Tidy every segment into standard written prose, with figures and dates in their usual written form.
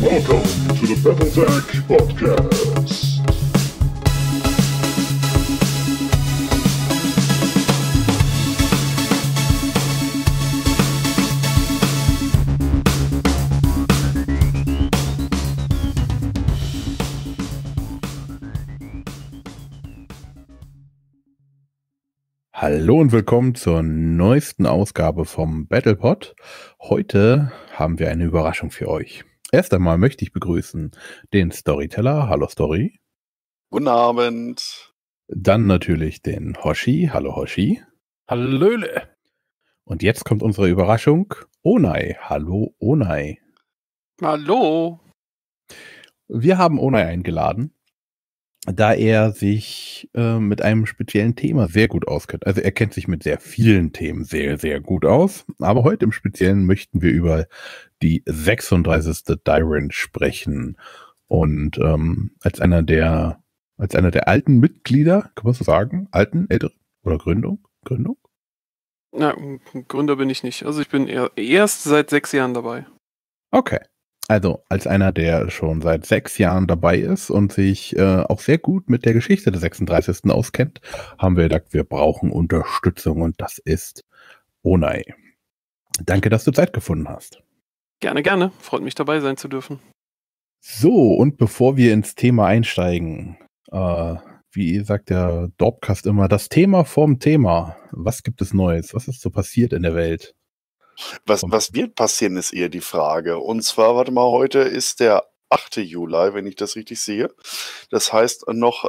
Welcome to the Battletech Podcast. Hallo und willkommen zur neuesten Ausgabe vom Battlepod. Heute haben wir eine Überraschung für euch. Erst einmal möchte ich begrüßen den Storyteller. Hallo Story. Guten Abend. Dann natürlich den Hoshi. Hallo Hoshi. Hallöle. Und jetzt kommt unsere Überraschung. Onai. Hallo Onai. Hallo. Wir haben Onai eingeladen, da er sich mit einem speziellen Thema sehr gut auskennt. Also er kennt sich mit sehr vielen Themen sehr, sehr gut aus. Aber heute im Speziellen möchten wir über die 36. Die-Range sprechen. Und als einer der alten Mitglieder, kann man so sagen, ältere oder Gründung? Na, Gründer bin ich nicht. Also ich bin erst seit 6 Jahren dabei. Okay. Also als einer, der schon seit 6 Jahren dabei ist und sich auch sehr gut mit der Geschichte des 36. auskennt, haben wir gedacht, wir brauchen Unterstützung und das ist Onai. Danke, dass du Zeit gefunden hast. Gerne, gerne. Freut mich, dabei sein zu dürfen. So, und bevor wir ins Thema einsteigen, wie sagt der Dorpcast immer, das Thema vorm Thema. Was gibt es Neues? Was ist so passiert in der Welt? Was wird passieren, ist eher die Frage. Und zwar, warte mal, heute ist der 8. Juli, wenn ich das richtig sehe. Das heißt, noch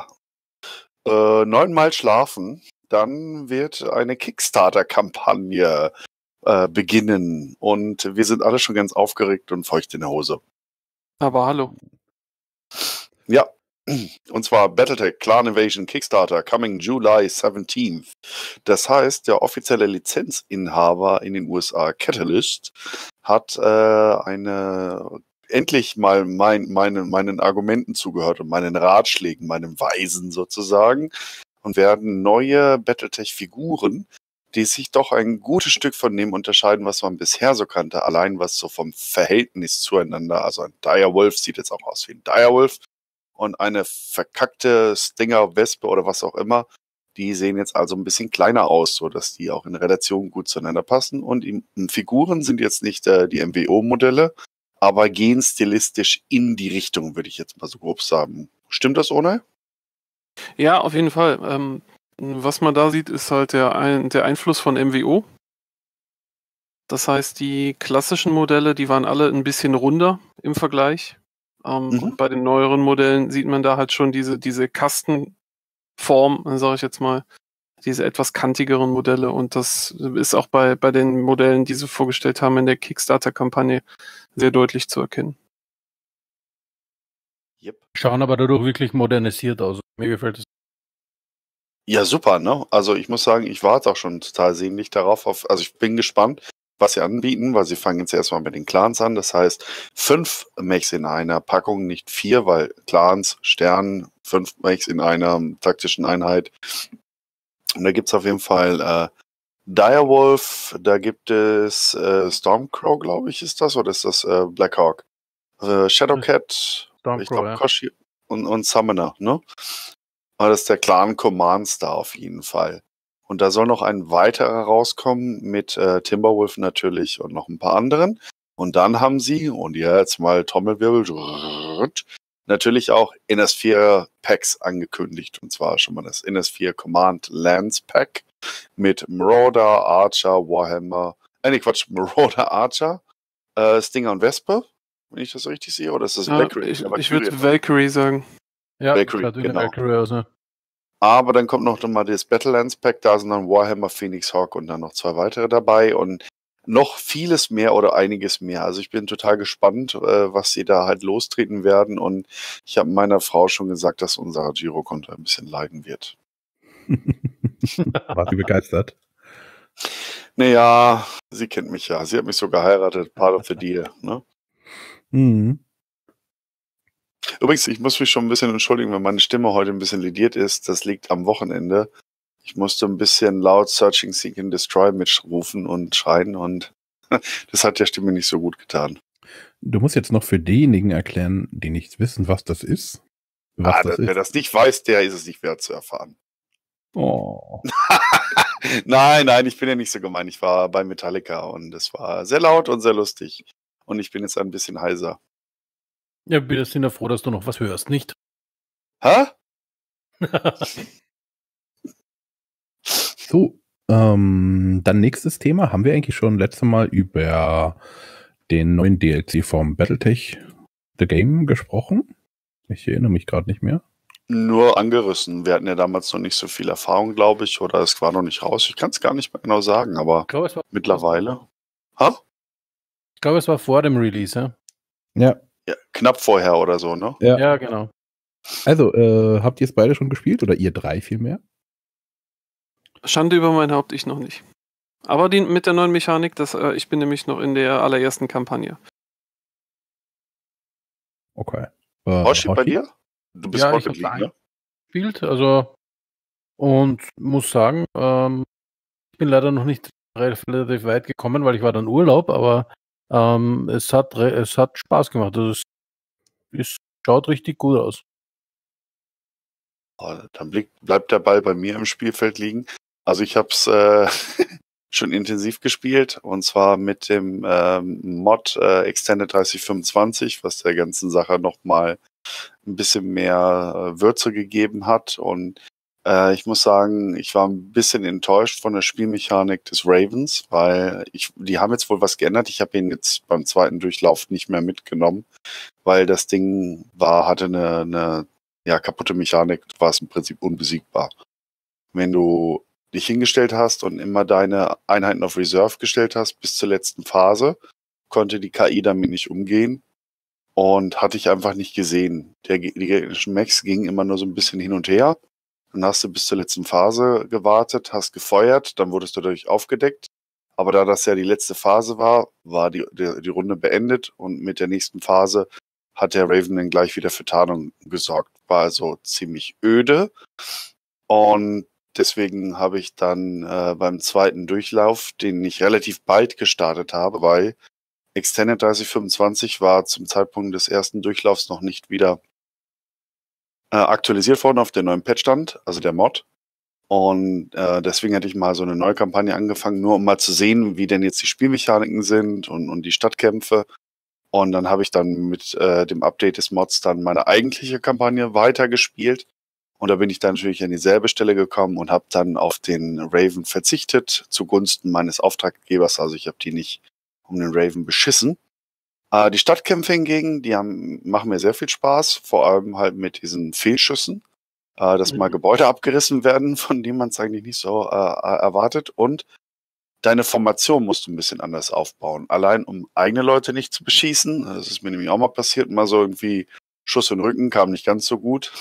9 Mal schlafen. Dann wird eine Kickstarter-Kampagne beginnen. Und wir sind alle schon ganz aufgeregt und feucht in der Hose. Aber hallo. Ja. Und zwar Battletech Clan Invasion Kickstarter coming July 17th. Das heißt, der offizielle Lizenzinhaber in den USA, Catalyst, hat endlich mal meinen Argumenten zugehört und meinen Ratschlägen, meinen Weisen sozusagen, und werden neue Battletech-Figuren, die sich doch ein gutes Stück von dem unterscheiden, was man bisher so kannte, allein was so vom Verhältnis zueinander, also ein Direwolf sieht jetzt auch aus wie ein Direwolf, und eine verkackte Stinger-Wespe oder was auch immer, die sehen jetzt also ein bisschen kleiner aus, sodass die auch in Relation gut zueinander passen. Und die Figuren sind jetzt nicht die MWO-Modelle, aber gehen stilistisch in die Richtung, würde ich jetzt mal so grob sagen. Stimmt das, Onai? Ja, auf jeden Fall. Was man da sieht, ist halt der Einfluss von MWO. Das heißt, die klassischen Modelle, die waren alle ein bisschen runder im Vergleich. Und bei den neueren Modellen sieht man da halt schon diese Kastenform, sage ich jetzt mal, diese etwas kantigeren Modelle. Und das ist auch bei den Modellen, die sie vorgestellt haben in der Kickstarter-Kampagne, sehr deutlich zu erkennen. Yep. Schauen aber dadurch wirklich modernisiert aus. Mir gefällt es. Ja, super, ne? Also ich muss sagen, ich warte auch schon total sehnlich darauf. Also ich bin gespannt, was sie anbieten, weil sie fangen jetzt erstmal mit den Clans an. Das heißt, 5 Mechs in einer Packung, nicht 4, weil Clans, Stern, 5 Mechs in einer taktischen Einheit. Und da gibt es auf jeden Fall Direwolf, da gibt es Stormcrow, glaube ich, ist das, oder ist das Blackhawk? Shadowcat, ich glaube Koshi und Summoner, ne? Aber das ist der Clan Command Star auf jeden Fall. Und da soll noch ein weiterer rauskommen mit Timberwolf natürlich und noch ein paar anderen. Und dann haben sie, und ja, jetzt mal Trommelwirbel, natürlich auch NS4 Packs angekündigt. Und zwar schon mal das NS4 Command Lance Pack mit Marauder, Archer, Warhammer, Marauder, Archer, Stinger und Wespe, wenn ich das richtig sehe. Oder ist das Valkyrie? Ich würde Valkyrie sagen. Ja, Valkyrie, genau. Valkyrie aus, ne? Aber dann kommt noch mal das Battlelands Pack, da sind dann Warhammer, Phoenix Hawk und dann noch 2 weitere dabei und noch vieles mehr oder einiges mehr. Also ich bin total gespannt, was sie da halt lostreten werden, und ich habe meiner Frau schon gesagt, dass unser Girokonto ein bisschen leiden wird. War sie begeistert? Naja, sie kennt mich ja. Sie hat mich so geheiratet, part of the deal, ne? Mhm. Übrigens, ich muss mich schon ein bisschen entschuldigen, wenn meine Stimme heute ein bisschen lediert ist. Das liegt am Wochenende. Ich musste ein bisschen laut Searching, Seek and Destroy mitrufen und schreien, und das hat der Stimme nicht so gut getan. Du musst jetzt noch für diejenigen erklären, die nicht wissen, was das ist. Wer das nicht weiß, der ist es nicht wert zu erfahren. Oh. Nein, ich bin ja nicht so gemein. Ich war bei Metallica und es war sehr laut und sehr lustig. Und ich bin jetzt ein bisschen heiser. Ja, wir sind ja froh, dass du noch was hörst, nicht? Hä? So, dann nächstes Thema. Haben wir eigentlich schon letztes Mal über den neuen DLC vom Battletech The Game gesprochen? Ich erinnere mich gerade nicht mehr. Nur angerissen. Wir hatten ja damals noch nicht so viel Erfahrung, glaube ich, oder es war noch nicht raus. Ich kann es gar nicht mehr genau sagen, aber Ich glaube, es war, mittlerweile. Ha? ich glaube, es war vor dem Release, ja? Ja. Ja, knapp vorher oder so, ne? Ja. Ja, genau. Also, habt ihr es beide schon gespielt oder ihr drei vielmehr? Schande über mein Haupt, ich noch nicht. Aber mit der neuen Mechanik, ich bin nämlich noch in der allerersten Kampagne. Okay. Hoshi, bei dir? Du bist Ja, ich Rocket habe League, ne? gespielt, also und muss sagen, ich bin leider noch nicht relativ weit gekommen, weil ich war dann Urlaub, aber es hat Spaß gemacht. Also es schaut richtig gut aus. Oh, dann bleibt der Ball bei mir im Spielfeld liegen. Also ich habe es schon intensiv gespielt und zwar mit dem Mod Extended 3025, was der ganzen Sache nochmal ein bisschen mehr Würze gegeben hat. Und ich muss sagen, ich war ein bisschen enttäuscht von der Spielmechanik des Ravens, weil die haben jetzt wohl was geändert. Ich habe ihn jetzt beim zweiten Durchlauf nicht mehr mitgenommen, weil das Ding hatte eine kaputte Mechanik, war es im Prinzip unbesiegbar. Wenn du dich hingestellt hast und immer deine Einheiten auf Reserve gestellt hast bis zur letzten Phase, konnte die KI damit nicht umgehen und hatte ich einfach nicht gesehen. Die gegnerischen Mechs gingen immer nur so ein bisschen hin und her. Dann hast du bis zur letzten Phase gewartet, hast gefeuert, dann wurdest du dadurch aufgedeckt. Aber da das ja die letzte Phase war, war die Runde beendet und mit der nächsten Phase hat der Raven dann gleich wieder für Tarnung gesorgt. War also ziemlich öde. Und deswegen habe ich dann beim zweiten Durchlauf, den ich relativ bald gestartet habe, weil Extended 3025 war zum Zeitpunkt des ersten Durchlaufs noch nicht wieder aktualisiert worden auf den neuen Patchstand, also der Mod. Und deswegen hätte ich mal so eine neue Kampagne angefangen, nur um mal zu sehen, wie denn jetzt die Spielmechaniken sind und die Stadtkämpfe. Und dann habe ich dann mit dem Update des Mods dann meine eigentliche Kampagne weitergespielt. Und da bin ich dann natürlich an dieselbe Stelle gekommen und habe dann auf den Raven verzichtet, zugunsten meines Auftraggebers. Also ich habe die nicht um den Raven beschissen. Die Stadtkämpfe hingegen, machen mir sehr viel Spaß, vor allem halt mit diesen Fehlschüssen, dass mal Gebäude abgerissen werden, von denen man es eigentlich nicht so erwartet. Und deine Formation musst du ein bisschen anders aufbauen. Allein um eigene Leute nicht zu beschießen. Das ist mir nämlich auch mal passiert. Mal so irgendwie Schuss in den Rücken, kam nicht ganz so gut.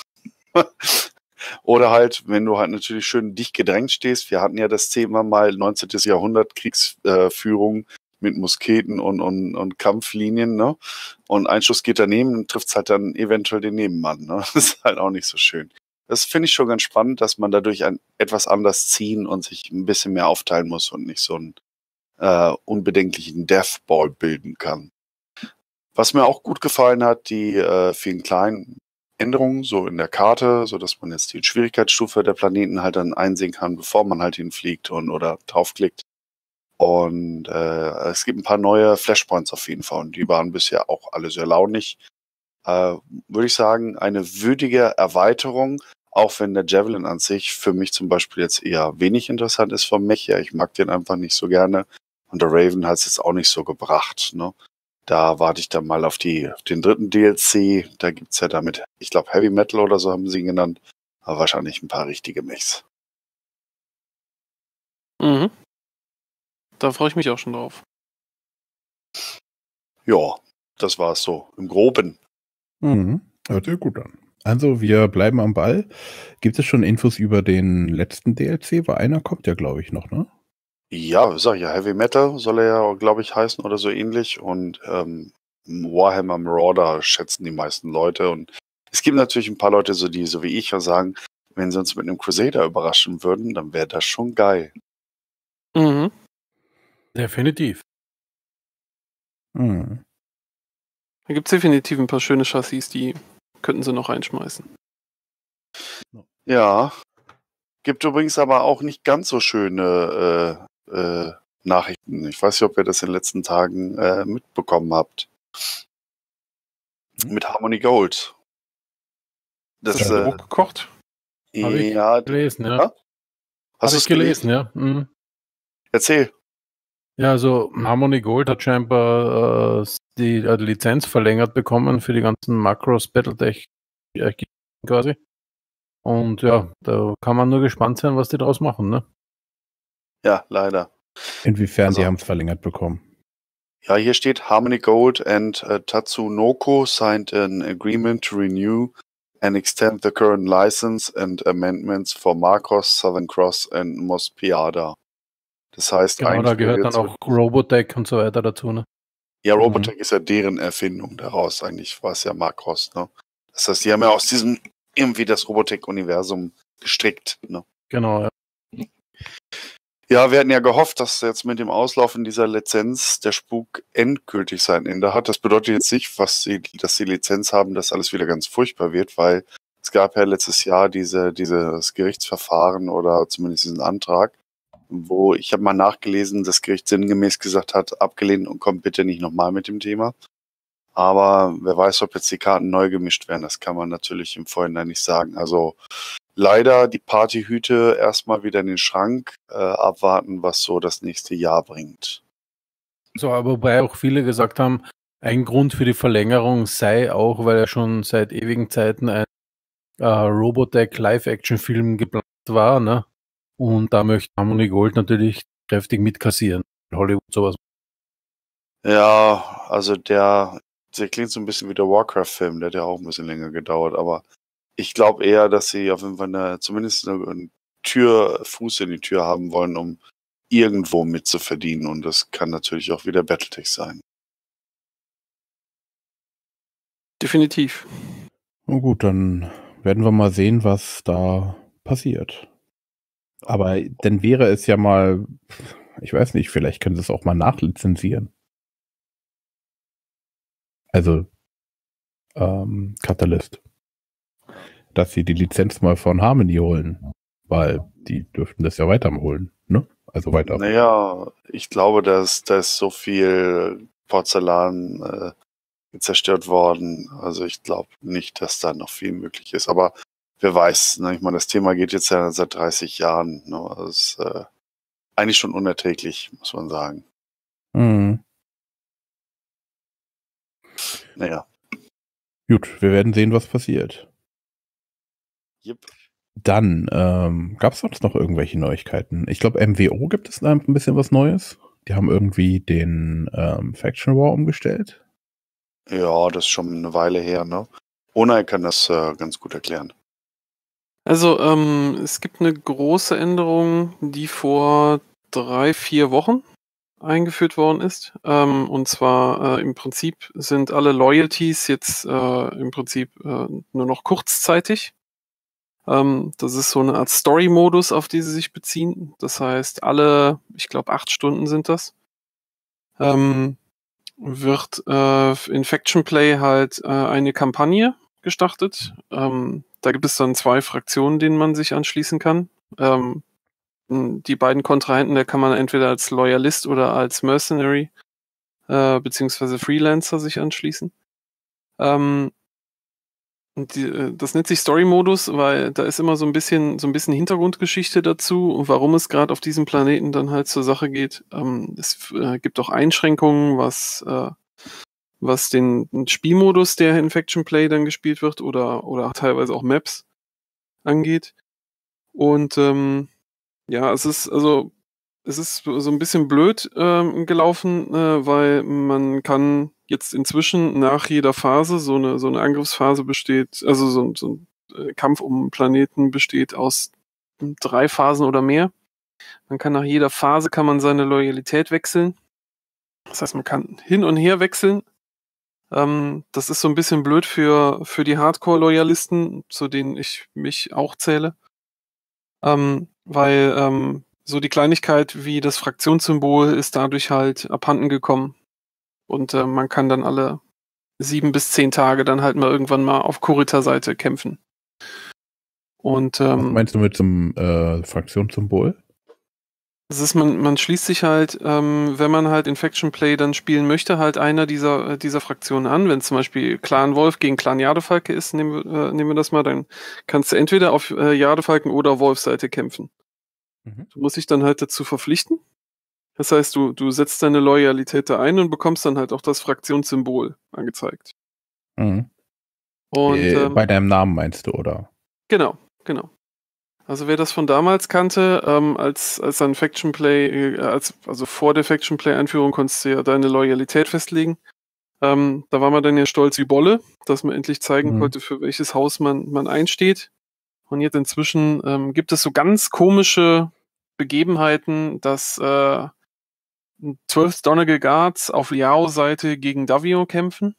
Oder halt, wenn du halt natürlich schön dicht gedrängt stehst. Wir hatten ja das Thema mal 19. Jahrhundert Kriegsführung mit Musketen und Kampflinien, ne? Und ein Schuss geht daneben, trifft es halt dann eventuell den Nebenmann, ne? Das ist halt auch nicht so schön. Das finde ich schon ganz spannend, dass man dadurch etwas anders ziehen und sich ein bisschen mehr aufteilen muss und nicht so einen unbedenklichen Deathball bilden kann. Was mir auch gut gefallen hat, die vielen kleinen Änderungen so in der Karte, so dass man jetzt die Schwierigkeitsstufe der Planeten halt dann einsehen kann, bevor man halt hinfliegt oder draufklickt. Und es gibt ein paar neue Flashpoints auf jeden Fall und die waren bisher auch alle sehr launig. Würde ich sagen, eine würdige Erweiterung, auch wenn der Javelin an sich für mich zum Beispiel jetzt eher wenig interessant ist vom Mech her. Ich mag den einfach nicht so gerne. Und der Raven hat es jetzt auch nicht so gebracht, ne? Da warte ich dann mal auf den dritten DLC. Da gibt es ja damit, ich glaube Heavy Metal oder so haben sie ihn genannt. Aber wahrscheinlich ein paar richtige Mechs. Mhm. Da freue ich mich auch schon drauf. Ja, das war es so im Groben. Mhm. Hört sich gut an. Also, wir bleiben am Ball. Gibt es schon Infos über den letzten DLC? Weil einer kommt ja, glaube ich, noch, ne? Ja, sag ich ja, Heavy Metal soll er ja, glaube ich, heißen oder so ähnlich. Und Warhammer Marauder schätzen die meisten Leute. Und es gibt natürlich ein paar Leute, so wie ich, und sagen, wenn sie uns mit einem Crusader überraschen würden, dann wäre das schon geil. Mhm. Definitiv. Hm. Da gibt es definitiv ein paar schöne Chassis, die könnten sie noch reinschmeißen. Ja. Gibt übrigens aber auch nicht ganz so schöne Nachrichten. Ich weiß nicht, ob ihr das in den letzten Tagen mitbekommen habt. Mit Harmony Gold. Ist Das, das hochgekocht? Hab ich ja, gelesen, ja. Ja? Hast Habe du ich gelesen, ja. Mhm. Erzähl. Ja, also Harmony Gold hat scheinbar die Lizenz verlängert bekommen für die ganzen Macros Battletech quasi. Und ja, da kann man nur gespannt sein, was die daraus machen, ne? Ja, leider. Inwiefern Also- die haben es verlängert bekommen. Ja, hier steht Harmony Gold and Tatsunoko signed an agreement to renew and extend the current license and amendments for Marcos, Southern Cross and Mospiada. Das heißt, Genau, da eigentlich gehört wäre dann jetzt- auch Robotech und so weiter dazu, ne? Ja, Robotech ist ja deren Erfindung daraus. Eigentlich war es ja Macross, ne? Das heißt, die haben ja aus diesem irgendwie das Robotech-Universum gestrickt, ne? Genau, ja. Ja, wir hatten ja gehofft, dass jetzt mit dem Auslaufen dieser Lizenz der Spuk endgültig sein Ende hat. Das bedeutet jetzt nicht, dass sie Lizenz haben, dass alles wieder ganz furchtbar wird, weil es gab ja letztes Jahr dieses Gerichtsverfahren oder zumindest diesen Antrag, wo ich habe mal nachgelesen, das Gericht sinngemäß gesagt hat, abgelehnt und kommt bitte nicht nochmal mit dem Thema. Aber wer weiß, ob jetzt die Karten neu gemischt werden, das kann man natürlich im Vorhinein nicht sagen. Also leider die Partyhüte erstmal wieder in den Schrank, abwarten, was so das nächste Jahr bringt. So, aber wobei auch viele gesagt haben, ein Grund für die Verlängerung sei auch, weil ja schon seit ewigen Zeiten ein Robotech Live-Action-Film geplant war, ne? Und da möchte Harmony Gold natürlich kräftig mitkassieren. Hollywood sowas. Ja, also der klingt so ein bisschen wie der Warcraft-Film, der hat ja auch ein bisschen länger gedauert, aber ich glaube eher, dass sie auf jeden Fall zumindest eine Fuß in die Tür haben wollen, um irgendwo mitzuverdienen, und das kann natürlich auch wieder Battletech sein. Definitiv. Na gut, dann werden wir mal sehen, was da passiert. Aber dann wäre es ja mal, ich weiß nicht, vielleicht können sie es auch mal nachlizenzieren. Also Catalyst. Dass sie die Lizenz mal von Harmony holen. Weil die dürften das ja weiterholen, ne? Also weiter. Naja, ich glaube, da ist so viel Porzellan zerstört worden. Also ich glaube nicht, dass da noch viel möglich ist. Aber wer weiß, ne? Ich meine, das Thema geht jetzt ja seit 30 Jahren. Ne? Das ist eigentlich schon unerträglich, muss man sagen. Mhm. Naja. Gut, wir werden sehen, was passiert. Yep. Dann gab es sonst noch irgendwelche Neuigkeiten. Ich glaube, MWO gibt es da ein bisschen was Neues. Die haben irgendwie den Faction War umgestellt. Ja, das ist schon eine Weile her, ne? Onai kann das ganz gut erklären. Also, es gibt eine große Änderung, die vor 3-4 Wochen eingeführt worden ist. Und zwar im Prinzip sind alle Loyalties jetzt im Prinzip nur noch kurzzeitig. Das ist so eine Art Story-Modus, auf die sie sich beziehen. Das heißt, alle, ich glaube 8 Stunden sind das, wird in Faction Play halt eine Kampagne gestartet. Da gibt es dann 2 Fraktionen, denen man sich anschließen kann. Die beiden Kontrahenten, da kann man entweder als Loyalist oder als Mercenary beziehungsweise Freelancer sich anschließen. Das nennt sich Story-Modus, weil da ist immer so ein bisschen Hintergrundgeschichte dazu, warum es gerade auf diesem Planeten dann halt zur Sache geht. Es gibt auch Einschränkungen, was den Spielmodus, der in Faction Play dann gespielt wird, oder teilweise auch Maps angeht. Und ja, es ist so ein bisschen blöd gelaufen, weil man kann jetzt inzwischen nach jeder Phase, so eine Angriffsphase besteht, also so ein Kampf um einen Planeten besteht aus 3 Phasen oder mehr. Man kann nach jeder Phase seine Loyalität wechseln. Das heißt, man kann hin und her wechseln. Das ist so ein bisschen blöd für die Hardcore-Loyalisten, zu denen ich mich auch zähle. Weil so die Kleinigkeit wie das Fraktionssymbol ist dadurch halt abhanden gekommen. Und man kann dann alle 7 bis 10 Tage dann halt mal irgendwann mal auf Kurita-Seite kämpfen. Und Was meinst du mit zum Fraktionssymbol? das ist, man schließt sich halt, wenn man halt Infection Play dann spielen möchte, halt einer dieser Fraktionen an. Wenn zum Beispiel Clan Wolf gegen Clan Jadefalke ist, nehmen wir das mal, dann kannst du entweder auf Jadefalken oder Wolfsseite kämpfen. Mhm. Du musst dich dann halt dazu verpflichten. Das heißt, du setzt deine Loyalität da ein und bekommst dann halt auch das Fraktionssymbol angezeigt. Mhm. Und Bei deinem Namen meinst du, oder? genau. Also wer das von damals kannte, als ein Faction Play, also vor der Faction Play Einführung konntest du ja deine Loyalität festlegen. Da war man dann ja stolz wie Bolle, dass man endlich zeigen konnte, für welches Haus man einsteht. Und jetzt inzwischen gibt es so ganz komische Begebenheiten, dass 12 Donegal Guards auf Liao-Seite gegen Davio kämpfen.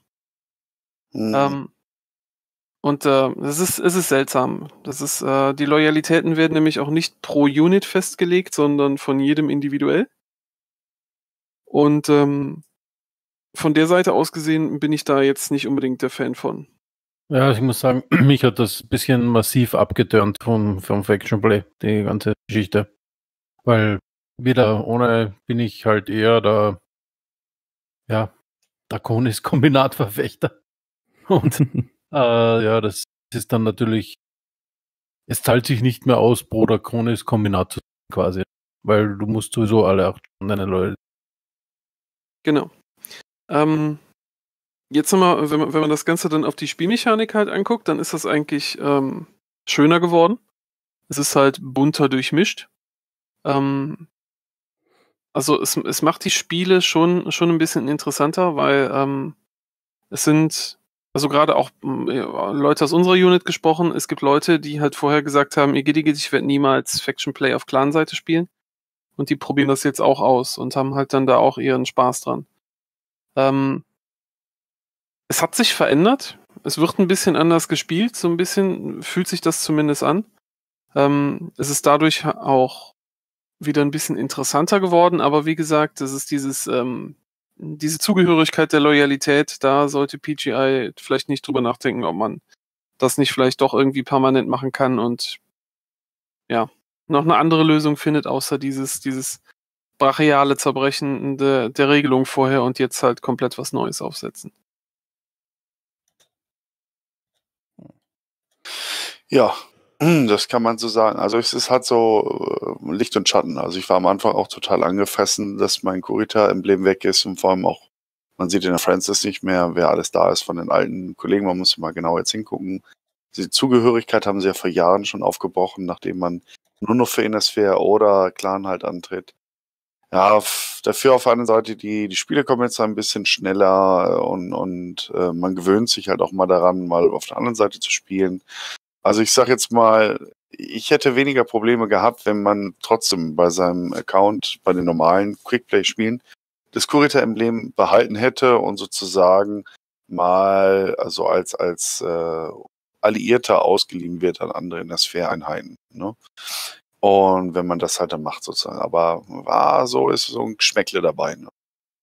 Und es ist seltsam. Die Loyalitäten werden nämlich auch nicht pro Unit festgelegt, sondern von jedem individuell. Und von der Seite aus gesehen bin ich da jetzt nicht unbedingt der Fan von. Ja, ich muss sagen, mich hat das ein bisschen massiv abgeturnt vom Faction Play, die ganze Geschichte. Weil wieder ohne bin ich halt eher der Draconis-Kombinatverfechter. Und das ist dann natürlich, es zahlt sich nicht mehr aus, pro Draconis-Kombinat zu sein, quasi. Weil du musst sowieso alle 8 Stunden deine Leute. Genau. Jetzt nochmal, wenn man das Ganze dann auf die Spielmechanik halt anguckt, dann ist das eigentlich schöner geworden. Es ist halt bunter durchmischt. Also es macht die Spiele schon ein bisschen interessanter, weil es sind, also gerade auch Leute aus unserer Unit gesprochen, es gibt Leute, die halt vorher gesagt haben, ich werde niemals Faction Play auf Clan-Seite spielen. Und die probieren das jetzt auch aus und haben halt dann da auch ihren Spaß dran. Es hat sich verändert. Es wird ein bisschen anders gespielt, so ein bisschen fühlt sich das zumindest an. Es ist dadurch auch wieder ein bisschen interessanter geworden, aber wie gesagt, das ist diese Zugehörigkeit der Loyalität, da sollte PGI vielleicht nicht drüber nachdenken, ob man das nicht vielleicht doch irgendwie permanent machen kann und ja, noch eine andere Lösung findet, außer dieses brachiale Zerbrechen der Regelung vorher und jetzt halt komplett was Neues aufsetzen. Ja, das kann man so sagen. Also es ist halt so Licht und Schatten. Also ich war am Anfang auch total angefressen, dass mein Kurita-Emblem weg ist und vor allem auch, man sieht in der Francis nicht mehr, wer alles da ist von den alten Kollegen. Man muss mal genau jetzt hingucken. Die Zugehörigkeit haben sie ja vor Jahren schon aufgebrochen, nachdem man nur noch für Innisphere oder Clan halt antritt. Ja, dafür auf der anderen Seite, die Spiele kommen jetzt ein bisschen schneller und man gewöhnt sich halt auch mal daran, mal auf der anderen Seite zu spielen. Also ich sag jetzt mal, ich hätte weniger Probleme gehabt, wenn man trotzdem bei seinem Account, bei den normalen Quickplay-Spielen, das Kurita-Emblem behalten hätte und sozusagen mal also als Alliierter ausgeliehen wird an andere Innisphere-Einheiten. Ne? Und wenn man das halt dann macht sozusagen. Aber so ist so ein Geschmäckle dabei. Ne?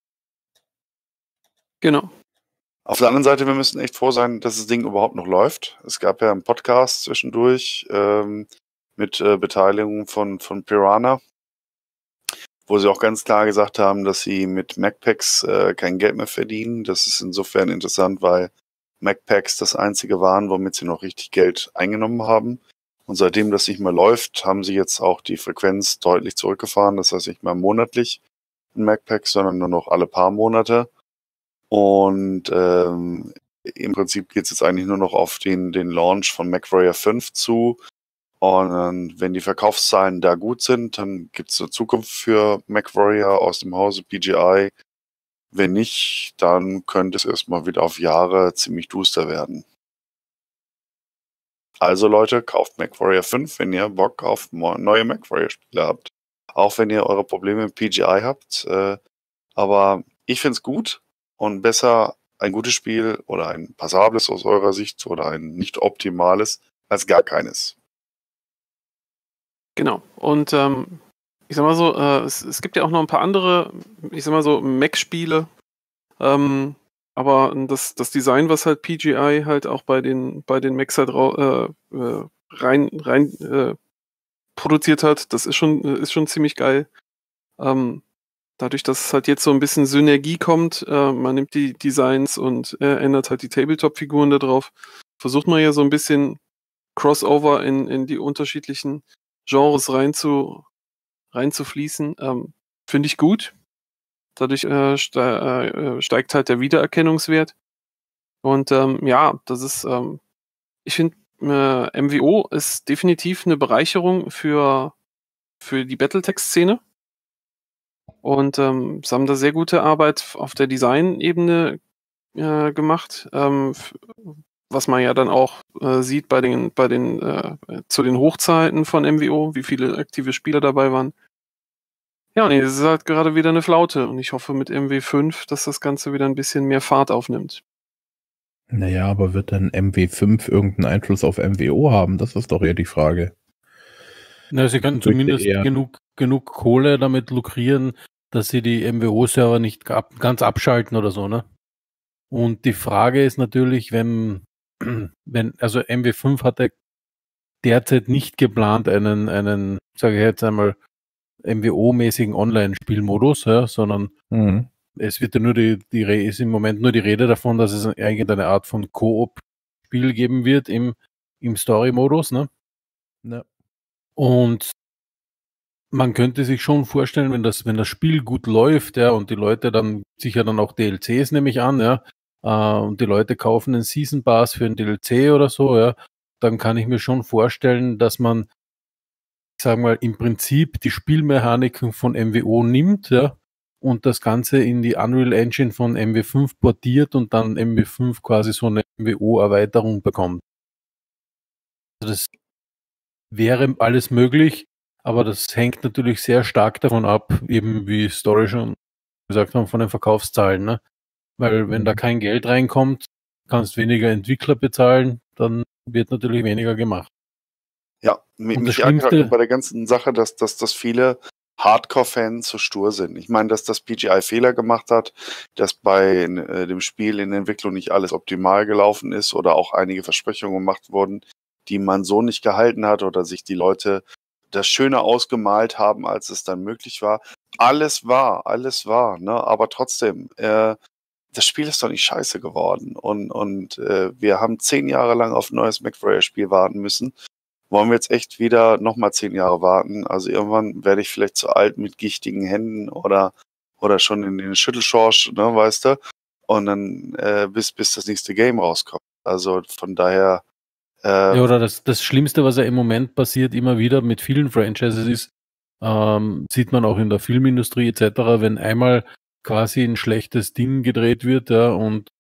Genau. Auf der anderen Seite, wir müssen echt froh sein, dass das Ding überhaupt noch läuft. Es gab ja einen Podcast zwischendurch mit Beteiligung von Piranha, wo sie auch ganz klar gesagt haben, dass sie mit MacPacks kein Geld mehr verdienen. Das ist insofern interessant, weil MacPacks das einzige waren, womit sie noch richtig Geld eingenommen haben. Und seitdem das nicht mehr läuft, haben sie jetzt auch die Frequenz deutlich zurückgefahren. Das heißt nicht mehr monatlich in MacPacks, sondern nur noch alle paar Monate. Und im Prinzip geht es jetzt eigentlich nur noch auf den Launch von MacWarrior 5 zu. Und wenn die Verkaufszahlen da gut sind, dann gibt es eine Zukunft für MacWarrior aus dem Hause PGI. Wenn nicht, dann könnte es erstmal wieder auf Jahre ziemlich duster werden. Also Leute, kauft MacWarrior 5, wenn ihr Bock auf neue MacWarrior-Spiele habt. Auch wenn ihr eure Probleme mit PGI habt. Aber ich finde es gut. Und besser ein gutes Spiel oder ein passables aus eurer Sicht oder ein nicht optimales als gar keines. Genau. Und ich sag mal so, es gibt ja auch noch ein paar andere, ich sag mal so, Mac-Spiele. Aber Aber das Design, was halt PGI halt auch bei den Macs halt rein produziert hat, das ist schon ziemlich geil. Dadurch, dass es halt jetzt so ein bisschen Synergie kommt, man nimmt die Designs und ändert halt die Tabletop-Figuren da drauf, versucht man ja so ein bisschen Crossover in die unterschiedlichen Genres reinzufließen. Finde ich gut. Dadurch steigt halt der Wiedererkennungswert. Und ja, das ist, ich finde, MWO ist definitiv eine Bereicherung für die Battletech-Szene. Und sie haben da sehr gute Arbeit auf der Design-Ebene gemacht, was man ja dann auch sieht zu den Hochzeiten von MWO, wie viele aktive Spieler dabei waren. Ja, nee, es ist halt gerade wieder eine Flaute und ich hoffe mit MW5, dass das Ganze wieder ein bisschen mehr Fahrt aufnimmt. Naja, aber wird dann MW5 irgendeinen Einfluss auf MWO haben? Das ist doch eher die Frage. Na, sie können Fürchte zumindest eher. genug Kohle damit lukrieren, dass sie die MWO-Server nicht ganz abschalten oder so, ne? Und die Frage ist natürlich, also MW5 hatte derzeit nicht geplant einen, sage ich jetzt einmal, MWO-mäßigen Online-Spielmodus, ja, sondern es wird ja nur ist im Moment nur die Rede davon, dass es irgendeine Art von Koop-Spiel geben wird im Story-Modus, ne? Ja. Und man könnte sich schon vorstellen, wenn das Spiel gut läuft, ja, und die Leute dann sicher dann auch DLCs, nehme ich an, ja, und die Leute kaufen einen Season Pass für ein DLC oder so, ja, dann kann ich mir schon vorstellen, dass man, sagen wir mal, im Prinzip die Spielmechaniken von MWO nimmt, ja, und das Ganze in die Unreal Engine von MW5 portiert und dann MW5 quasi so eine MWO-Erweiterung bekommt. Also das wäre alles möglich, aber das hängt natürlich sehr stark davon ab, eben wie Story schon gesagt haben, von den Verkaufszahlen, ne? Weil wenn da kein Geld reinkommt, kannst weniger Entwickler bezahlen, dann wird natürlich weniger gemacht. Ja, Und das mich ärgert halt Schlimmste- nur bei der ganzen Sache, dass viele Hardcore-Fans so stur sind. Ich meine, dass das PGI Fehler gemacht hat, dass bei dem Spiel in der Entwicklung nicht alles optimal gelaufen ist oder auch einige Versprechungen gemacht wurden, die man so nicht gehalten hat oder sich die Leute das schöner ausgemalt haben, als es dann möglich war. Alles war, ne? Aber trotzdem, das Spiel ist doch nicht scheiße geworden. Und wir haben 10 Jahre lang auf ein neues MacWarrior-Spiel warten müssen. Wollen wir jetzt echt wieder nochmal 10 Jahre warten? Also irgendwann werde ich vielleicht zu alt mit gichtigen Händen oder schon in den Schüttelschorsch, ne, weißt du? Und dann bis das nächste Game rauskommt. Also von daher, Ja, oder das Schlimmste, was ja im Moment passiert, immer wieder mit vielen Franchises ist, sieht man auch in der Filmindustrie etc., wenn einmal quasi ein schlechtes Ding gedreht wird, ja, und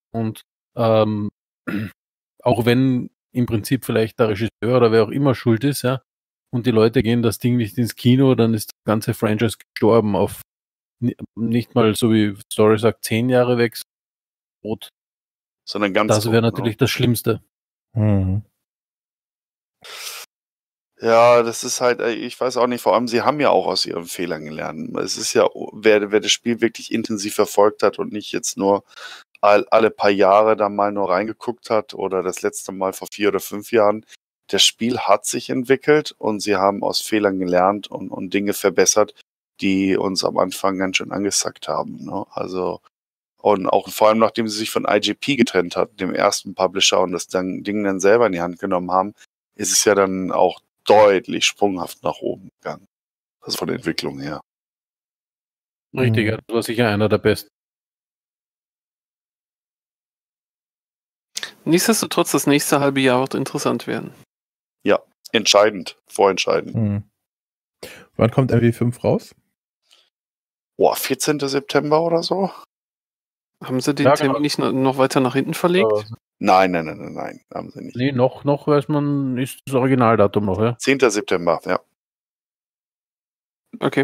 auch wenn im Prinzip vielleicht der Regisseur oder wer auch immer schuld ist, ja, und die Leute gehen das Ding nicht ins Kino, dann ist das ganze Franchise gestorben auf nicht mal, so wie Story sagt, 10 Jahre weg. sondern ganz Das wäre tot, ne? natürlich das Schlimmste. Mhm. Ja, das ist halt, ich weiß auch nicht, vor allem sie haben ja auch aus ihren Fehlern gelernt. Es ist ja, wer das Spiel wirklich intensiv verfolgt hat und nicht jetzt nur alle paar Jahre da mal nur reingeguckt hat oder das letzte Mal vor 4 oder 5 Jahren, das Spiel hat sich entwickelt und sie haben aus Fehlern gelernt und Dinge verbessert, die uns am Anfang ganz schön angesackt haben, ne? Also, und auch vor allem, nachdem sie sich von IGP getrennt hat, dem ersten Publisher, und das Ding dann selber in die Hand genommen haben, ist es ja dann auch deutlich sprunghaft nach oben gegangen. Also von der Entwicklung her. Richtig, Mhm. ja, das war sicher einer der besten. Nichtsdestotrotz, das nächste halbe Jahr wird interessant werden. Ja, entscheidend, vorentscheidend. Mhm. Wann kommt MW5 raus? Boah, 14. September oder so? Haben sie den Ja, Termin genau. nicht noch weiter nach hinten verlegt? Nein, haben sie nicht. Nee, noch weiß man, ist das Originaldatum noch, ja? 10. September, ja. Okay.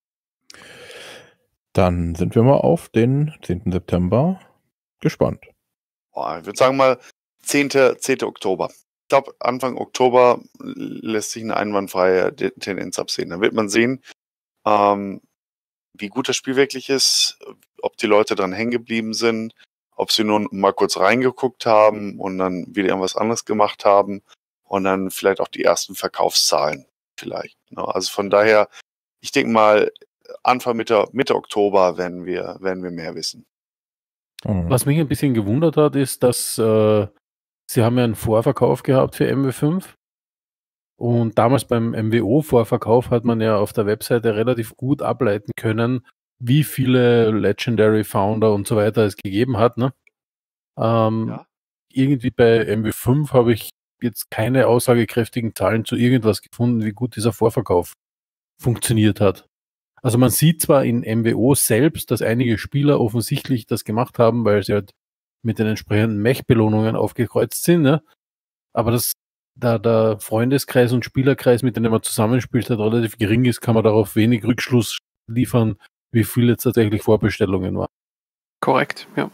Dann sind wir mal auf den 10. September gespannt. Boah, ich würde sagen mal 10. Oktober. Ich glaube, Anfang Oktober lässt sich eine einwandfreie Tendenz absehen. Dann wird man sehen, wie gut das Spiel wirklich ist, ob die Leute dran hängen geblieben sind, ob sie nur mal kurz reingeguckt haben und dann wieder irgendwas anderes gemacht haben und dann vielleicht auch die ersten Verkaufszahlen vielleicht. Ne? Also von daher, ich denke mal, Anfang Mitte Oktober werden wir mehr wissen. Was mich ein bisschen gewundert hat, ist, dass sie haben ja einen Vorverkauf gehabt für MW5 und damals beim MWO-Vorverkauf hat man ja auf der Webseite relativ gut ableiten können, wie viele Legendary Founder und so weiter es gegeben hat. Ne? Ja? Irgendwie bei MW5 habe ich jetzt keine aussagekräftigen Zahlen zu irgendwas gefunden, wie gut dieser Vorverkauf funktioniert hat. Also man sieht zwar in MWO selbst, dass einige Spieler offensichtlich das gemacht haben, weil sie halt mit den entsprechenden Mech-Belohnungen aufgekreuzt sind, ne? Aber dass da der Freundeskreis und Spielerkreis, mit denen man zusammenspielt, halt relativ gering ist, kann man darauf wenig Rückschluss liefern, wie viele jetzt tatsächlich Vorbestellungen waren. Korrekt, ja.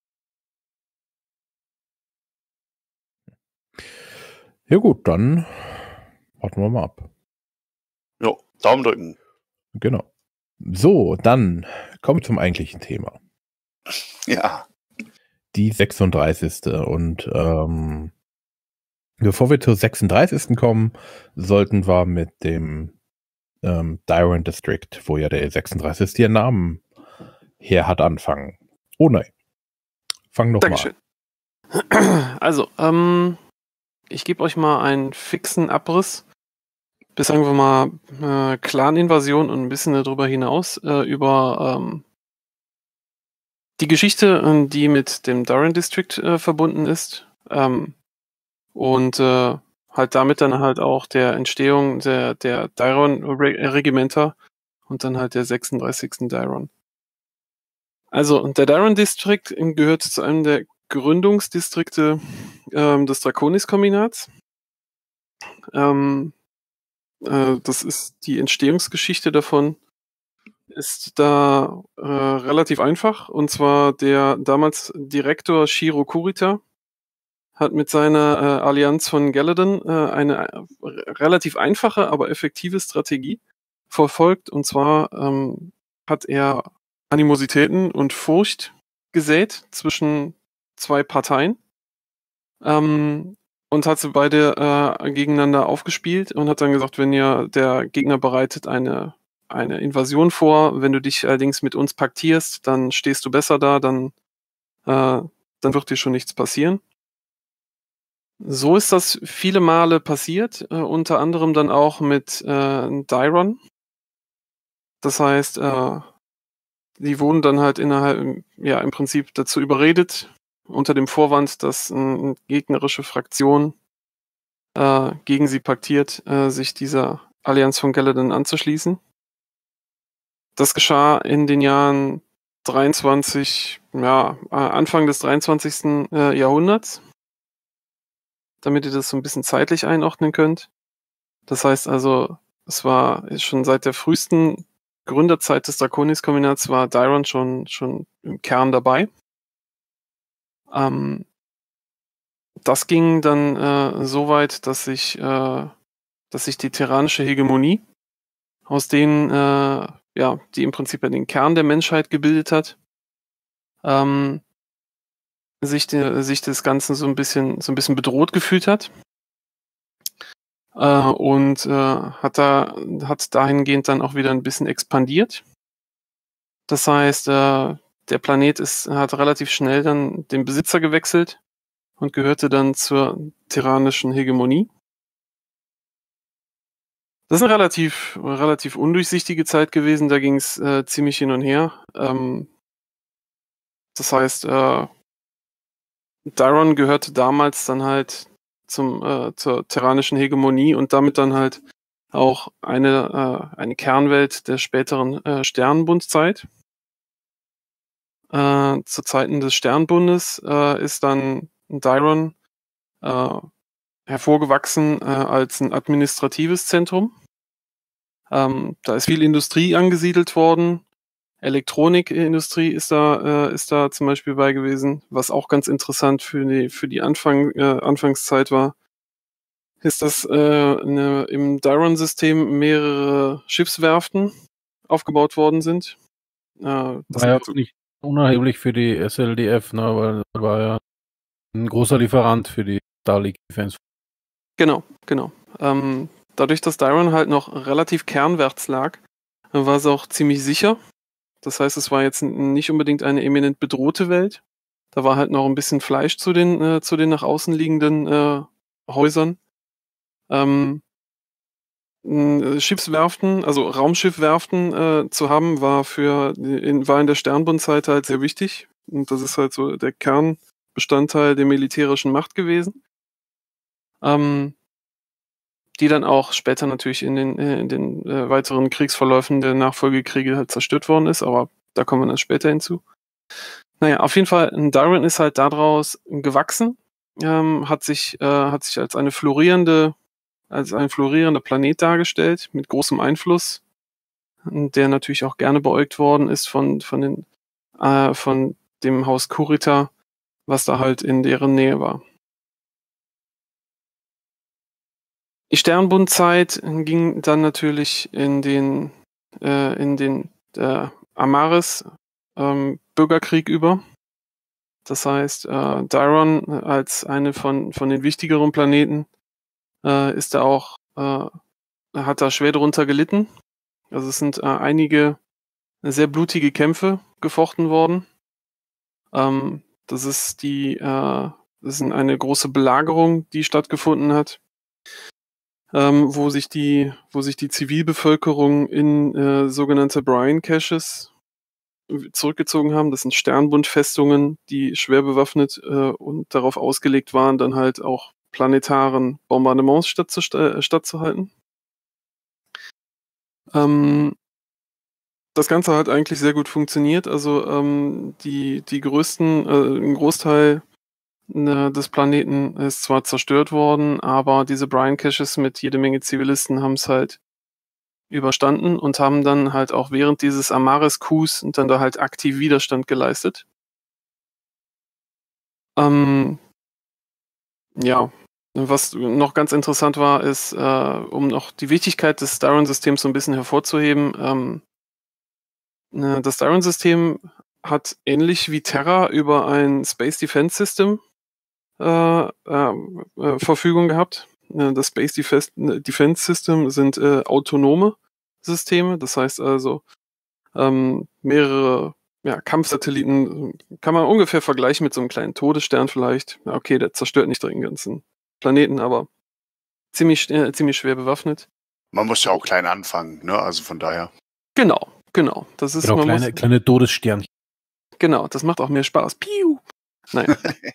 Ja gut, dann warten wir mal ab. Jo, Daumen drücken. Genau. So, dann kommen wir zum eigentlichen Thema. Ja. Die 36. Und bevor wir zur 36. kommen, sollten wir mit dem Dyrant District, wo ja der 36. ihren Namen her hat, anfangen. Oh nein. Fang doch Dankeschön. Also, ich gebe euch mal einen fixen Abriss, bis sagen wir mal Clan-Invasion und ein bisschen darüber hinaus über die Geschichte, die mit dem Dyrant District verbunden ist und halt damit dann halt auch der Entstehung der Dyrant-Regimenter und dann halt der 36. Dyrant. Also, der Dyrant District gehört zu einem der Gründungsdistrikte des Draconis-Kombinats. Das ist die Entstehungsgeschichte davon, ist da relativ einfach. Und zwar der damals Direktor Shiro Kurita hat mit seiner Allianz von Galadon eine relativ einfache, aber effektive Strategie verfolgt. Und zwar hat er Animositäten und Furcht gesät zwischen zwei Parteien und hat sie beide gegeneinander aufgespielt und hat dann gesagt, wenn der Gegner bereitet eine Invasion vor, wenn du dich allerdings mit uns paktierst, dann stehst du besser da, dann wird dir schon nichts passieren. So ist das viele Male passiert, unter anderem dann auch mit Dairon. Das heißt, die wurden dann halt im Prinzip dazu überredet, unter dem Vorwand, dass eine gegnerische Fraktion gegen sie paktiert, sich dieser Allianz von Galadon anzuschließen. Das geschah in den Jahren 23, Anfang des 23. Jahrhunderts, damit ihr das so ein bisschen zeitlich einordnen könnt. Das heißt also, es war schon seit der frühesten Gründerzeit des Draconis-Kombinats war Dairon schon im Kern dabei. Das ging dann so weit, dass sich die tyrannische Hegemonie, aus denen die im Prinzip den Kern der Menschheit gebildet hat, sich des Ganzen so ein bisschen bedroht gefühlt hat und hat dahingehend dann auch wieder ein bisschen expandiert. Das heißt, der Planet hat relativ schnell dann den Besitzer gewechselt und gehörte dann zur tyrannischen Hegemonie. Das ist eine relativ undurchsichtige Zeit gewesen, da ging es ziemlich hin und her. Das heißt, Dairon gehörte damals dann halt zur tyrannischen Hegemonie und damit dann halt auch eine Kernwelt der späteren Sternenbundzeit. Zu Zeiten des Sternbundes ist dann Dairon hervorgewachsen als ein administratives Zentrum. Da ist viel Industrie angesiedelt worden. Elektronikindustrie ist da zum Beispiel bei gewesen, was auch ganz interessant für die Anfangszeit war, ist, dass im Dairon-System mehrere Schiffswerften aufgebaut worden sind. War ja auch nicht unerheblich für die SLDF, ne, weil das war ja ein großer Lieferant für die Starlink Defense. Genau. Dadurch, dass Dairon halt noch relativ kernwärts lag, war es auch ziemlich sicher. Das heißt, es war jetzt nicht unbedingt eine eminent bedrohte Welt. Da war halt noch ein bisschen Fleisch zu den nach außen liegenden Häusern. Schiffswerften, also Raumschiffwerften zu haben, war in der Sternbundzeit halt sehr wichtig. Und das ist halt so der Kernbestandteil der militärischen Macht gewesen. Die dann auch später natürlich in den weiteren Kriegsverläufen der Nachfolgekriege halt zerstört worden ist, aber da kommen wir dann später hinzu. Naja, auf jeden Fall, Dairon ist halt daraus gewachsen, hat sich als ein florierender Planet dargestellt, mit großem Einfluss, der natürlich auch gerne beäugt worden ist von dem Haus Kurita, was da halt in deren Nähe war. Die Sternbundzeit ging dann natürlich in den Amaris Bürgerkrieg über. Das heißt, Dairon als eine von den wichtigeren Planeten hat da schwer darunter gelitten. Also es sind einige sehr blutige Kämpfe gefochten worden. Das ist eine große Belagerung, die stattgefunden hat. Wo sich die Zivilbevölkerung in sogenannte Brine Caches zurückgezogen haben. Das sind Sternbundfestungen, die schwer bewaffnet und darauf ausgelegt waren, dann halt auch planetaren Bombardements stattzuhalten. Das Ganze hat eigentlich sehr gut funktioniert. Also ein Großteil des Planeten ist zwar zerstört worden, aber diese Brine Caches mit jede Menge Zivilisten haben es halt überstanden und haben dann halt auch während dieses Amaris-Coups dann da halt aktiv Widerstand geleistet. Ja, was noch ganz interessant war, ist, um noch die Wichtigkeit des Dairon-Systems so ein bisschen hervorzuheben, das Dairon-System hat ähnlich wie Terra über ein Space Defense System Verfügung gehabt. Das Space Defense System sind autonome Systeme, das heißt also mehrere Kampfsatelliten kann man ungefähr vergleichen mit so einem kleinen Todesstern vielleicht. Ja, okay, der zerstört nicht den ganzen Planeten, aber ziemlich schwer bewaffnet. Man muss ja auch klein anfangen, ne? Also von daher. Genau. Das ist kleine Todessternchen. Genau, das macht auch mehr Spaß. Piu! Nein.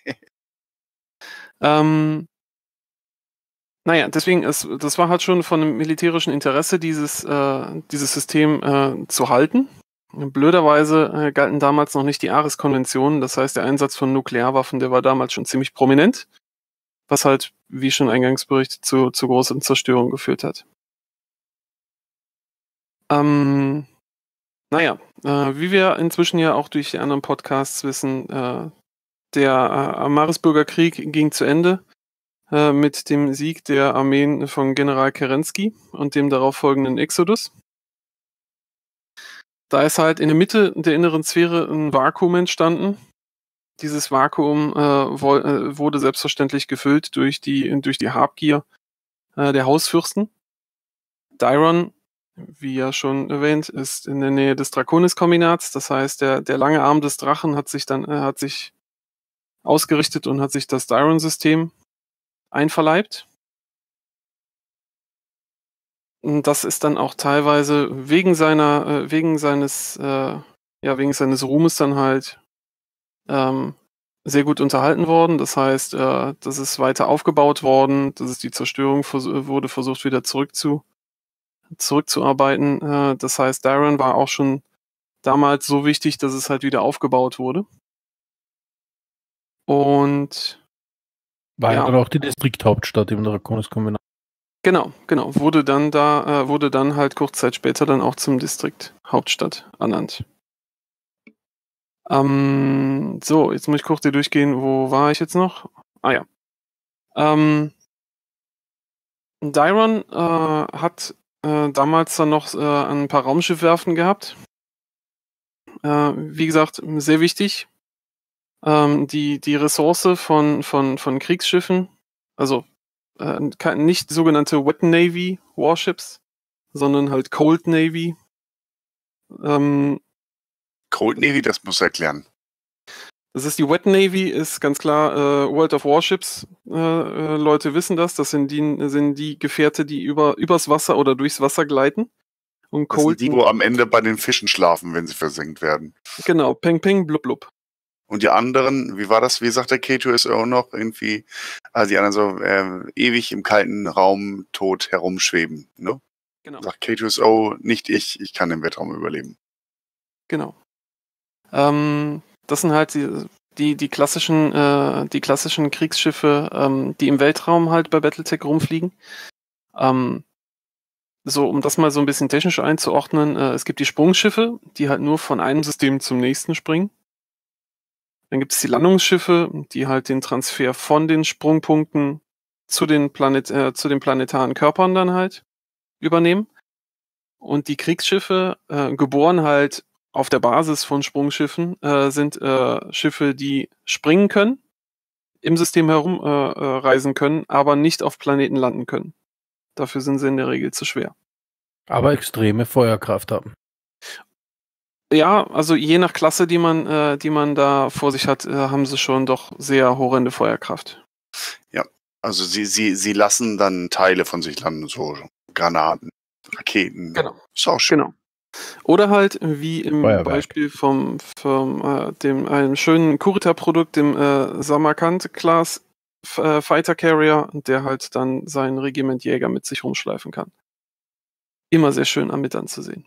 Deswegen, das war halt schon von einem militärischen Interesse, dieses System zu halten. Blöderweise galten damals noch nicht die Ares-Konventionen, das heißt, der Einsatz von Nuklearwaffen, der war damals schon ziemlich prominent, was halt, wie schon eingangs berichtet, zu großen Zerstörungen geführt hat. Wie wir inzwischen ja auch durch die anderen Podcasts wissen, der Amaris-Bürgerkrieg ging zu Ende mit dem Sieg der Armeen von General Kerensky und dem darauf folgenden Exodus. Da ist halt in der Mitte der inneren Sphäre ein Vakuum entstanden. Dieses Vakuum wurde selbstverständlich gefüllt durch die Habgier der Hausfürsten. Dairon, wie ja schon erwähnt, ist in der Nähe des Draconis-Kombinats. Das heißt, der lange Arm des Drachen hat sich ausgerichtet und hat sich das Dairon-System einverleibt. Und das ist dann auch teilweise wegen seines Ruhmes dann halt sehr gut unterhalten worden. Das heißt, das ist weiter aufgebaut worden, das ist die Zerstörung wurde versucht wieder zurückzuarbeiten. Das heißt, Dairon war auch schon damals so wichtig, dass es halt wieder aufgebaut wurde. Und war ja dann auch die Distrikthauptstadt im Draconis-Kombinat. Genau. Wurde dann halt kurz Zeit später dann auch zum Distrikthauptstadt ernannt. So, jetzt muss ich kurz hier durchgehen. Wo war ich jetzt noch? Dairon hat damals dann noch ein paar Raumschiffwerften gehabt. wie gesagt, sehr wichtig. Die Ressource von Kriegsschiffen, also nicht sogenannte Wet Navy Warships, sondern halt Cold Navy. Cold Navy, das muss erklären. Das ist die Wet Navy, ist ganz klar World of Warships. Leute wissen das. Das sind die Gefährte, die übers Wasser oder durchs Wasser gleiten. Und Das sind Cold, die, wo am Ende bei den Fischen schlafen, wenn sie versenkt werden. genau, Peng Peng, blub blub. Und die anderen, wie war das? Wie sagt der K2SO noch? Irgendwie, also die anderen so ewig im kalten Raum tot herumschweben. Ne? Genau. Sagt K2SO, nicht ich kann im Weltraum überleben. Genau. Das sind halt die klassischen Kriegsschiffe, die im Weltraum halt bei Battletech rumfliegen. So, um das mal so ein bisschen technisch einzuordnen, es gibt die Sprungschiffe, die halt nur von einem System zum nächsten springen. Dann gibt es die Landungsschiffe, die halt den Transfer von den Sprungpunkten zu den planetaren Körpern dann halt übernehmen. Und die Kriegsschiffe, geboren halt auf der Basis von Sprungschiffen, sind Schiffe, die springen können, im System herumreisen können, aber nicht auf Planeten landen können. Dafür sind sie in der Regel zu schwer. Aber extreme Feuerkraft haben. Ja, also je nach Klasse, die man da vor sich hat, haben sie schon doch sehr horrende Feuerkraft. Ja, also sie lassen dann Teile von sich landen, so Granaten, Raketen. Genau. Ist auch schön. Genau. Oder halt wie im Feuerwerk. Beispiel vom einem schönen Kurita-Produkt, dem Samarkand-Class Fighter Carrier, der halt dann sein Regiment Jäger mit sich rumschleifen kann. Immer sehr schön mit anzusehen.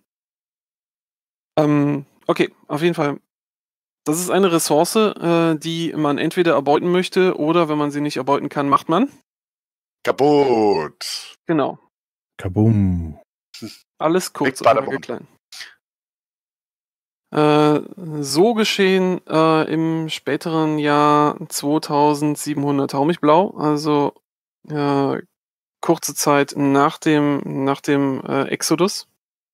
Okay, auf jeden Fall. Das ist eine Ressource, die man entweder erbeuten möchte oder wenn man sie nicht erbeuten kann, macht man. Kaputt. Genau. Kaboom. Alles kurz Big und Badabum. klein. So geschehen im späteren Jahr 2700 Taumichblau, also kurze Zeit nach dem Exodus.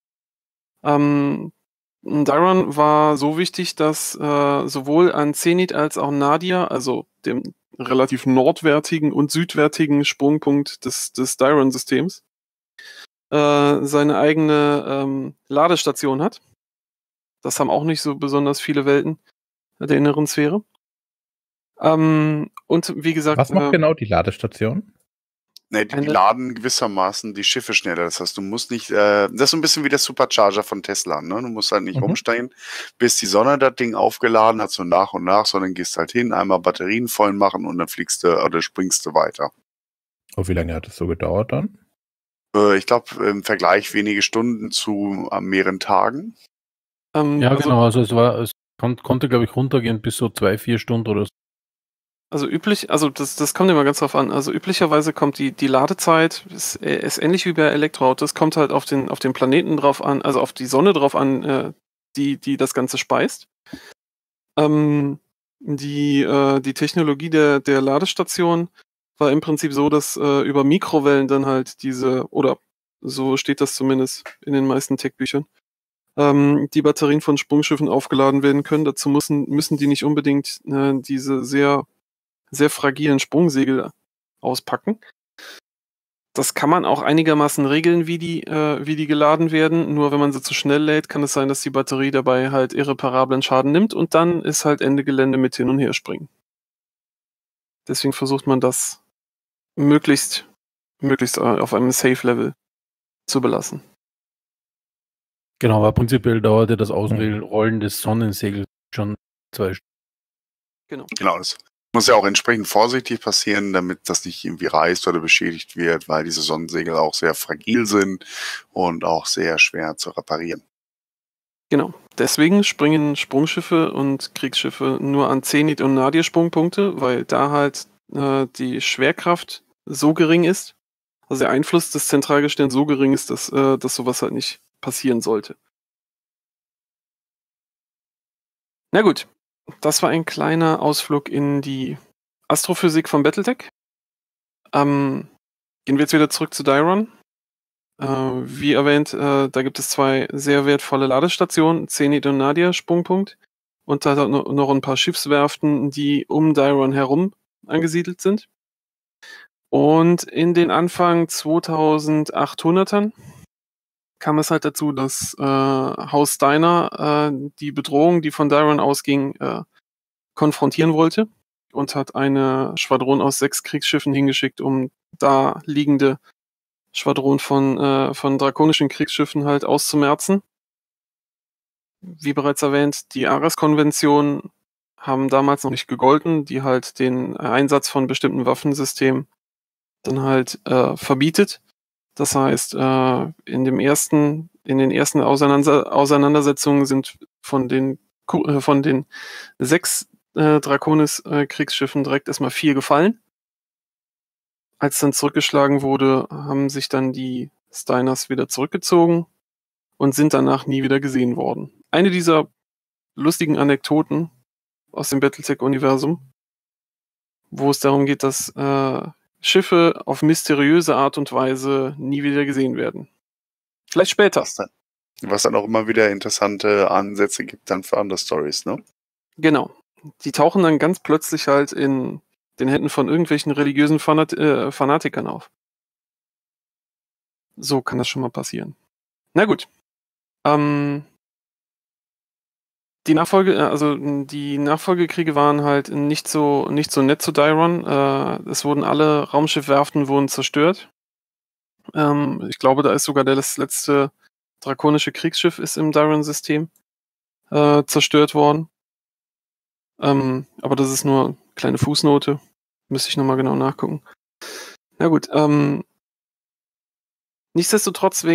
Dairon war so wichtig, dass sowohl an Zenit als auch Nadia, also dem relativ nordwärtigen und südwärtigen Sprungpunkt des Dairon-Systems, seine eigene Ladestation hat. Das haben auch nicht so besonders viele Welten der inneren Sphäre. Und wie gesagt, Was macht genau die Ladestation? Ne, die Eine- laden gewissermaßen die Schiffe schneller. Das heißt, du musst nicht, das ist so ein bisschen wie der Supercharger von Tesla, ne? Du musst halt nicht rumstehen, bis die Sonne das Ding aufgeladen hat, so nach und nach, sondern gehst halt hin, einmal Batterien voll machen und dann fliegst du oder springst du weiter. Und wie lange hat es so gedauert dann? Ich glaube, im Vergleich wenige Stunden zu mehreren Tagen. Ja, also, genau. Also es konnte, glaube ich, runtergehen bis so 2-4 Stunden oder so. Also das kommt immer ganz drauf an. Also üblicherweise kommt die Ladezeit, ist ähnlich wie bei Elektroautos, kommt halt auf den Planeten drauf an, also auf die Sonne drauf an, die das Ganze speist. Die Technologie der Ladestation war im Prinzip so, dass über Mikrowellen dann halt oder so steht das zumindest in den meisten Tech-Büchern, die Batterien von Sprungschiffen aufgeladen werden können. Dazu müssen die nicht unbedingt diese sehr sehr fragilen Sprungsegel auspacken. Das kann man auch einigermaßen regeln, wie die geladen werden. Nur wenn man sie zu schnell lädt, kann es sein, dass die Batterie dabei halt irreparablen Schaden nimmt und dann ist halt Ende Gelände mit hin und her springen. Deswegen versucht man das möglichst auf einem Safe-Level zu belassen. Genau, aber prinzipiell dauerte das Ausrollen des Sonnensegels schon 2 Stunden. Genau, das muss ja auch entsprechend vorsichtig passieren, damit das nicht irgendwie reißt oder beschädigt wird, weil diese Sonnensegel auch sehr fragil sind und auch sehr schwer zu reparieren. Genau. Deswegen springen Sprungschiffe und Kriegsschiffe nur an Zenit und Nadir-Sprungpunkte, weil da halt die Schwerkraft so gering ist, also der Einfluss des Zentralgestirns so gering ist, dass sowas halt nicht passieren sollte. Na gut, das war ein kleiner Ausflug in die Astrophysik von Battletech. Gehen wir jetzt wieder zurück zu Dairon. Wie erwähnt, da gibt es 2 sehr wertvolle Ladestationen, Zenit und Nadia Sprungpunkt und da noch ein paar Schiffswerften, die um Dairon herum angesiedelt sind. Und in den Anfang 2800ern kam es halt dazu, dass Haus Steiner die Bedrohung, die von Dairon ausging, konfrontieren wollte und hat eine Schwadron aus 6 Kriegsschiffen hingeschickt, um da liegende Schwadron von drakonischen Kriegsschiffen halt auszumerzen. Wie bereits erwähnt, die Ares-Konventionen haben damals noch nicht gegolten, die halt den Einsatz von bestimmten Waffensystemen dann halt verbietet. Das heißt, in den ersten Auseinandersetzungen sind von den 6 Draconis-Kriegsschiffen direkt erstmal 4 gefallen. Als dann zurückgeschlagen wurde, haben sich dann die Steiners wieder zurückgezogen und sind danach nie wieder gesehen worden. Eine dieser lustigen Anekdoten aus dem Battletech-Universum, wo es darum geht, dass Schiffe auf mysteriöse Art und Weise nie wieder gesehen werden. Vielleicht später. Was dann auch immer wieder interessante Ansätze gibt dann für andere Stories, ne? Genau. Die tauchen dann ganz plötzlich halt in den Händen von irgendwelchen religiösen Fanatikern auf. So kann das schon mal passieren. Na gut. Die Nachfolgekriege waren halt nicht so nett zu Dairon. Es wurden alle Raumschiffwerften wurden zerstört. Ich glaube, da ist sogar das letzte drakonische Kriegsschiff ist im Dairon-System zerstört worden. Aber das ist nur eine kleine Fußnote. Müsste ich nochmal genau nachgucken. Na gut, nichtsdestotrotz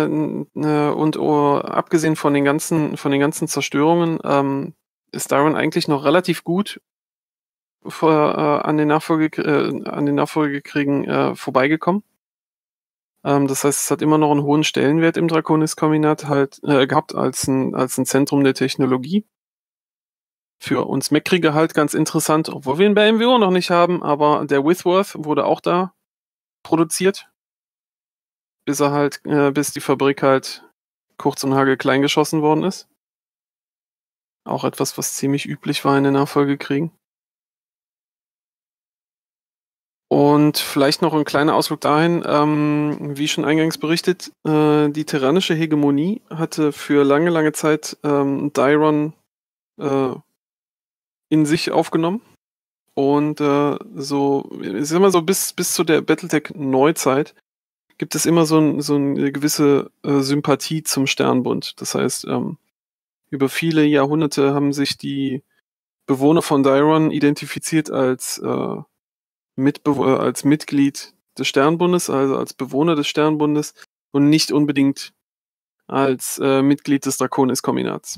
abgesehen von den ganzen Zerstörungen, ist Dairon eigentlich noch relativ gut an den Nachfolgekriegen vorbeigekommen. Das heißt, es hat immer noch einen hohen Stellenwert im Draconis-Kombinat gehabt als ein Zentrum der Technologie. Für uns Mech-Krieger halt ganz interessant, obwohl wir ihn bei MWO noch nicht haben, aber der Withworth wurde auch da produziert, bis die Fabrik halt kurz und hagelklein geschossen worden ist. Auch etwas, was ziemlich üblich war in den Nachfolgekriegen. Und vielleicht noch ein kleiner Ausflug dahin, wie schon eingangs berichtet, die terranische Hegemonie hatte für lange, lange Zeit Dairon in sich aufgenommen. Und bis zu der Battletech-Neuzeit gibt es immer so eine gewisse Sympathie zum Sternbund. Das heißt, über viele Jahrhunderte haben sich die Bewohner von Dairon identifiziert als Mitglied des Sternbundes, also als Bewohner des Sternbundes und nicht unbedingt als Mitglied des Draconis-Kombinats.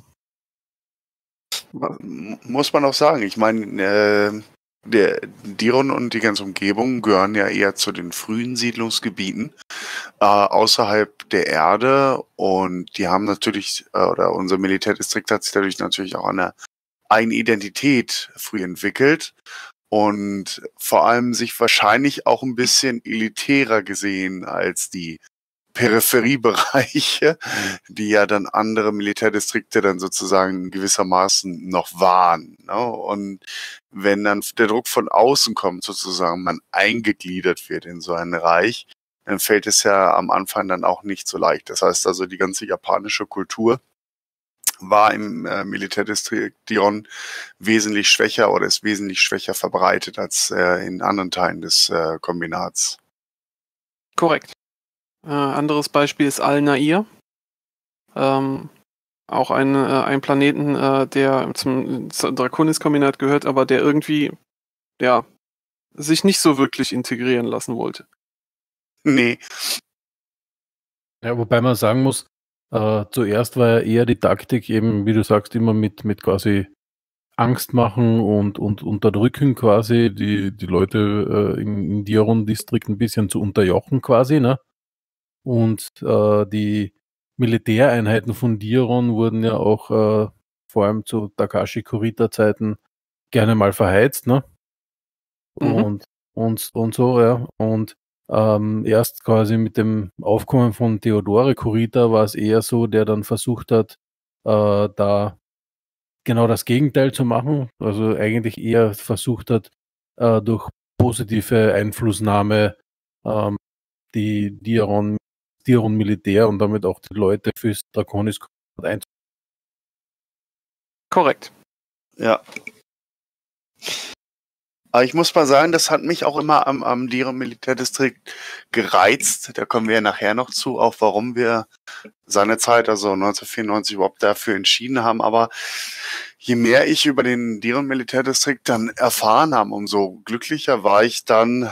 Muss man auch sagen. Ich meine, der Diron und die ganze Umgebung gehören ja eher zu den frühen Siedlungsgebieten außerhalb der Erde und die haben natürlich, oder unser Militärdistrikt hat sich dadurch natürlich auch eine eigene Identität früh entwickelt und vor allem sich wahrscheinlich auch ein bisschen elitärer gesehen als die Peripheriebereiche, die ja dann andere Militärdistrikte dann sozusagen gewissermaßen noch waren. Ne? Und wenn dann der Druck von außen kommt, sozusagen man eingegliedert wird in so ein Reich, dann fällt es ja am Anfang dann auch nicht so leicht. Das heißt also, die ganze japanische Kultur war im Militärdistrikt Diron wesentlich schwächer oder ist wesentlich schwächer verbreitet als in anderen Teilen des Kombinats. Korrekt. Anderes Beispiel ist Al-Nair. Auch ein Planeten, der zum Draconis-Kombinat gehört, aber der irgendwie sich nicht so wirklich integrieren lassen wollte. Nee. Ja, wobei man sagen muss, zuerst war ja eher die Taktik eben, wie du sagst, immer mit quasi Angst machen und unterdrücken quasi, die Leute in Diron-Distrikt ein bisschen zu unterjochen quasi, ne? Und die Militäreinheiten von Diron wurden ja auch vor allem zu Takashi Kurita-Zeiten gerne mal verheizt, ne? Mhm. Und so, ja. Und Erst quasi mit dem Aufkommen von Theodore Kurita war es eher so, der dann versucht hat, da genau das Gegenteil zu machen. Also eigentlich eher versucht hat, durch positive Einflussnahme die Diron Militär und damit auch die Leute fürs Draconis einzusetzen. Korrekt. Ja. Aber ich muss mal sagen, das hat mich auch immer am Diron Militärdistrikt gereizt. Da kommen wir ja nachher noch zu, auch warum wir seinerzeit, also 1994, überhaupt dafür entschieden haben. Aber je mehr ich über den Diron Militärdistrikt dann erfahren habe, umso glücklicher war ich dann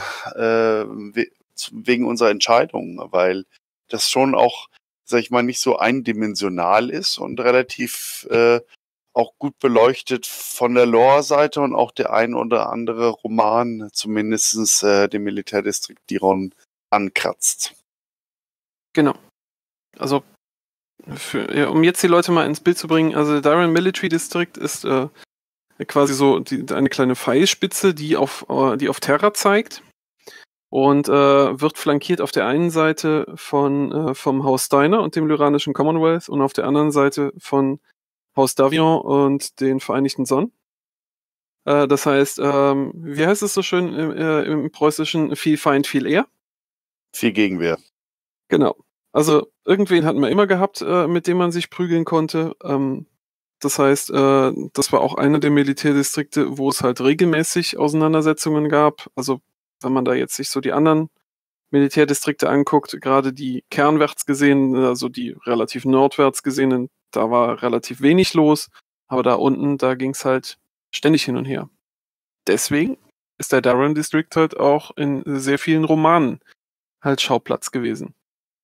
wegen unserer Entscheidung, weil das schon auch, sag ich mal, nicht so eindimensional ist und relativ auch gut beleuchtet von der Lore-Seite und auch der ein oder andere Roman zumindest den Militärdistrikt Diron ankratzt. Genau. Also, um jetzt die Leute mal ins Bild zu bringen, also der Diron Military District ist quasi so eine kleine Pfeilspitze, die auf Terra zeigt und wird flankiert auf der einen Seite vom Haus Steiner und dem Lyranischen Commonwealth und auf der anderen Seite von Haus Davion und den Vereinigten Sonnen. Das heißt, wie heißt es so schön im Preußischen? Viel Feind, viel eher. Viel Gegenwehr. Genau. Also irgendwen hatten wir immer gehabt, mit dem man sich prügeln konnte. Das heißt, das war auch einer der Militärdistrikte, wo es halt regelmäßig Auseinandersetzungen gab. Also wenn man da jetzt sich so die anderen Militärdistrikte anguckt, gerade die kernwärts gesehen, also die relativ nordwärts gesehenen, da war relativ wenig los, aber da unten, da ging es halt ständig hin und her. Deswegen ist der Diron District halt auch in sehr vielen Romanen halt Schauplatz gewesen.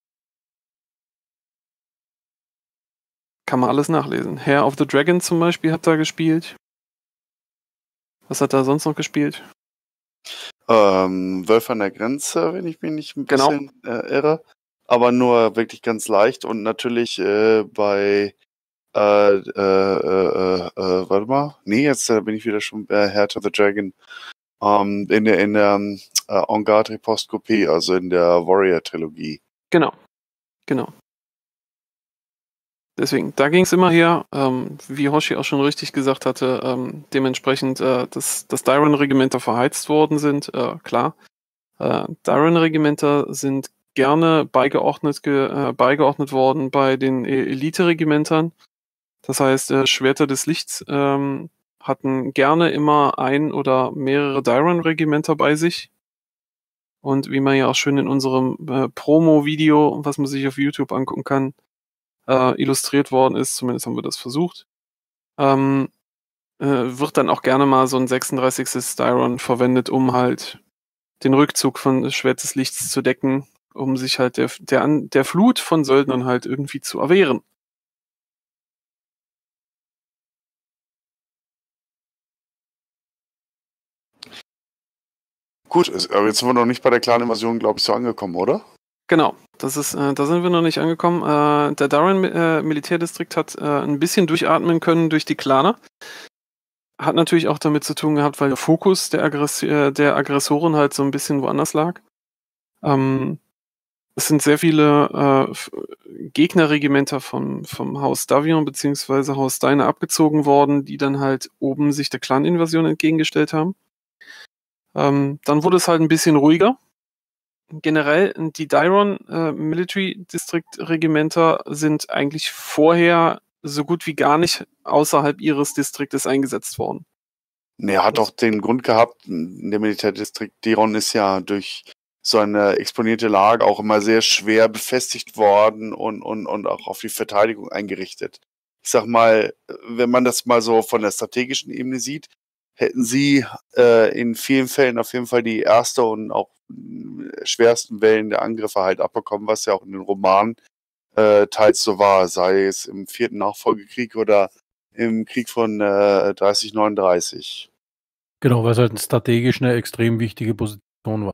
Kann man alles nachlesen. Hair of the Dragon zum Beispiel hat da gespielt. Was hat da sonst noch gespielt? Wölfe an der Grenze, wenn ich mich nicht ein bisschen irre. Aber nur wirklich ganz leicht und natürlich bei warte mal. Nee, jetzt bin ich wieder schon bei Heart of the Dragon. In der En Garde Riposte, also in der Warrior-Trilogie. Genau. Deswegen, da ging es immer her, wie Hoshi auch schon richtig gesagt hatte, dementsprechend, dass Diron-Regimenter verheizt worden sind, klar. Diron-Regimenter sind gerne beigeordnet worden bei den Elite-Regimentern. Das heißt, Schwerter des Lichts hatten gerne immer ein oder mehrere Diron-Regimenter bei sich. Und wie man ja auch schön in unserem Promo-Video, was man sich auf YouTube angucken kann, illustriert worden ist, zumindest haben wir das versucht, wird dann auch gerne mal so ein 36. Diron verwendet, um halt den Rückzug von Schwert des Lichts zu decken, um sich halt der Flut von Söldnern halt irgendwie zu erwehren. Gut, aber jetzt sind wir noch nicht bei der Clan-Invasion, glaube ich, so angekommen, oder? Genau, da sind wir noch nicht angekommen. Der Diron Militärdistrikt hat ein bisschen durchatmen können durch die Claner. Hat natürlich auch damit zu tun gehabt, weil der Fokus der Aggressoren halt so ein bisschen woanders lag. Es sind sehr viele Gegnerregimenter vom Haus Davion bzw. Haus Steiner abgezogen worden, die dann halt oben sich der Clan-Invasion entgegengestellt haben. Dann wurde es halt ein bisschen ruhiger. Generell, die Diron Military District Regimenter sind eigentlich vorher so gut wie gar nicht außerhalb ihres Distriktes eingesetzt worden. Ne, hat auch den Grund gehabt, der Militärdistrikt Diron ist ja durch so eine exponierte Lage auch immer sehr schwer befestigt worden und auch auf die Verteidigung eingerichtet. Ich sag mal, wenn man das mal so von der strategischen Ebene sieht, hätten sie in vielen Fällen auf jeden Fall die erste und auch schwersten Wellen der Angriffe halt abbekommen, was ja auch in den Romanen teils so war, sei es im 4. Nachfolgekrieg oder im Krieg von 3039. Genau, weil es halt strategisch eine extrem wichtige Position war.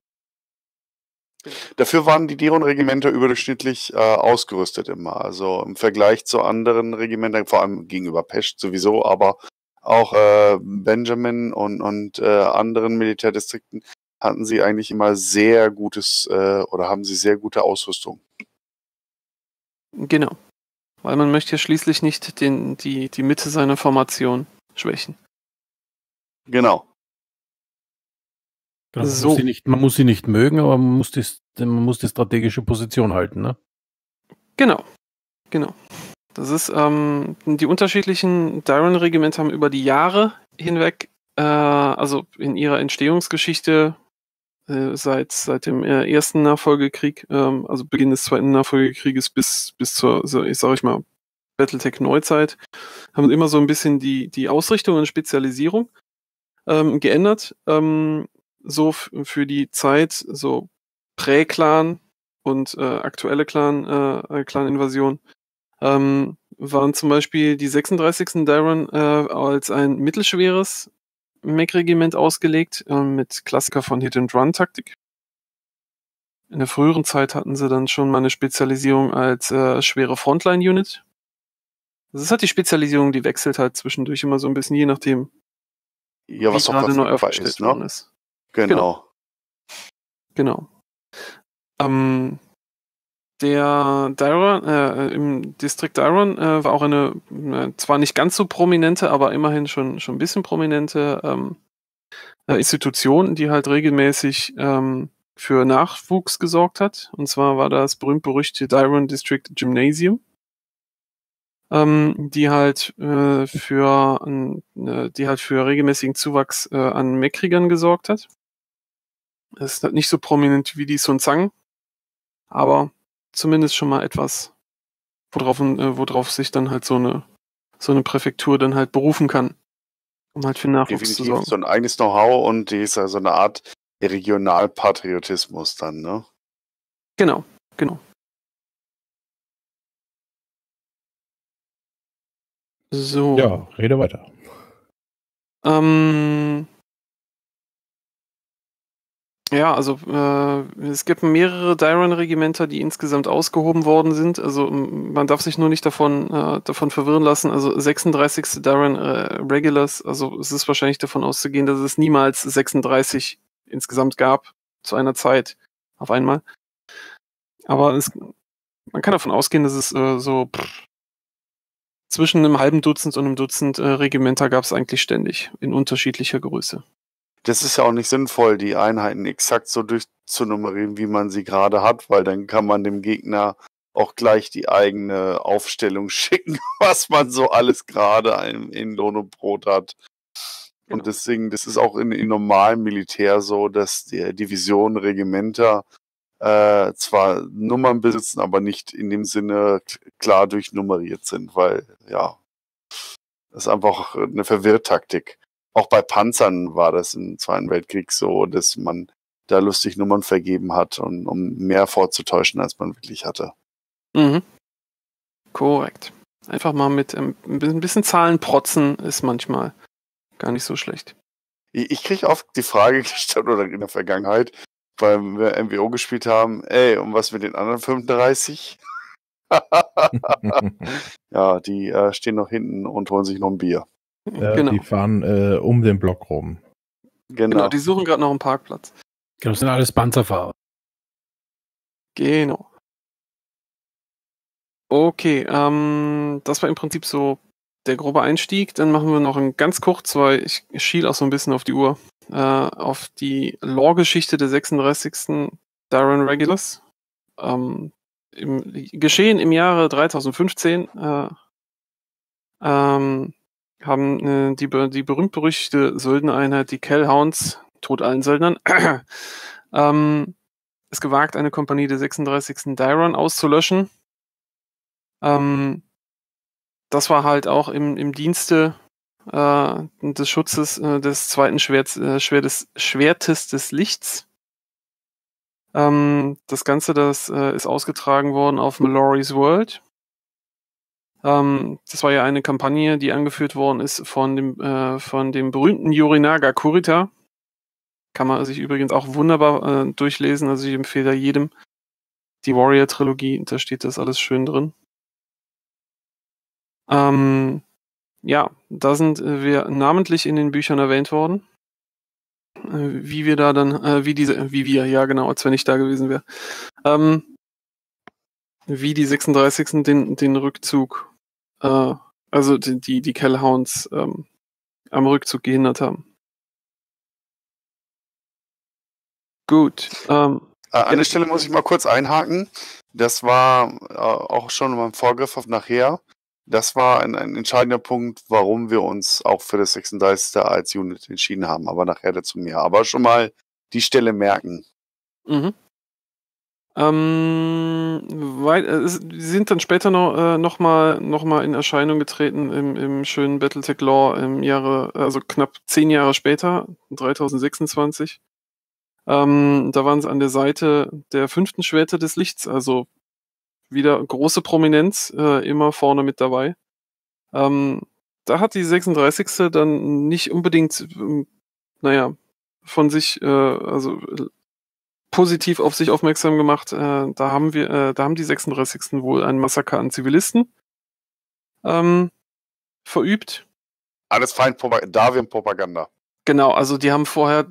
Dafür waren die Diron-Regimenter überdurchschnittlich ausgerüstet immer. Also im Vergleich zu anderen Regimentern, vor allem gegenüber Pescht sowieso, aber auch Benjamin und anderen Militärdistrikten hatten sie eigentlich immer sehr gutes oder haben sie sehr gute Ausrüstung. Genau. Weil man möchte ja schließlich nicht die Mitte seiner Formation schwächen. Genau. Genau, So. man muss sie nicht mögen, aber man muss die strategische Position halten, ne? Genau. Das ist, die unterschiedlichen Dairon-Regimenter haben über die Jahre hinweg, also in ihrer Entstehungsgeschichte, seit dem ersten Nachfolgekrieg, also Beginn des zweiten Nachfolgekrieges bis zur, ich sag mal, Battletech-Neuzeit, haben immer so ein bisschen die Ausrichtung und Spezialisierung geändert. So für die Zeit, so Prä-Clan und aktuelle Clan-Invasion, waren zum Beispiel die 36. Dairon als ein mittelschweres Mech-Regiment ausgelegt, mit Klassiker von Hit-and-Run-Taktik. In der früheren Zeit hatten sie dann schon mal eine Spezialisierung als schwere Frontline-Unit. Das ist halt die Spezialisierung, die wechselt halt zwischendurch immer so ein bisschen, je nachdem, Ja, wie was doch gerade neu verfügbar aufgestellt ist, worden ne? ist. Genau. Genau. Der Dairon, im Distrikt Dairon war auch eine zwar nicht ganz so prominente, aber immerhin schon ein bisschen prominente Institution, die halt regelmäßig für Nachwuchs gesorgt hat. Und zwar war das berühmt-berüchtigte Dairon District Gymnasium, die halt für regelmäßigen Zuwachs an Mech-Kriegern gesorgt hat. Es ist halt nicht so prominent wie die Sun Tsang, aber zumindest schon mal etwas, worauf sich dann halt so eine Präfektur dann halt berufen kann, um halt für Nachwuchs zu Definitiv sorgen. so ein eigenes Know-how und die ist ja so eine Art Regionalpatriotismus dann, ne? Genau. So. Ja, rede weiter. Ja, also es gibt mehrere Dairon-Regimenter, die insgesamt ausgehoben worden sind. Also man darf sich nur nicht davon verwirren lassen. Also 36. Dairon Regulars, also es ist wahrscheinlich davon auszugehen, dass es niemals 36 insgesamt gab zu einer Zeit auf einmal. Aber man kann davon ausgehen, dass es zwischen einem halben Dutzend und einem Dutzend Regimenter gab es eigentlich ständig in unterschiedlicher Größe. Das ist ja auch nicht sinnvoll, die Einheiten exakt so durchzunummerieren, wie man sie gerade hat, weil dann kann man dem Gegner auch gleich die eigene Aufstellung schicken, was man so alles gerade in Lohn und Brot hat. Genau. Und deswegen, das ist auch in normalem Militär so, dass die Divisionen, Regimenter zwar Nummern besitzen, aber nicht in dem Sinne klar durchnummeriert sind, weil, ja, das ist einfach eine Verwirrtaktik. Auch bei Panzern war das im Zweiten Weltkrieg so, dass man da lustig Nummern vergeben hat, um mehr vorzutäuschen, als man wirklich hatte. Mhm. Korrekt. Einfach mal mit ein bisschen Zahlen protzen ist manchmal gar nicht so schlecht. Ich kriege oft die Frage gestellt, oder in der Vergangenheit, weil wir MWO gespielt haben, ey, und was mit den anderen 35? Ja, die stehen noch hinten und holen sich noch ein Bier. Genau. Die fahren um den Block rum. Genau. Die suchen gerade noch einen Parkplatz. Genau, das sind alles Panzerfahrer. Genau. Okay, das war im Prinzip so der grobe Einstieg. Dann machen wir noch ein ganz kurz, weil ich schiel auch so ein bisschen auf die Uhr, auf die Lore-Geschichte der 36. Dairon Regulars. Geschehen im Jahre 3015 haben die berühmt-berüchtigte Söldnereinheit, die Kellhounds, Tod allen Söldnern, es gewagt, eine Kompanie der 36. Dairon auszulöschen. Das war halt auch im Dienste des Schutzes des zweiten Schwertes des Lichts. Das Ganze, das ist ausgetragen worden auf Mallory's World. Das war ja eine Kampagne, die angeführt worden ist von dem berühmten Yorinaga Kurita. Kann man sich übrigens auch wunderbar durchlesen. Also ich empfehle da jedem die Warrior-Trilogie. Da steht das alles schön drin. Ja, da sind wir namentlich in den Büchern erwähnt worden. wie wir da dann, ja genau, als wenn ich da gewesen wäre, wie die 36. den Rückzug, also die Kellhounds am Rückzug gehindert haben. Gut. An der Stelle muss ich mal kurz einhaken. Das war auch schon beim Vorgriff auf nachher. Das war ein entscheidender Punkt, warum wir uns auch für das 36. als Unit entschieden haben. Aber nachher dazu mehr. Aber schon mal die Stelle merken. Mhm. Sie sind dann später noch mal in Erscheinung getreten im schönen Battletech Lore im Jahre, also knapp 10 Jahre später, 3026. Da waren sie an der Seite der 5. Schwerter des Lichts, also wieder große Prominenz, immer vorne mit dabei. Da hat die 36. dann nicht unbedingt, von sich, positiv auf sich aufmerksam gemacht. Da haben die 36. wohl ein Massaker an Zivilisten verübt. Alles fein, Darwin-Propaganda. Genau, also die haben vorher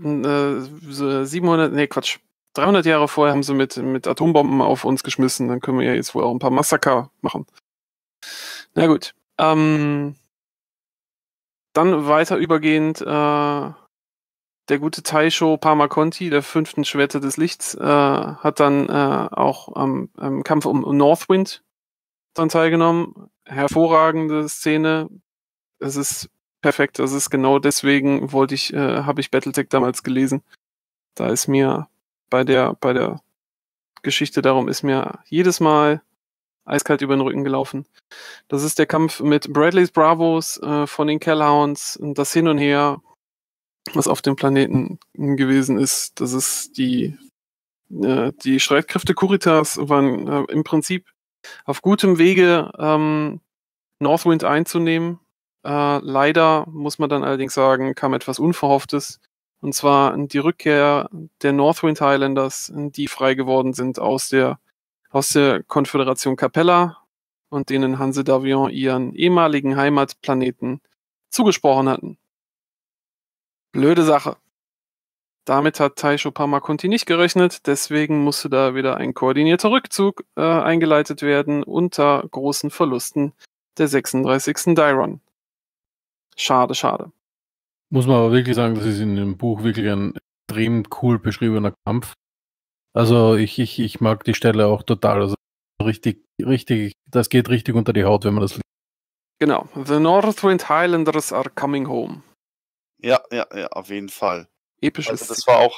300 Jahre vorher haben sie mit Atombomben auf uns geschmissen. Dann können wir ja jetzt wohl auch ein paar Massaker machen. Na gut. Dann weiter übergehend, der gute Taisho Parmaconti, der 5. Schwerter des Lichts, hat dann auch am Kampf um Northwind dann teilgenommen. Hervorragende Szene. Es ist perfekt. Das ist genau deswegen habe ich Battletech damals gelesen. Da ist mir bei der Geschichte darum ist mir jedes Mal eiskalt über den Rücken gelaufen. Das ist der Kampf mit Bradleys Bravos von den Kellhounds und das Hin und Her, was auf dem Planeten gewesen ist. Das ist die Streitkräfte Kuritas waren im Prinzip auf gutem Wege, Northwind einzunehmen. Leider, muss man dann allerdings sagen, kam etwas Unverhofftes. Und zwar die Rückkehr der Northwind Highlanders, die frei geworden sind aus der Konföderation Capella und denen Hanse Davion ihren ehemaligen Heimatplaneten zugesprochen hatten. Blöde Sache. Damit hat Taisho Parmaconti nicht gerechnet, deswegen musste da wieder ein koordinierter Rückzug eingeleitet werden unter großen Verlusten der 36. Dairon. Schade, schade. Muss man aber wirklich sagen, das ist in dem Buch wirklich ein extrem cool beschriebener Kampf. Also ich mag die Stelle auch total. Also richtig, das geht richtig unter die Haut, wenn man das liest. Genau. The Northwind Highlanders are coming home. Ja, auf jeden Fall. Episches. Also das war auch,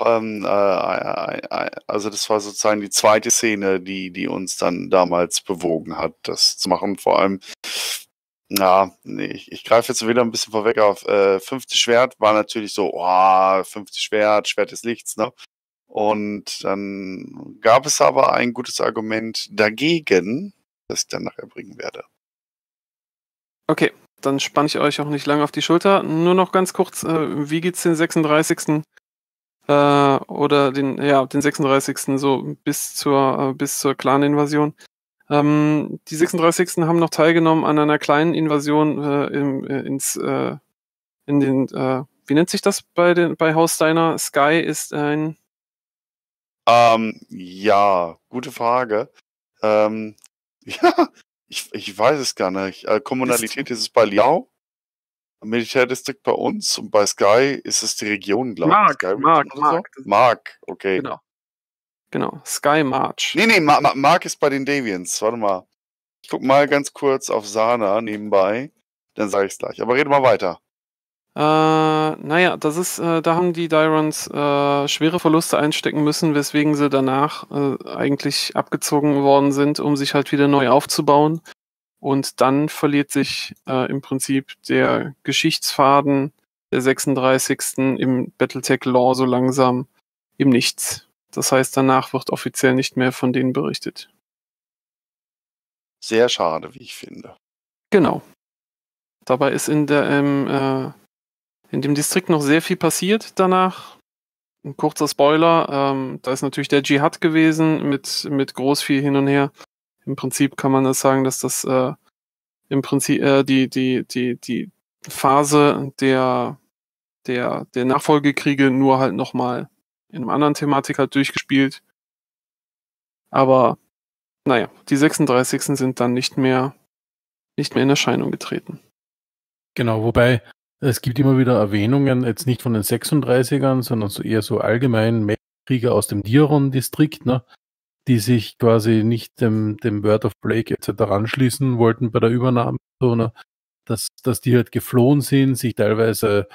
also das war sozusagen die zweite Szene, die uns dann damals bewogen hat, das zu machen. Vor allem, ich greife jetzt wieder ein bisschen vorweg auf 5. Schwert, war natürlich so, 5. Schwert des Lichts, ne? Und dann gab es aber ein gutes Argument dagegen, das ich dann nachher bringen werde. Okay, dann spanne ich euch auch nicht lange auf die Schulter. Nur noch ganz kurz, wie geht's den 36. Oder den 36. so bis zur Clan-Invasion? Die 36. haben noch teilgenommen an einer kleinen Invasion wie nennt sich das bei Haus Steiner? Sky ist ein... Ja, gute Frage. Ja, ich weiß es gar nicht. Kommunalität ist es bei Liao, Militärdistrikt bei uns und bei Sky ist es die Region, glaube ich. Mark, okay. Genau, Sky March. Nee, Mark ist bei den Davians. Warte mal. Ich guck mal ganz kurz auf Sana nebenbei, dann sage ich es gleich. Aber rede mal weiter. Das ist, da haben die Dairons schwere Verluste einstecken müssen, weswegen sie danach eigentlich abgezogen worden sind, um sich halt wieder neu aufzubauen. Und dann verliert sich im Prinzip der Geschichtsfaden der 36. im Battletech Lore so langsam im Nichts. Das heißt, danach wird offiziell nicht mehr von denen berichtet. Sehr schade, wie ich finde. Genau. Dabei ist in dem Distrikt noch sehr viel passiert danach. Ein kurzer Spoiler, da ist natürlich der Dschihad gewesen mit groß viel hin und her. Im Prinzip kann man das sagen, dass das im Prinzip die Phase der der Nachfolgekriege, nur halt nochmal in einer anderen Thematik halt durchgespielt. Aber naja, die 36. sind dann nicht mehr in Erscheinung getreten. Genau, wobei es gibt immer wieder Erwähnungen, jetzt nicht von den 36ern, sondern so eher so allgemein Krieger aus dem Diron-Distrikt, ne, die sich quasi nicht dem Word of Blake etc. anschließen wollten bei der Übernahme, so, ne, dass die halt geflohen sind, sich teilweise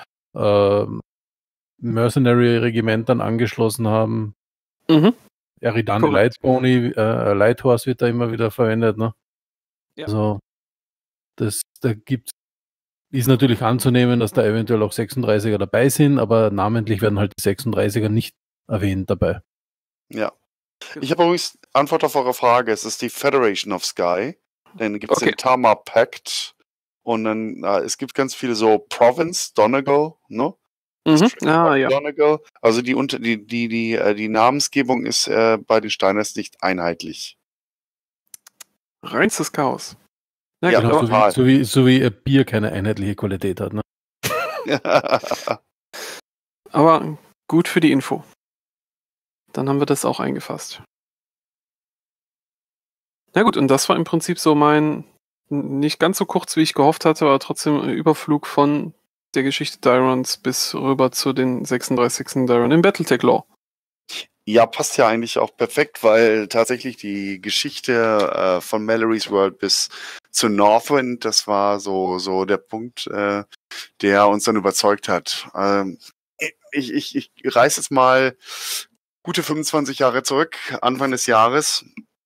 Mercenary-Regimentern angeschlossen haben. Mhm. Eridani Korrekt. Lightpony, Lighthorse wird da immer wieder verwendet, ne? Ja. Also ist natürlich anzunehmen, dass da eventuell auch 36er dabei sind, aber namentlich werden halt die 36er nicht erwähnt dabei. Ja. Ich habe übrigens Antwort auf eure Frage. Es ist die Federation of Sky. Dann gibt es den Tama Pact. Und dann, es gibt ganz viele so Province, Donegal, ne? Ja. Donegal. Also die Namensgebung ist bei den Steiners nicht einheitlich. Reinstes Chaos. Na Ja, gut, Genau, aber so wie Bier keine einheitliche Qualität hat, ne? Aber gut für die Info. Dann haben wir das auch eingefasst. Na gut, und das war im Prinzip so mein, nicht ganz so kurz, wie ich gehofft hatte, aber trotzdem ein Überflug von der Geschichte Dyrons bis rüber zu den 36. Dyron im Battletech-Lore. Ja, passt ja eigentlich auch perfekt, weil tatsächlich die Geschichte von Mallory's World bis zu Northwind, das war so der Punkt, der uns dann überzeugt hat. Ich reiße jetzt mal gute 25 Jahre zurück, Anfang des Jahres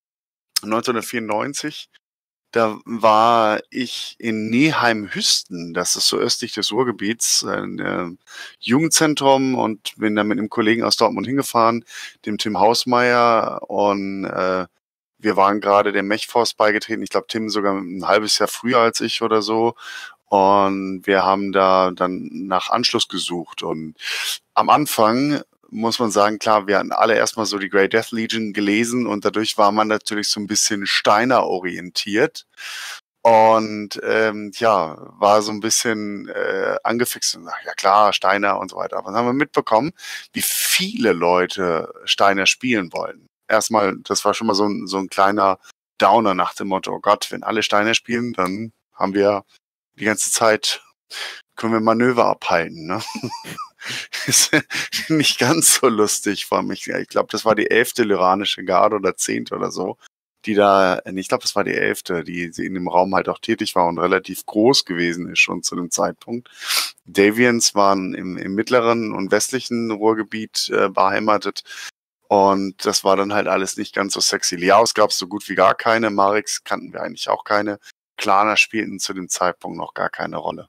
1994. Da war ich in Neheim-Hüsten, das ist so östlich des Ruhrgebiets, ein Jugendzentrum, und bin dann mit einem Kollegen aus Dortmund hingefahren, dem Tim Hausmeier, und wir waren gerade der Mechforce beigetreten. Ich glaube, Tim sogar ein halbes Jahr früher als ich oder so. Und wir haben da dann nach Anschluss gesucht. Und am Anfang muss man sagen, klar, wir hatten alle erstmal so die Grey Death Legion gelesen, und dadurch war man natürlich so ein bisschen Steiner orientiert. Und war so ein bisschen angefixt und ja klar, Steiner und so weiter. Aber dann haben wir mitbekommen, wie viele Leute Steiner spielen wollen. Erstmal, das war schon mal so ein kleiner Downer nach dem Motto, oh Gott, wenn alle Steiner spielen, dann haben wir die ganze Zeit, können wir Manöver abhalten, ne? Ist nicht ganz so lustig vor mich. Ich glaube, das war die 11. Lyranische Garde oder 10. oder so, ich glaube, das war die 11., die in dem Raum halt auch tätig war und relativ groß gewesen ist schon zu dem Zeitpunkt. Davians waren im mittleren und westlichen Ruhrgebiet beheimatet, und das war dann halt alles nicht ganz so sexy. Liaos gab es so gut wie gar keine, Marix kannten wir eigentlich auch keine. Klaner spielten zu dem Zeitpunkt noch gar keine Rolle.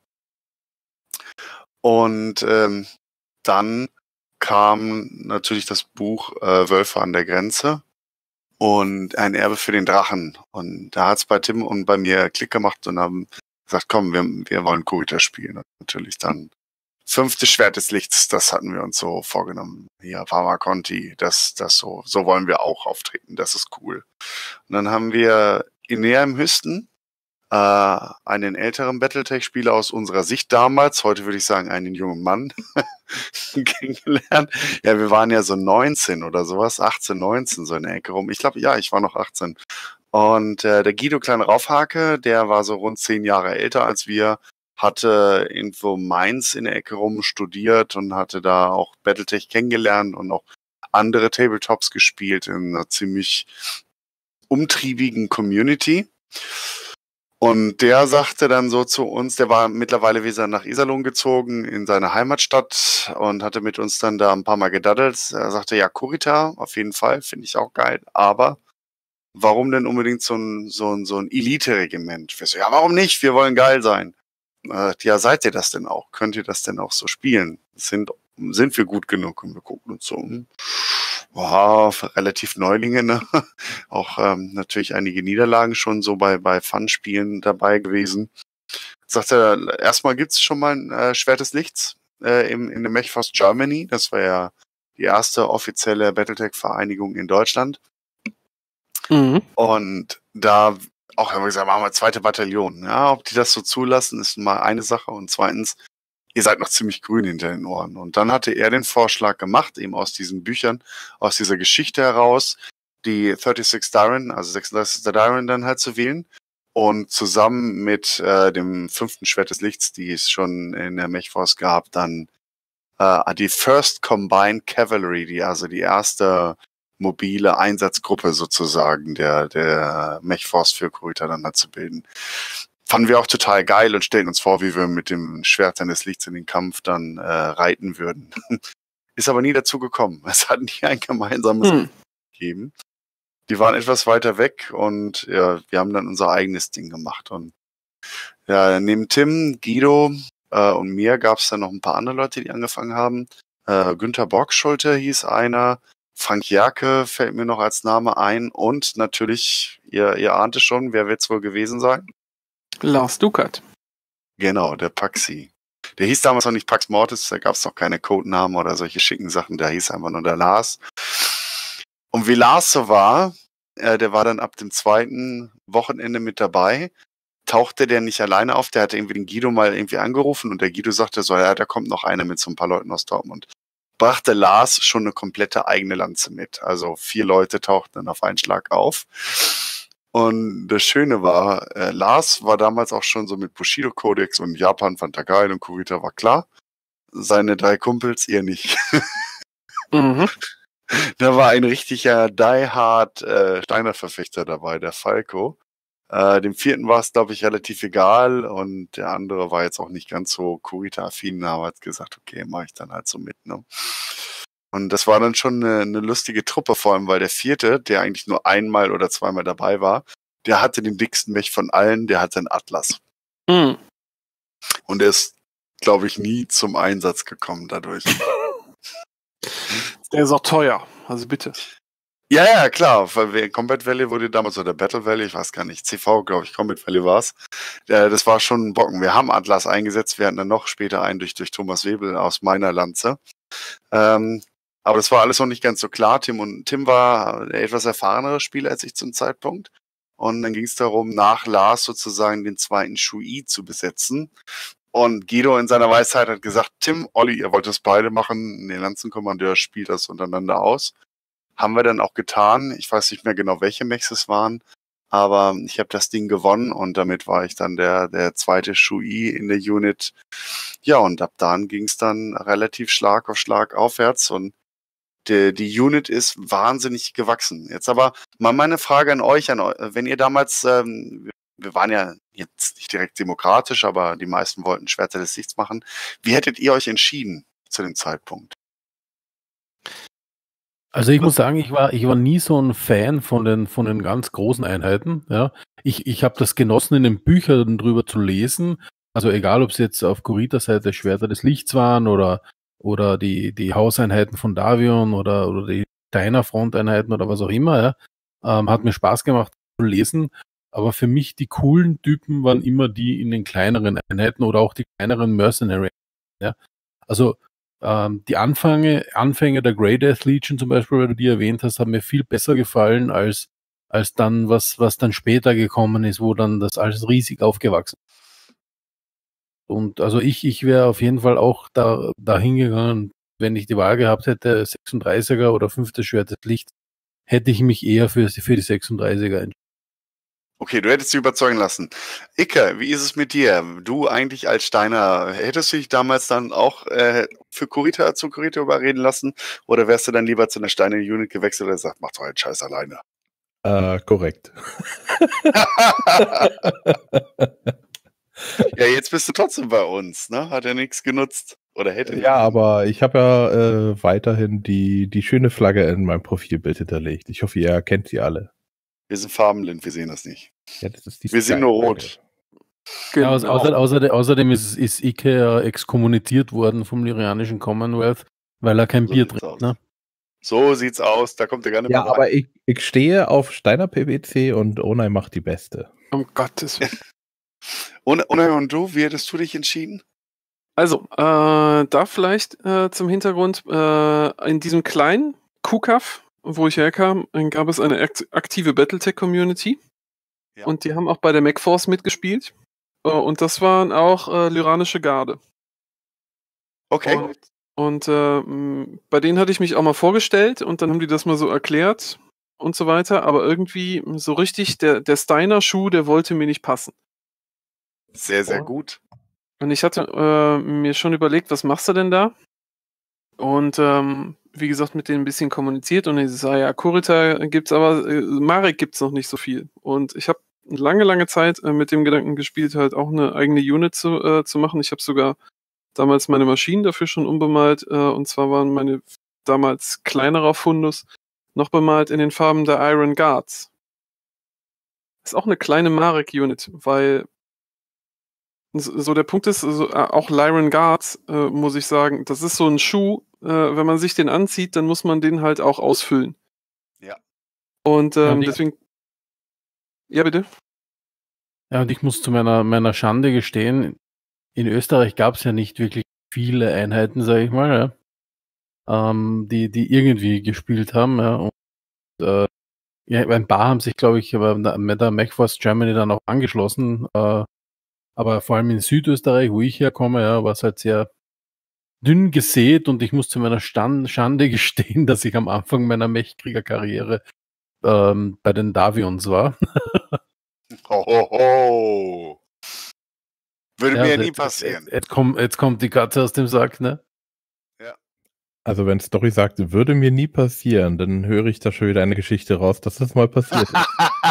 Und dann kam natürlich das Buch Wölfe an der Grenze und ein Erbe für den Drachen. Und da hat es bei Tim und bei mir Klick gemacht und haben gesagt, komm, wir wollen Kurita spielen. Und natürlich dann 5. Schwert des Lichts, das hatten wir uns so vorgenommen. Ja, Pharma Conti, das so wollen wir auch auftreten, das ist cool. Und dann haben wir in Neheim-Hüsten einen älteren Battletech-Spieler aus unserer Sicht damals, heute würde ich sagen einen jungen Mann, kennengelernt. Ja, wir waren ja so 19 oder sowas, 18, 19, so in der Ecke rum. Ich glaube, ja, ich war noch 18. Und der Guido Klein-Raufhake, der war so rund 10 Jahre älter als wir, hatte irgendwo Mainz in der Ecke rum studiert und hatte da auch Battletech kennengelernt und auch andere Tabletops gespielt in einer ziemlich umtriebigen Community. Und der sagte dann so zu uns, der war mittlerweile wieder nach Iserlohn gezogen, in seine Heimatstadt, und hatte mit uns dann da ein paar Mal gedaddelt. Er sagte, ja, Kurita, auf jeden Fall, finde ich auch geil, aber warum denn unbedingt so ein Elite-Regiment? Wir so, ja, warum nicht? Wir wollen geil sein. Ja, seid ihr das denn auch? Könnt ihr das denn auch so spielen? Sind wir gut genug? Und wir gucken uns so um. Wow, relativ Neulinge, ne? Auch natürlich einige Niederlagen schon so bei Fun-Spielen dabei gewesen. Sagt er, erstmal gibt es schon mal ein Schwert des Lichts in der Mechforce Germany. Das war ja die erste offizielle Battletech-Vereinigung in Deutschland. Mhm. Und da auch haben wir gesagt, machen wir 2. Bataillon. Ja, ob die das so zulassen, ist mal eine Sache. Und zweitens, ihr seid noch ziemlich grün hinter den Ohren. Und dann hatte er den Vorschlag gemacht, eben aus diesen Büchern, aus dieser Geschichte heraus, die 36 Darren, also 36. Darren dann halt zu wählen. Und zusammen mit dem 5. Schwert des Lichts, die es schon in der Mechforce gab, dann die First Combined Cavalry, also die erste mobile Einsatzgruppe sozusagen der Mechforce für Kurita dann halt zu bilden. Fanden wir auch total geil und stellten uns vor, wie wir mit dem Schwertern des Lichts in den Kampf dann reiten würden. Ist aber nie dazu gekommen. Es hat nie ein gemeinsames gegeben. Die waren etwas weiter weg und ja, wir haben dann unser eigenes Ding gemacht. Und ja, neben Tim, Guido und mir gab es dann noch ein paar andere Leute, die angefangen haben. Günther Borgschulte hieß einer. Frank Jerke fällt mir noch als Name ein. Und natürlich, ihr ahnt es schon, wer wird es wohl gewesen sein? Lars Dukat. Genau, der Paxi. Der hieß damals noch nicht Pax Mortis, da gab es noch keine Codenamen oder solche schicken Sachen, der hieß einfach nur der Lars. Und wie Lars so war, der war dann ab dem 2. Wochenende mit dabei, tauchte der nicht alleine auf, der hatte irgendwie den Guido mal irgendwie angerufen und der Guido sagte so, ja, da kommt noch einer mit so ein paar Leuten aus Dortmund. Brachte Lars schon eine komplette eigene Lanze mit. Also 4 Leute tauchten dann auf einen Schlag auf. Und das Schöne war, Lars war damals auch schon so mit Bushido-Kodex und Japan fand er geil und Kurita war klar. Seine 3 Kumpels eher nicht. Mhm. Da war ein richtiger Die-Hard Steiner-Verfechter dabei, der Falco. Dem 4. war es, glaube ich, relativ egal und der andere war jetzt auch nicht ganz so Kurita-affin, aber hat gesagt, okay, mache ich dann halt so mit. Ne? Und das war dann schon eine lustige Truppe, vor allem, weil der 4., der eigentlich nur einmal oder zweimal dabei war, der hatte den dicksten Mech von allen, der hatte einen Atlas. Mhm. Und er ist, glaube ich, nie zum Einsatz gekommen dadurch. Der ist auch teuer, also bitte. Ja, klar, weil Combat Valley wurde damals, oder Battle Valley, ich weiß gar nicht, CV, glaube ich, Combat Valley war es. Das war schon ein Bocken. Wir haben Atlas eingesetzt, wir hatten dann noch später einen durch Thomas Webel aus meiner Lanze. Aber das war alles noch nicht ganz so klar. Tim war der etwas erfahrenere Spieler als ich zum Zeitpunkt. Und dann ging es darum, nach Lars sozusagen den 2. Shui zu besetzen. Und Guido in seiner Weisheit hat gesagt, Tim, Olli, ihr wollt das beide machen, der Lanzenkommandeur spielt das untereinander aus. Haben wir dann auch getan. Ich weiß nicht mehr genau, welche Mechs es waren, aber ich habe das Ding gewonnen und damit war ich dann der 2. Shui in der Unit. Ja, und ab dann ging es dann relativ Schlag auf Schlag aufwärts und die Unit ist wahnsinnig gewachsen. Jetzt aber mal meine Frage an euch, wenn ihr damals, wir waren ja jetzt nicht direkt demokratisch, aber die meisten wollten Schwerter des Lichts machen. Wie hättet ihr euch entschieden zu dem Zeitpunkt? Also ich muss sagen, ich war nie so ein Fan von den ganz großen Einheiten. Ja. Ich habe das genossen, in den Büchern drüber zu lesen. Also egal, ob es jetzt auf Kurita-Seite Schwerter des Lichts waren oder die Hauseinheiten von Davion oder die Steiner Fronteinheiten oder was auch immer. Ja. Hat mir Spaß gemacht zu lesen. Aber für mich die coolen Typen waren immer die in den kleineren Einheiten oder auch die kleineren Mercenary. Ja. Also die Anfänge der Grey Death Legion zum Beispiel, weil du die erwähnt hast, haben mir viel besser gefallen als dann, was dann später gekommen ist, wo dann das alles riesig aufgewachsen ist. Und also ich wäre auf jeden Fall auch da hingegangen, wenn ich die Wahl gehabt hätte, 36er oder 5. Schwert des Lichts, hätte ich mich eher für die 36er entschieden. Okay, du hättest dich überzeugen lassen. Icke, wie ist es mit dir? Du eigentlich als Steiner, hättest du dich damals dann auch zu Kurita überreden lassen? Oder wärst du dann lieber zu einer Steiner-Unit gewechselt oder sagt, mach doch einen Scheiß alleine? Korrekt. Ja, jetzt bist du trotzdem bei uns, ne? Hat ja nichts genutzt. Oder hätte Ja, aber ich habe ja weiterhin die schöne Flagge in meinem Profilbild hinterlegt. Ich hoffe, ihr erkennt sie alle. Wir sind farbenblind, wir sehen das nicht. Ja, das ist die Wir sind nur rot. Ja, außerdem ist Ike ja exkommuniziert worden vom Lyrianischen Commonwealth, weil er kein Bier trinkt. Ne? So sieht's aus, da kommt er gar nicht mehr rein. Ja, aber ich stehe auf Steiner PBC und Onai macht die Beste. Um Gottes Willen. Und du, wie hättest du dich entschieden? Also, da vielleicht zum Hintergrund, in diesem kleinen KUKAF, wo ich herkam, gab es eine aktive Battletech-Community. Ja. Und die haben auch bei der MechForce mitgespielt. Und das waren auch Lyranische Garde. Okay. Und bei denen hatte ich mich auch mal vorgestellt und dann haben die das mal so erklärt und so weiter. Aber irgendwie so richtig, der Steiner-Schuh, der wollte mir nicht passen. Sehr, sehr gut. Und ich hatte mir schon überlegt, was machst du denn da? Und wie gesagt, mit denen ein bisschen kommuniziert und ich sage, ja, Kurita gibt's, aber Marek gibt's noch nicht so viel. Und ich habe lange, lange Zeit mit dem Gedanken gespielt, halt auch eine eigene Unit zu machen. Ich habe sogar damals meine Maschinen dafür schon umbemalt. Und zwar waren meine damals kleinerer Fundus noch bemalt in den Farben der Iron Guards. Ist auch eine kleine Marek-Unit, weil so der Punkt ist, auch Lyran Guards, muss ich sagen, das ist so ein Schuh, wenn man sich den anzieht, dann muss man den halt auch ausfüllen. Ja. Und Ja, deswegen. Ja, bitte. Ja, und ich muss zu meiner Schande gestehen, in Österreich gab es ja nicht wirklich viele Einheiten, sage ich mal, ja, die irgendwie gespielt haben. Ja, und ja, ein paar haben sich, glaube ich, aber mit der MechForce Germany dann auch angeschlossen. Aber vor allem in Südösterreich, wo ich herkomme, ja, war es halt sehr dünn gesät und ich muss zu meiner Schande gestehen, dass ich am Anfang meiner Mechkrieger-Karriere bei den Davions war. Ho, ho, ho. Würde mir ja nie passieren. Jetzt kommt die Katze aus dem Sack, ne? Also wenn Story sagt, würde mir nie passieren, dann höre ich da schon wieder eine Geschichte raus, dass das mal passiert ist.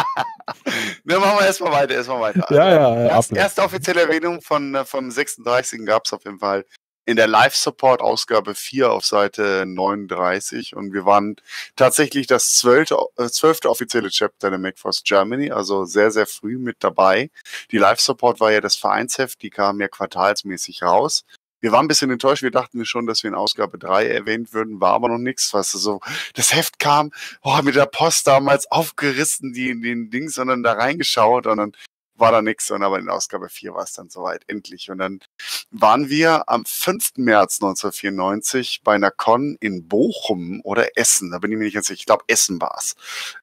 Ne, machen wir erstmal weiter. Ja, Erste offizielle Erwähnung vom 36. gab es auf jeden Fall in der Live-Support-Ausgabe 4 auf Seite 39 und wir waren tatsächlich das 12. Offizielle Chapter der MechForce Germany, also sehr, sehr früh mit dabei. Die Live-Support war ja das Vereinsheft, die kam ja quartalsmäßig raus. Wir waren ein bisschen enttäuscht, wir dachten schon, dass wir in Ausgabe 3 erwähnt würden, war aber noch nichts, was so, das Heft kam, mit der Post damals aufgerissen, die in den Dings, und dann da reingeschaut und dann war da nichts, und aber in Ausgabe 4 war es dann soweit, endlich. Und dann waren wir am 5. März 1994 bei einer Con in Bochum oder Essen, da bin ich mir nicht ganz sicher, ich glaube Essen war es.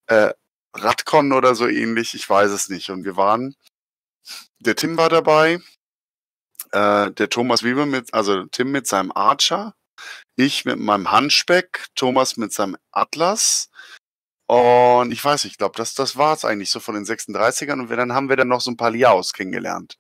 Radcon oder so ähnlich, ich weiß es nicht. Und wir waren, der Tim war dabei, der Thomas Weber Tim mit seinem Archer, ich mit meinem Hunchback, Thomas mit seinem Atlas und ich weiß nicht, ich glaube, das war es eigentlich so von den 36ern und dann haben wir dann noch so ein paar Liaos kennengelernt.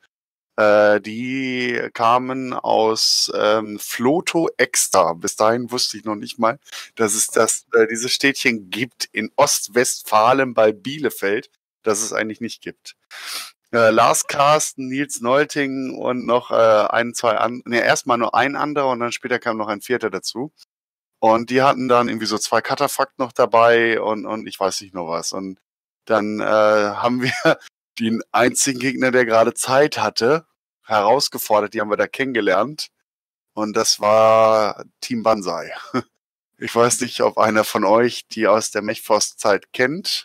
Die kamen aus Floto Extra. Bis dahin wusste ich noch nicht mal, dass es dieses Städtchen gibt in Ostwestfalen bei Bielefeld, das es eigentlich nicht gibt. Lars Carsten, Nils Neulting und noch erstmal nur ein anderer und dann später kam noch ein vierter dazu. Und die hatten dann irgendwie so 2 Katafakt noch dabei und ich weiß nicht noch was. Und dann haben wir den einzigen Gegner, der gerade Zeit hatte, herausgefordert, die haben wir da kennengelernt. Und das war Team Banzai. Ich weiß nicht, ob einer von euch die aus der MechForce-Zeit kennt.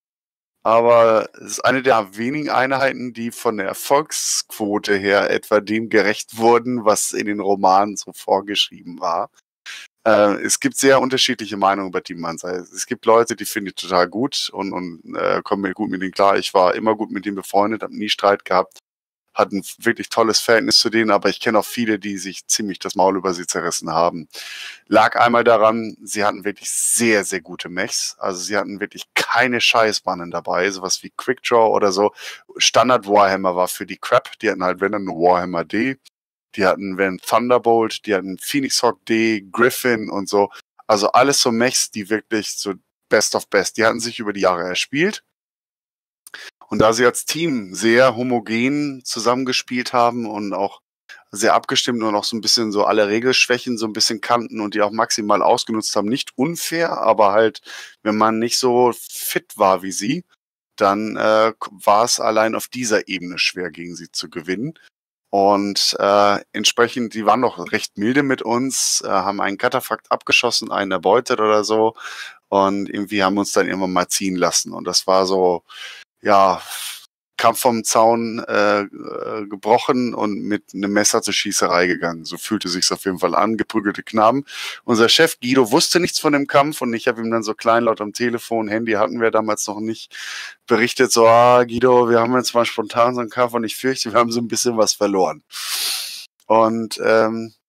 Aber es ist eine der wenigen Einheiten, die von der Erfolgsquote her etwa dem gerecht wurden, was in den Romanen so vorgeschrieben war. Es gibt sehr unterschiedliche Meinungen über Team Banzai. Es gibt Leute, die finde ich total gut und kommen mir gut mit denen klar. Ich war immer gut mit denen befreundet, habe nie Streit gehabt, hatte ein wirklich tolles Verhältnis zu denen, aber ich kenne auch viele, die sich ziemlich das Maul über sie zerrissen haben. Lag einmal daran, sie hatten wirklich sehr, sehr gute Mechs. Also sie hatten wirklich keine Scheißbannen dabei, sowas wie Quickdraw oder so. Standard Warhammer war für die Crap, die hatten halt, wenn dann nur Warhammer D. Die hatten Thunderbolt, die hatten Phoenix Hawk D, Griffin und so. Also alles so Mechs, die wirklich so Best of Best. Die hatten sich über die Jahre erspielt. Und da sie als Team sehr homogen zusammengespielt haben und auch sehr abgestimmt und auch so ein bisschen so alle Regelschwächen so ein bisschen kannten und die auch maximal ausgenutzt haben, nicht unfair, aber halt, wenn man nicht so fit war wie sie, dann war es allein auf dieser Ebene schwer, gegen sie zu gewinnen. Und entsprechend, die waren noch recht milde mit uns, haben einen Katafakt abgeschossen, einen erbeutet oder so. Und irgendwie haben uns dann irgendwann mal ziehen lassen. Und das war so, ja, Kampf vom Zaun gebrochen und mit einem Messer zur Schießerei gegangen. So fühlte sich's auf jeden Fall an, geprügelte Knaben. Unser Chef Guido wusste nichts von dem Kampf und ich habe ihm dann so kleinlaut am Telefon, Handy hatten wir damals noch nicht, berichtet so, Guido, wir haben jetzt mal spontan so einen Kampf und ich fürchte, wir haben so ein bisschen was verloren. Und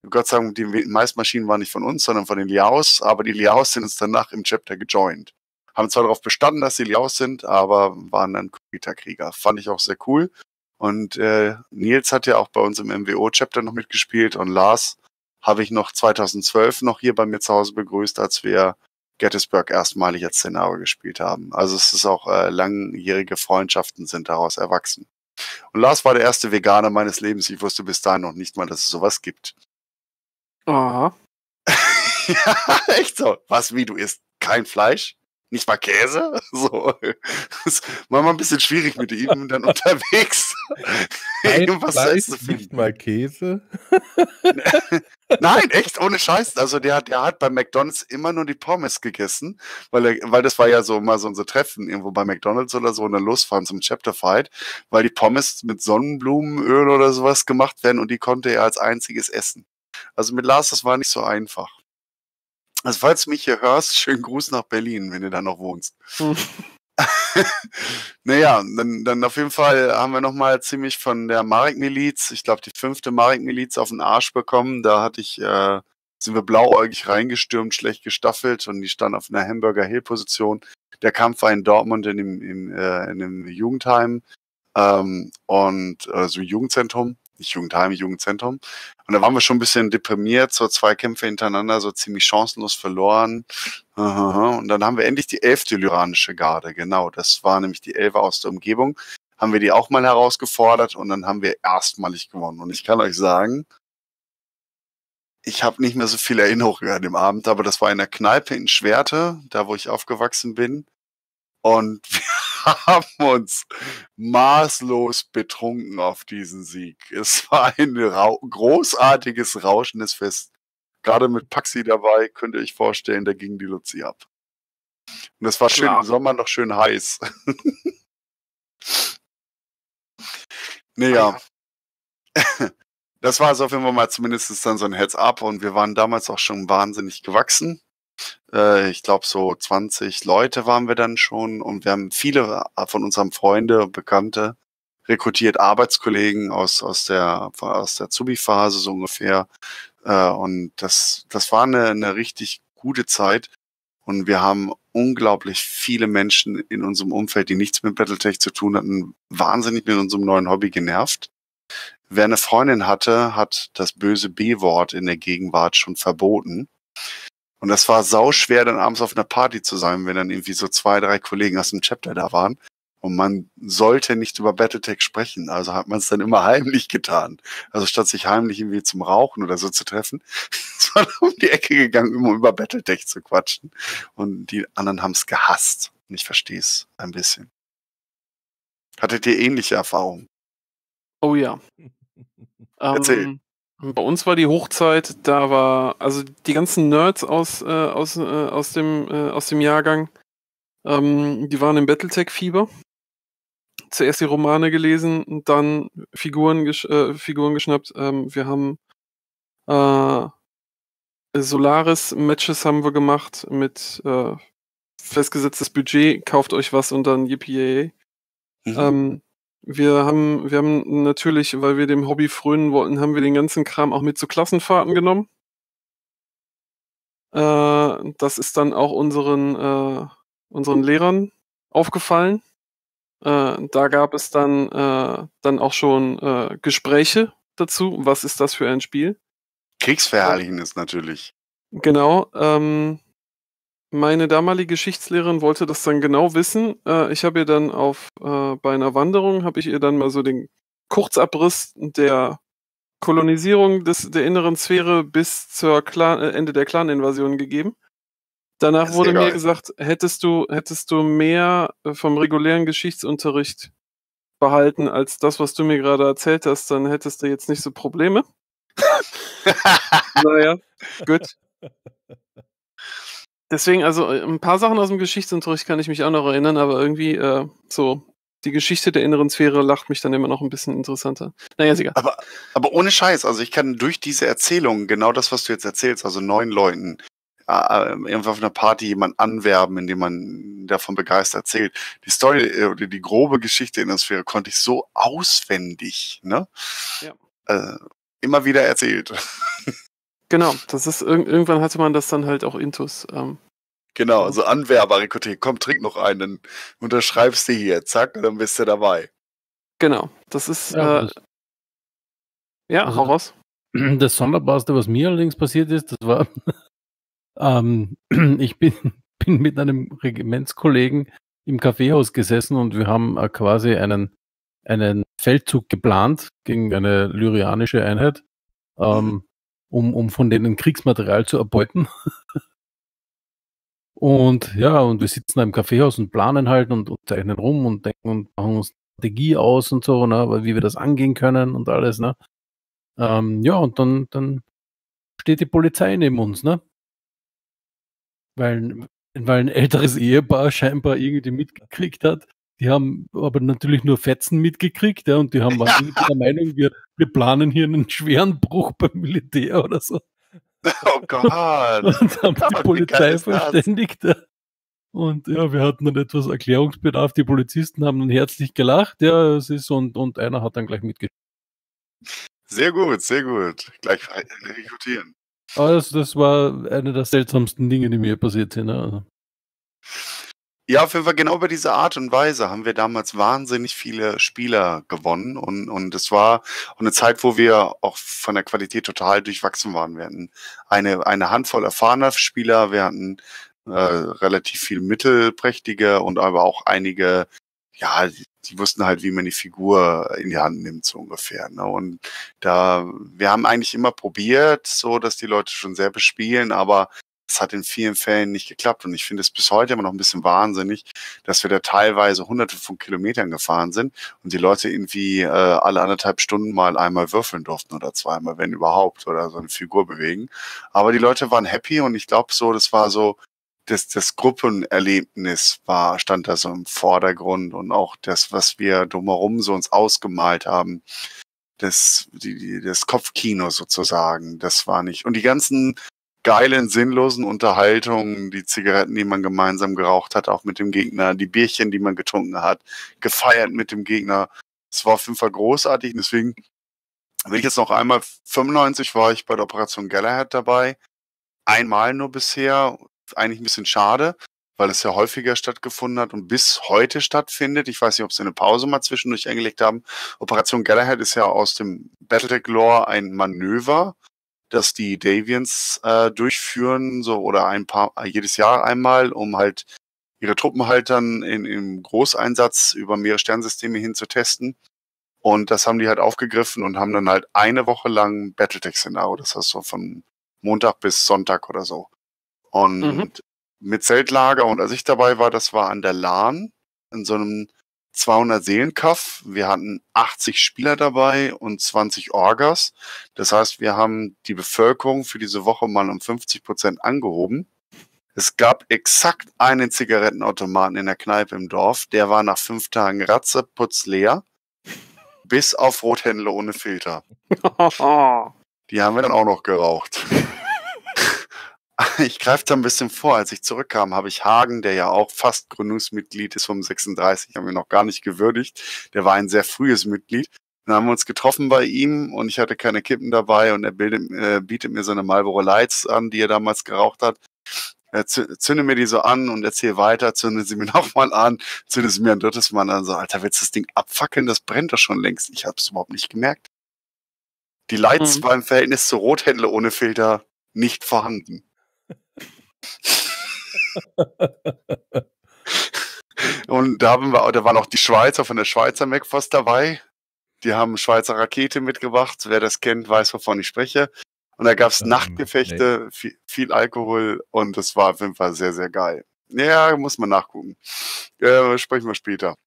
Gott sei Dank, die meisten Maschinen waren nicht von uns, sondern von den Liaos, aber die Liaos sind uns danach im Chapter gejoint. Haben zwar darauf bestanden, dass sie Liaos sind, aber waren dann Computerkrieger. Fand ich auch sehr cool. Und Nils hat ja auch bei uns im MWO-Chapter noch mitgespielt und Lars habe ich noch 2012 noch hier bei mir zu Hause begrüßt, als wir Gettysburg erstmalig als Szenario gespielt haben. Also es ist auch langjährige Freundschaften sind daraus erwachsen. Und Lars war der erste Veganer meines Lebens. Ich wusste bis dahin noch nicht mal, dass es sowas gibt. Aha. Ja, echt so. Was, wie, du isst kein Fleisch? Nicht mal Käse? So. Das war mal ein bisschen schwierig mit ihm dann unterwegs. Irgendwas zu Fleisch, essen zu finden. nicht mal Käse. Nein, echt, ohne Scheiß. Also der hat bei McDonald's immer nur die Pommes gegessen, weil das war ja so mal so unser Treffen irgendwo bei McDonald's oder so und dann losfahren zum Chapter Fight, weil die Pommes mit Sonnenblumenöl oder sowas gemacht werden und die konnte er als einziges essen. Also mit Lars, das war nicht so einfach. Also falls du mich hier hörst, schönen Gruß nach Berlin, wenn du da noch wohnst. Naja, dann auf jeden Fall haben wir nochmal ziemlich von der Marek-Miliz, ich glaube die 5. Marek-Miliz auf den Arsch bekommen. Da sind wir blauäugig reingestürmt, schlecht gestaffelt und die standen auf einer Hamburger-Hill-Position. Der Kampf war in Dortmund in einem Jugendheim so Jugendzentrum. Nicht Jugendheim, Jugendzentrum. Und da waren wir schon ein bisschen deprimiert, so 2 Kämpfe hintereinander, so ziemlich chancenlos verloren. Und dann haben wir endlich die 11. Lyranische Garde, genau, das war nämlich die 11 aus der Umgebung. Haben wir die auch mal herausgefordert und dann haben wir erstmalig gewonnen. Und ich kann euch sagen, ich habe nicht mehr so viel Erinnerung an dem Abend, aber das war in der Kneipe in Schwerte, da wo ich aufgewachsen bin. Und wir haben uns maßlos betrunken auf diesen Sieg. Es war ein großartiges, rauschendes Fest. Gerade mit Paxi dabei, könnt ihr euch vorstellen, da ging die Luzi ab. Und das war schön Klar. im Sommer noch schön heiß. Naja. Das war also auf jeden Fall mal zumindest dann so ein Heads-up und wir waren damals auch schon wahnsinnig gewachsen. Ich glaube, so 20 Leute waren wir dann schon und wir haben viele von unseren Freunden und Bekannte rekrutiert, Arbeitskollegen aus der Zubi-Phase so ungefähr. Und das war eine richtig gute Zeit. Und wir haben unglaublich viele Menschen in unserem Umfeld, die nichts mit Battletech zu tun hatten, wahnsinnig mit unserem neuen Hobby genervt. Wer eine Freundin hatte, hat das böse B-Wort in der Gegenwart schon verboten. Und das war sauschwer, dann abends auf einer Party zu sein, wenn dann irgendwie so 2, 3 Kollegen aus dem Chapter da waren. Und man sollte nicht über Battletech sprechen. Also hat man es dann immer heimlich getan. Also statt sich heimlich irgendwie zum Rauchen oder so zu treffen, ist man um die Ecke gegangen, um über Battletech zu quatschen. Und die anderen haben es gehasst. Und ich verstehe es ein bisschen. Hattet ihr ähnliche Erfahrungen? Oh ja. Erzähl. Bei uns war die Hochzeit, da war, also die ganzen Nerds aus dem Jahrgang, die waren im Battletech-Fieber. Zuerst die Romane gelesen und dann Figuren geschnappt. Wir haben Solaris-Matches haben wir gemacht mit festgesetztes Budget, kauft euch was und dann yippie. Wir haben natürlich, weil wir dem Hobby frönen wollten, haben wir den ganzen Kram auch mit zu Klassenfahrten genommen. Das ist dann auch unseren Lehrern aufgefallen. Da gab es dann auch schon Gespräche dazu. Was ist das für ein Spiel? Kriegsverherrlichendes natürlich. Genau. Meine damalige Geschichtslehrerin wollte das dann genau wissen. Ich habe ihr dann bei einer Wanderung, habe ich ihr dann mal so den Kurzabriss der Kolonisierung der inneren Sphäre bis zur Ende der Clan-Invasion gegeben. Danach wurde mir gesagt, hättest du mehr vom regulären Geschichtsunterricht behalten als das, was du mir gerade erzählt hast, dann hättest du jetzt nicht so Probleme. Naja, gut. Deswegen, also ein paar Sachen aus dem Geschichtsunterricht kann ich mich auch noch erinnern, aber irgendwie so die Geschichte der inneren Sphäre lacht mich dann immer noch ein bisschen interessanter. Naja, ist egal. Aber ohne Scheiß, also ich kann durch diese Erzählung, genau das, was du jetzt erzählst, also 9 Leuten, irgendwo auf einer Party jemanden anwerben, indem man davon begeistert erzählt. Die Story oder die grobe Geschichte in der Sphäre konnte ich so auswendig, ne? Ja. Immer wieder erzählt. Genau, das ist irgendwann hatte man das dann halt auch intus. Genau, also Anwerber rekrutieren. Komm, trink noch einen. Unterschreibst du hier, zack, und dann bist du dabei. Genau, das ist, Ja, hau raus. das Sonderbarste, was mir allerdings passiert ist, das war, ich bin mit einem Regimentskollegen im Kaffeehaus gesessen und wir haben quasi einen Feldzug geplant gegen eine lyrianische Einheit, um von denen Kriegsmaterial zu erbeuten. Und ja, und wir sitzen da im Kaffeehaus und planen halt und zeichnen rum und denken und machen uns Strategie aus und so, ne, wie wir das angehen können und alles, ne. Ja, und dann steht die Polizei neben uns, ne? Weil ein älteres Ehepaar scheinbar irgendwie mitgekriegt hat. Die haben aber natürlich nur Fetzen mitgekriegt, ja, und waren irgendwie der Meinung, wir planen hier einen schweren Bruch beim Militär oder so. Oh Gott. Und haben die Polizei verständigt. Ja. Und ja, wir hatten dann etwas Erklärungsbedarf. Die Polizisten haben dann herzlich gelacht, ja, es ist und einer hat dann gleich mitgeschrieben. Sehr gut, sehr gut. Gleich rekrutieren. Aber das war eine der seltsamsten Dinge, die mir passiert sind. Ja. Also. Ja, auf jeden Fall genau bei dieser Art und Weise haben wir damals wahnsinnig viele Spieler gewonnen und es war auch eine Zeit, wo wir auch von der Qualität total durchwachsen waren. Wir hatten eine Handvoll erfahrener Spieler, wir hatten relativ viel mittelprächtige und aber auch einige, ja, die wussten halt, wie man die Figur in die Hand nimmt, so ungefähr. Ne? Und wir haben eigentlich immer probiert, so dass die Leute schon sehr bespielen, aber es hat in vielen Fällen nicht geklappt und ich finde es bis heute immer noch ein bisschen wahnsinnig, dass wir da teilweise hunderte von Kilometern gefahren sind und die Leute irgendwie alle 1,5 Stunden mal einmal würfeln durften oder zweimal, wenn überhaupt, oder so eine Figur bewegen. Aber die Leute waren happy und ich glaube so, das war so, das Gruppenerlebnis stand da so im Vordergrund und auch das, was wir drumherum so uns ausgemalt haben, das Kopfkino sozusagen, das war nicht. Und die ganzen geilen, sinnlosen Unterhaltungen, die Zigaretten, die man gemeinsam geraucht hat, auch mit dem Gegner, die Bierchen, die man getrunken hat, gefeiert mit dem Gegner. Es war auf jeden Fall großartig. Deswegen will ich jetzt noch einmal, 95 war ich bei der Operation Galahad dabei. Einmal nur bisher. Eigentlich ein bisschen schade, weil es ja häufiger stattgefunden hat und bis heute stattfindet. Ich weiß nicht, ob sie eine Pause mal zwischendurch eingelegt haben. Operation Galahad ist ja aus dem Battletech-Lore ein Manöver, dass die Davians durchführen, so oder jedes Jahr einmal, um halt ihre Truppen halt dann im Großeinsatz über mehrere Sternsysteme hin zu testen. Und das haben die halt aufgegriffen und haben dann halt eine Woche lang Battletech-Szenario, das heißt so von Montag bis Sonntag oder so. Und mit Zeltlager und als ich dabei war, das war an der LAN in so einem 200-Seelen-Kaff. Wir hatten 80 Spieler dabei und 20 Orgas. Das heißt, wir haben die Bevölkerung für diese Woche mal um 50% angehoben. Es gab exakt einen Zigarettenautomaten in der Kneipe im Dorf. Der war nach 5 Tagen ratzeputzleer. Bis auf Rothändler ohne Filter. Die haben wir dann auch noch geraucht. Ich greife da ein bisschen vor. Als ich zurückkam, habe ich Hagen, der ja auch fast Gründungsmitglied ist vom 36, haben wir noch gar nicht gewürdigt. Der war ein sehr frühes Mitglied. Dann haben wir uns getroffen bei ihm und ich hatte keine Kippen dabei und er bietet mir so eine Marlboro Lights an, die er damals geraucht hat. Er zünde mir die so an und erzähl weiter, zünde sie mir nochmal an, zünde sie mir ein drittes Mal an. So, Alter, willst du das Ding abfackeln? Das brennt doch schon längst. Ich habe es überhaupt nicht gemerkt. Die Lights waren im Verhältnis zu Rothändler ohne Filter nicht vorhanden. Und da waren auch die Schweizer von der Schweizer MacFoss dabei. Die haben Schweizer Rakete mitgebracht. Wer das kennt, weiß, wovon ich spreche. Und da gab es Nachtgefechte, viel Alkohol und das war auf jeden Fall sehr, sehr geil. Ja, muss man nachgucken. Sprechen wir später.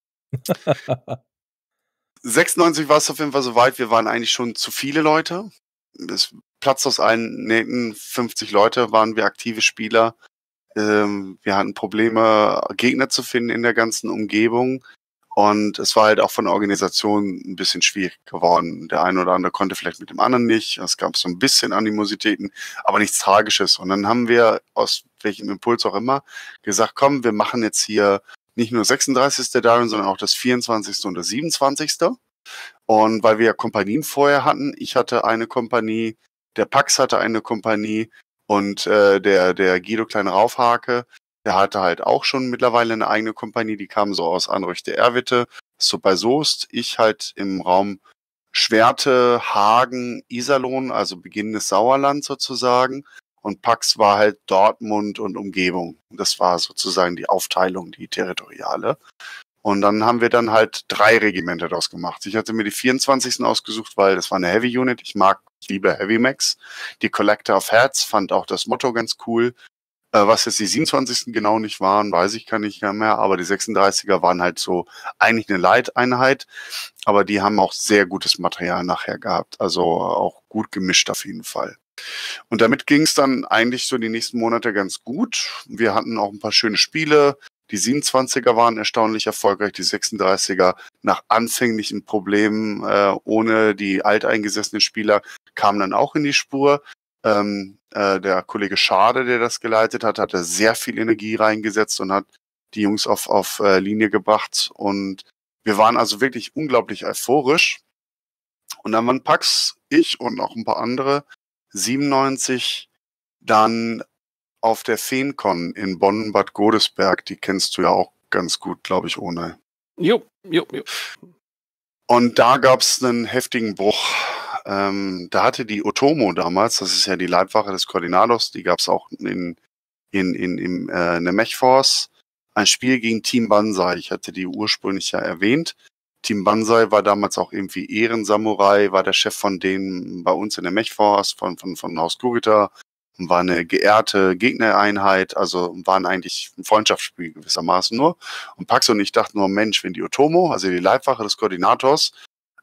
96 war es auf jeden Fall soweit. Wir waren eigentlich schon zu viele Leute. Es platzt aus allen Nähten. 50 Leute waren wir aktive Spieler. Wir hatten Probleme, Gegner zu finden in der ganzen Umgebung. Und es war halt auch von der Organisation ein bisschen schwierig geworden. Der eine oder andere konnte vielleicht mit dem anderen nicht. Es gab so ein bisschen Animositäten, aber nichts Tragisches. Und dann haben wir, aus welchem Impuls auch immer, gesagt, komm, wir machen jetzt hier nicht nur 36. Darwin, sondern auch das 24. und das 27. Und weil wir ja Kompanien vorher hatten, ich hatte eine Kompanie, Der Pax hatte eine Kompanie und der Guido Klein-Raufhake, der hatte halt auch schon mittlerweile eine eigene Kompanie, die kam so aus Anrüchte-Erwitte, so bei Soest. Ich halt im Raum Schwerte, Hagen, Iserlohn, also beginnendes Sauerland sozusagen. Und Pax war halt Dortmund und Umgebung. Das war sozusagen die Aufteilung, die territoriale. Und dann haben wir dann halt 3 Regimenter daraus gemacht. Ich hatte mir die 24. ausgesucht, weil das war eine Heavy Unit. Ich liebe Heavy Max. Die Collector of Heads fand auch das Motto ganz cool. Was jetzt die 27. genau nicht waren, weiß ich gar nicht mehr. Aber die 36er waren halt so eigentlich eine Light-Einheit. Aber die haben auch sehr gutes Material nachher gehabt. Also auch gut gemischt auf jeden Fall. Und damit ging es dann eigentlich so die nächsten Monate ganz gut. Wir hatten auch ein paar schöne Spiele. Die 27er waren erstaunlich erfolgreich, die 36er nach anfänglichen Problemen ohne die alteingesessenen Spieler kamen dann auch in die Spur. Der Kollege Schade, der das geleitet hat, hatte sehr viel Energie reingesetzt und hat die Jungs auf Linie gebracht. Und wir waren also wirklich unglaublich euphorisch. Und dann waren Pax, ich und noch ein paar andere 97 dann auf der Feencon in Bonn-Bad Godesberg. Die kennst du ja auch ganz gut, glaube ich, ohne. Jo. Und da gab es einen heftigen Bruch. Da hatte die Otomo damals, das ist ja die Leibwache des Koordinators, die gab es auch in der Mechforce, ein Spiel gegen Team Banzai. Ich hatte die ursprünglich ja erwähnt. Team Banzai war damals auch irgendwie Ehrensamurai, war der Chef von denen bei uns in der Mechforce, von Haus Kurita, war eine geehrte Gegnereinheit, also waren eigentlich ein Freundschaftsspiel gewissermaßen nur. Und Pax und ich dachten nur, Mensch, wenn die Otomo, also die Leibwache des Koordinators,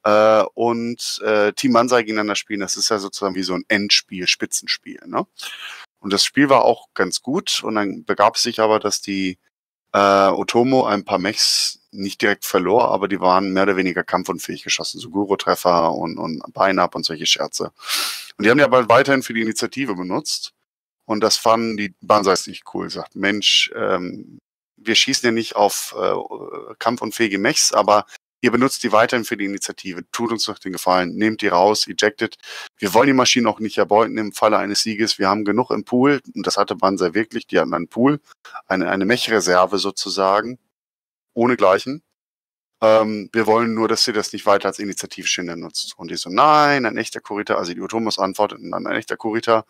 und Team Banzai gegeneinander spielen, das ist ja sozusagen wie so ein Endspiel, Spitzenspiel, ne? Und das Spiel war auch ganz gut und dann begab es sich aber, dass die Otomo ein paar Mechs nicht direkt verlor, aber die waren mehr oder weniger kampfunfähig geschossen, so Guro-Treffer und Bein-Up und solche Scherze. Und die haben die aber weiterhin für die Initiative benutzt und das fanden die Banzais nicht cool. Sagt, Mensch, wir schießen ja nicht auf kampfunfähige Mechs, aber ihr benutzt die weiterhin für die Initiative. Tut uns doch den Gefallen, nehmt die raus, ejected. Wir wollen die Maschinen auch nicht erbeuten im Falle eines Sieges. Wir haben genug im Pool und das hatte Banzai wirklich. Die hatten einen Pool, eine Mech-Reserve sozusagen, ohne Gleichen. Wir wollen nur, dass ihr das nicht weiter als Initiativschinder nutzt. Und die so, nein, ein echter Kurita, also die Otomos antworteten dann, ein echter Kurita,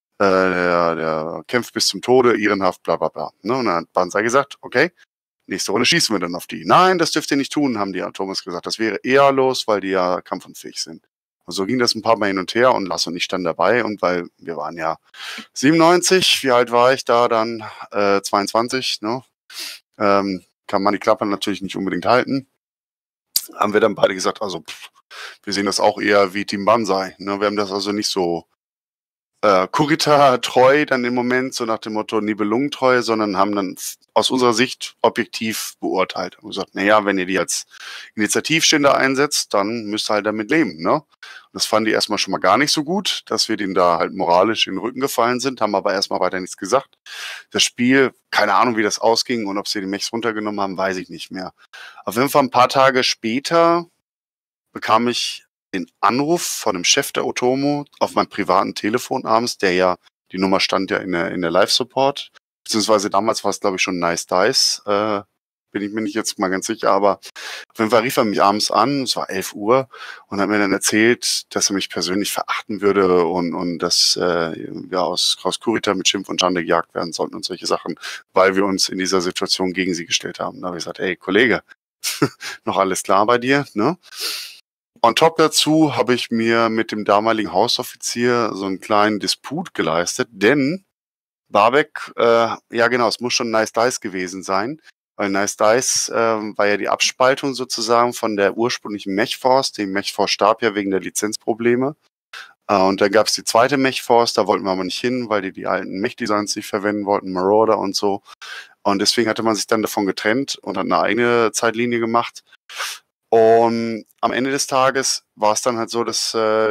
der kämpft bis zum Tode, ehrenhaft, bla bla bla. Ne? Und dann hat Banzai gesagt, okay, nächste Runde schießen wir dann auf die. Nein, das dürft ihr nicht tun, haben die Atomos gesagt. Das wäre eher los, weil die ja kampfunfähig sind. Und so ging das ein paar Mal hin und her und Lasse und ich dann dabei. Und weil wir waren ja 97, wie alt war ich da dann? 22, ne? Kann man die Klappe natürlich nicht unbedingt halten. Haben wir dann beide gesagt, also wir sehen das auch eher wie Team Banzai. Ne? Wir haben das also nicht so Kurita treu dann im Moment, so nach dem Motto Nibelungentreu, sondern haben dann aus unserer Sicht objektiv beurteilt und gesagt, naja, wenn ihr die als Initiativständer einsetzt, dann müsst ihr halt damit leben, ne? Und das fanden die erstmal schon mal gar nicht so gut, dass wir denen da halt moralisch in den Rücken gefallen sind, haben aber erstmal weiter nichts gesagt. Das Spiel, keine Ahnung, wie das ausging und ob sie die Mechs runtergenommen haben, weiß ich nicht mehr. Auf jeden Fall ein paar Tage später bekam ich den Anruf von dem Chef der Otomo auf meinem privaten Telefon abends, die Nummer stand ja in der Live-Support, beziehungsweise damals war es, glaube ich, schon Nice Dice, bin ich mir nicht jetzt mal ganz sicher, aber auf jeden Fall rief er mich abends an, es war 11 Uhr, und hat mir dann erzählt, dass er mich persönlich verachten würde und dass wir aus Kurita mit Schimpf und Schande gejagt werden sollten und solche Sachen, weil wir uns in dieser Situation gegen sie gestellt haben. Da habe ich gesagt, ey, Kollege, noch alles klar bei dir, ne? On top dazu habe ich mir mit dem damaligen Hausoffizier so einen kleinen Disput geleistet, denn Barbeck, ja genau, es muss schon Nice Dice gewesen sein, weil Nice Dice war ja die Abspaltung sozusagen von der ursprünglichen Mechforce. Die Mechforce starb ja wegen der Lizenzprobleme. Und dann gab es die zweite Mechforce, da wollten wir aber nicht hin, weil die alten Mech-Designs nicht verwenden wollten, Marauder und so. Und deswegen hatte man sich dann davon getrennt und hat eine eigene Zeitlinie gemacht. Und am Ende des Tages war es dann halt so, dass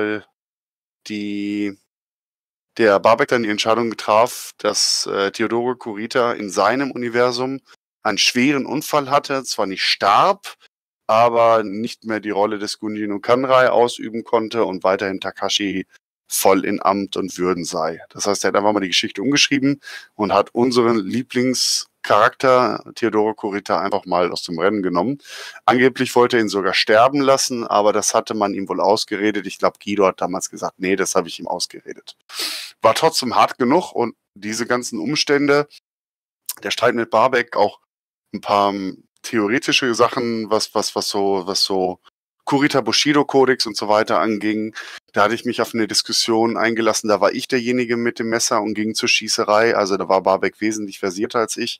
der Barbeck dann die Entscheidung traf, dass Theodore Kurita in seinem Universum einen schweren Unfall hatte, zwar nicht starb, aber nicht mehr die Rolle des Gunjin no Kanrai ausüben konnte und weiterhin Takashi voll in Amt und Würden sei. Das heißt, er hat einfach mal die Geschichte umgeschrieben und hat unseren Lieblingscharakter Theodore Kurita einfach mal aus dem Rennen genommen. Angeblich wollte er ihn sogar sterben lassen, aber das hatte man ihm wohl ausgeredet. Ich glaube, Guido hat damals gesagt, nee, das habe ich ihm ausgeredet. War trotzdem hart genug und diese ganzen Umstände, der Streit mit Barbeck, auch ein paar theoretische Sachen, was so Kurita Bushido Kodex und so weiter anging. Da hatte ich mich auf eine Diskussion eingelassen. Da war ich derjenige mit dem Messer und ging zur Schießerei. Also da war Barbeck wesentlich versierter als ich.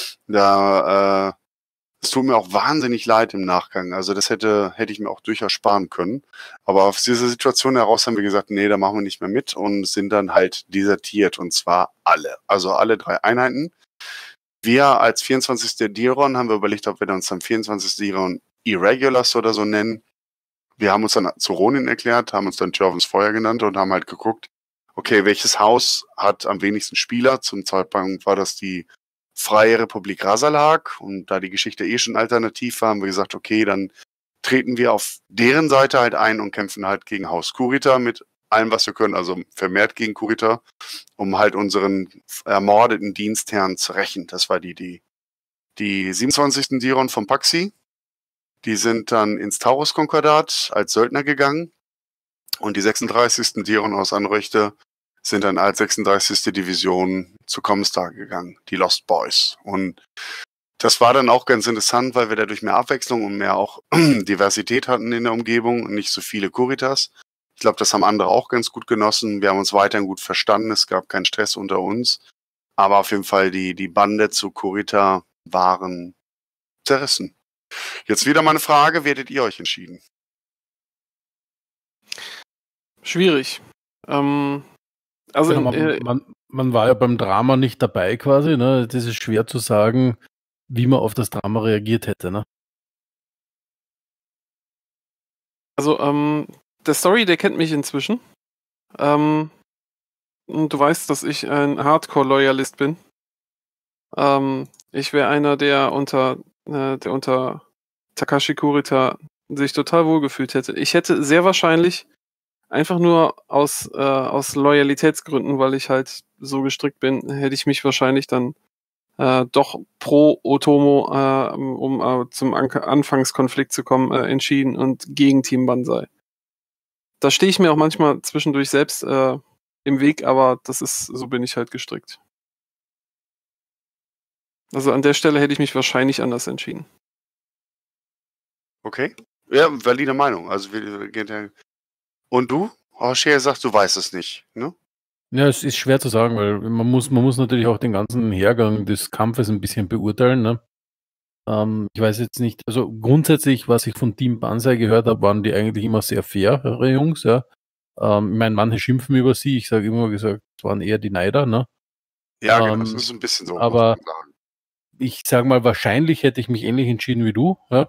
Es tut mir auch wahnsinnig leid im Nachgang. Also das hätte ich mir auch durchaus sparen können. Aber aus dieser Situation heraus haben wir gesagt, nee, da machen wir nicht mehr mit und sind dann halt desertiert. Und zwar alle. Also alle 3 Einheiten. Wir als 24. Diron haben wir überlegt, ob wir uns dann 24. Diron Irregulars oder so nennen. Wir haben uns dann zu Ronin erklärt, haben uns dann Tjorvens Feuer genannt und haben halt geguckt, okay, welches Haus hat am wenigsten Spieler? Zum Zeitpunkt war das die Freie Republik Rasalhag und da die Geschichte eh schon alternativ war, haben wir gesagt, okay, dann treten wir auf deren Seite halt ein und kämpfen halt gegen Haus Kurita mit allem, was wir können, also vermehrt gegen Kurita, um halt unseren ermordeten Dienstherrn zu rächen. Das war die 27. Diron vom Paxi. Die sind dann ins Taurus-Konkordat als Söldner gegangen und die 36. Diron aus Anröchte sind dann als 36. Division zu Comstar gegangen, die Lost Boys. Und das war dann auch ganz interessant, weil wir dadurch mehr Abwechslung und mehr auch Diversität hatten in der Umgebung und nicht so viele Kuritas. Ich glaube, das haben andere auch ganz gut genossen. Wir haben uns weiterhin gut verstanden, es gab keinen Stress unter uns. Aber auf jeden Fall die Bande zu Kurita waren zerrissen. Jetzt wieder mal eine Frage, wie hättet ihr euch entschieden? Schwierig. Also Genau, man war ja beim Drama nicht dabei quasi, ne? Das ist schwer zu sagen, wie man auf das Drama reagiert hätte, ne? Also, der Story, der kennt mich inzwischen. Und du weißt, dass ich ein Hardcore-Loyalist bin. Ich wäre einer, der unter Takashi Kurita sich total wohlgefühlt hätte. Ich hätte sehr wahrscheinlich einfach nur aus Loyalitätsgründen, weil ich halt so gestrickt bin, hätte ich mich wahrscheinlich dann doch pro Otomo, um zum Anfangskonflikt zu kommen, entschieden und gegen Team Banzai. Da stehe ich mir auch manchmal zwischendurch selbst im Weg, aber so bin ich halt gestrickt. Also an der Stelle hätte ich mich wahrscheinlich anders entschieden. Okay. Ja, valide Meinung. Also und du? Hoshea sagt, du weißt es nicht, ne? Ja, es ist schwer zu sagen, weil man muss natürlich auch den ganzen Hergang des Kampfes ein bisschen beurteilen, ne? Ich weiß jetzt nicht, also grundsätzlich, was ich von Team Banzai gehört habe, waren die eigentlich immer sehr faire Jungs, ja. Ich meine, manche schimpfen über sie, ich sage immer gesagt, es waren eher die Neider, ne? Ja, genau, das ist ein bisschen so. Aber ich sage mal, wahrscheinlich hätte ich mich ähnlich entschieden wie du, ja.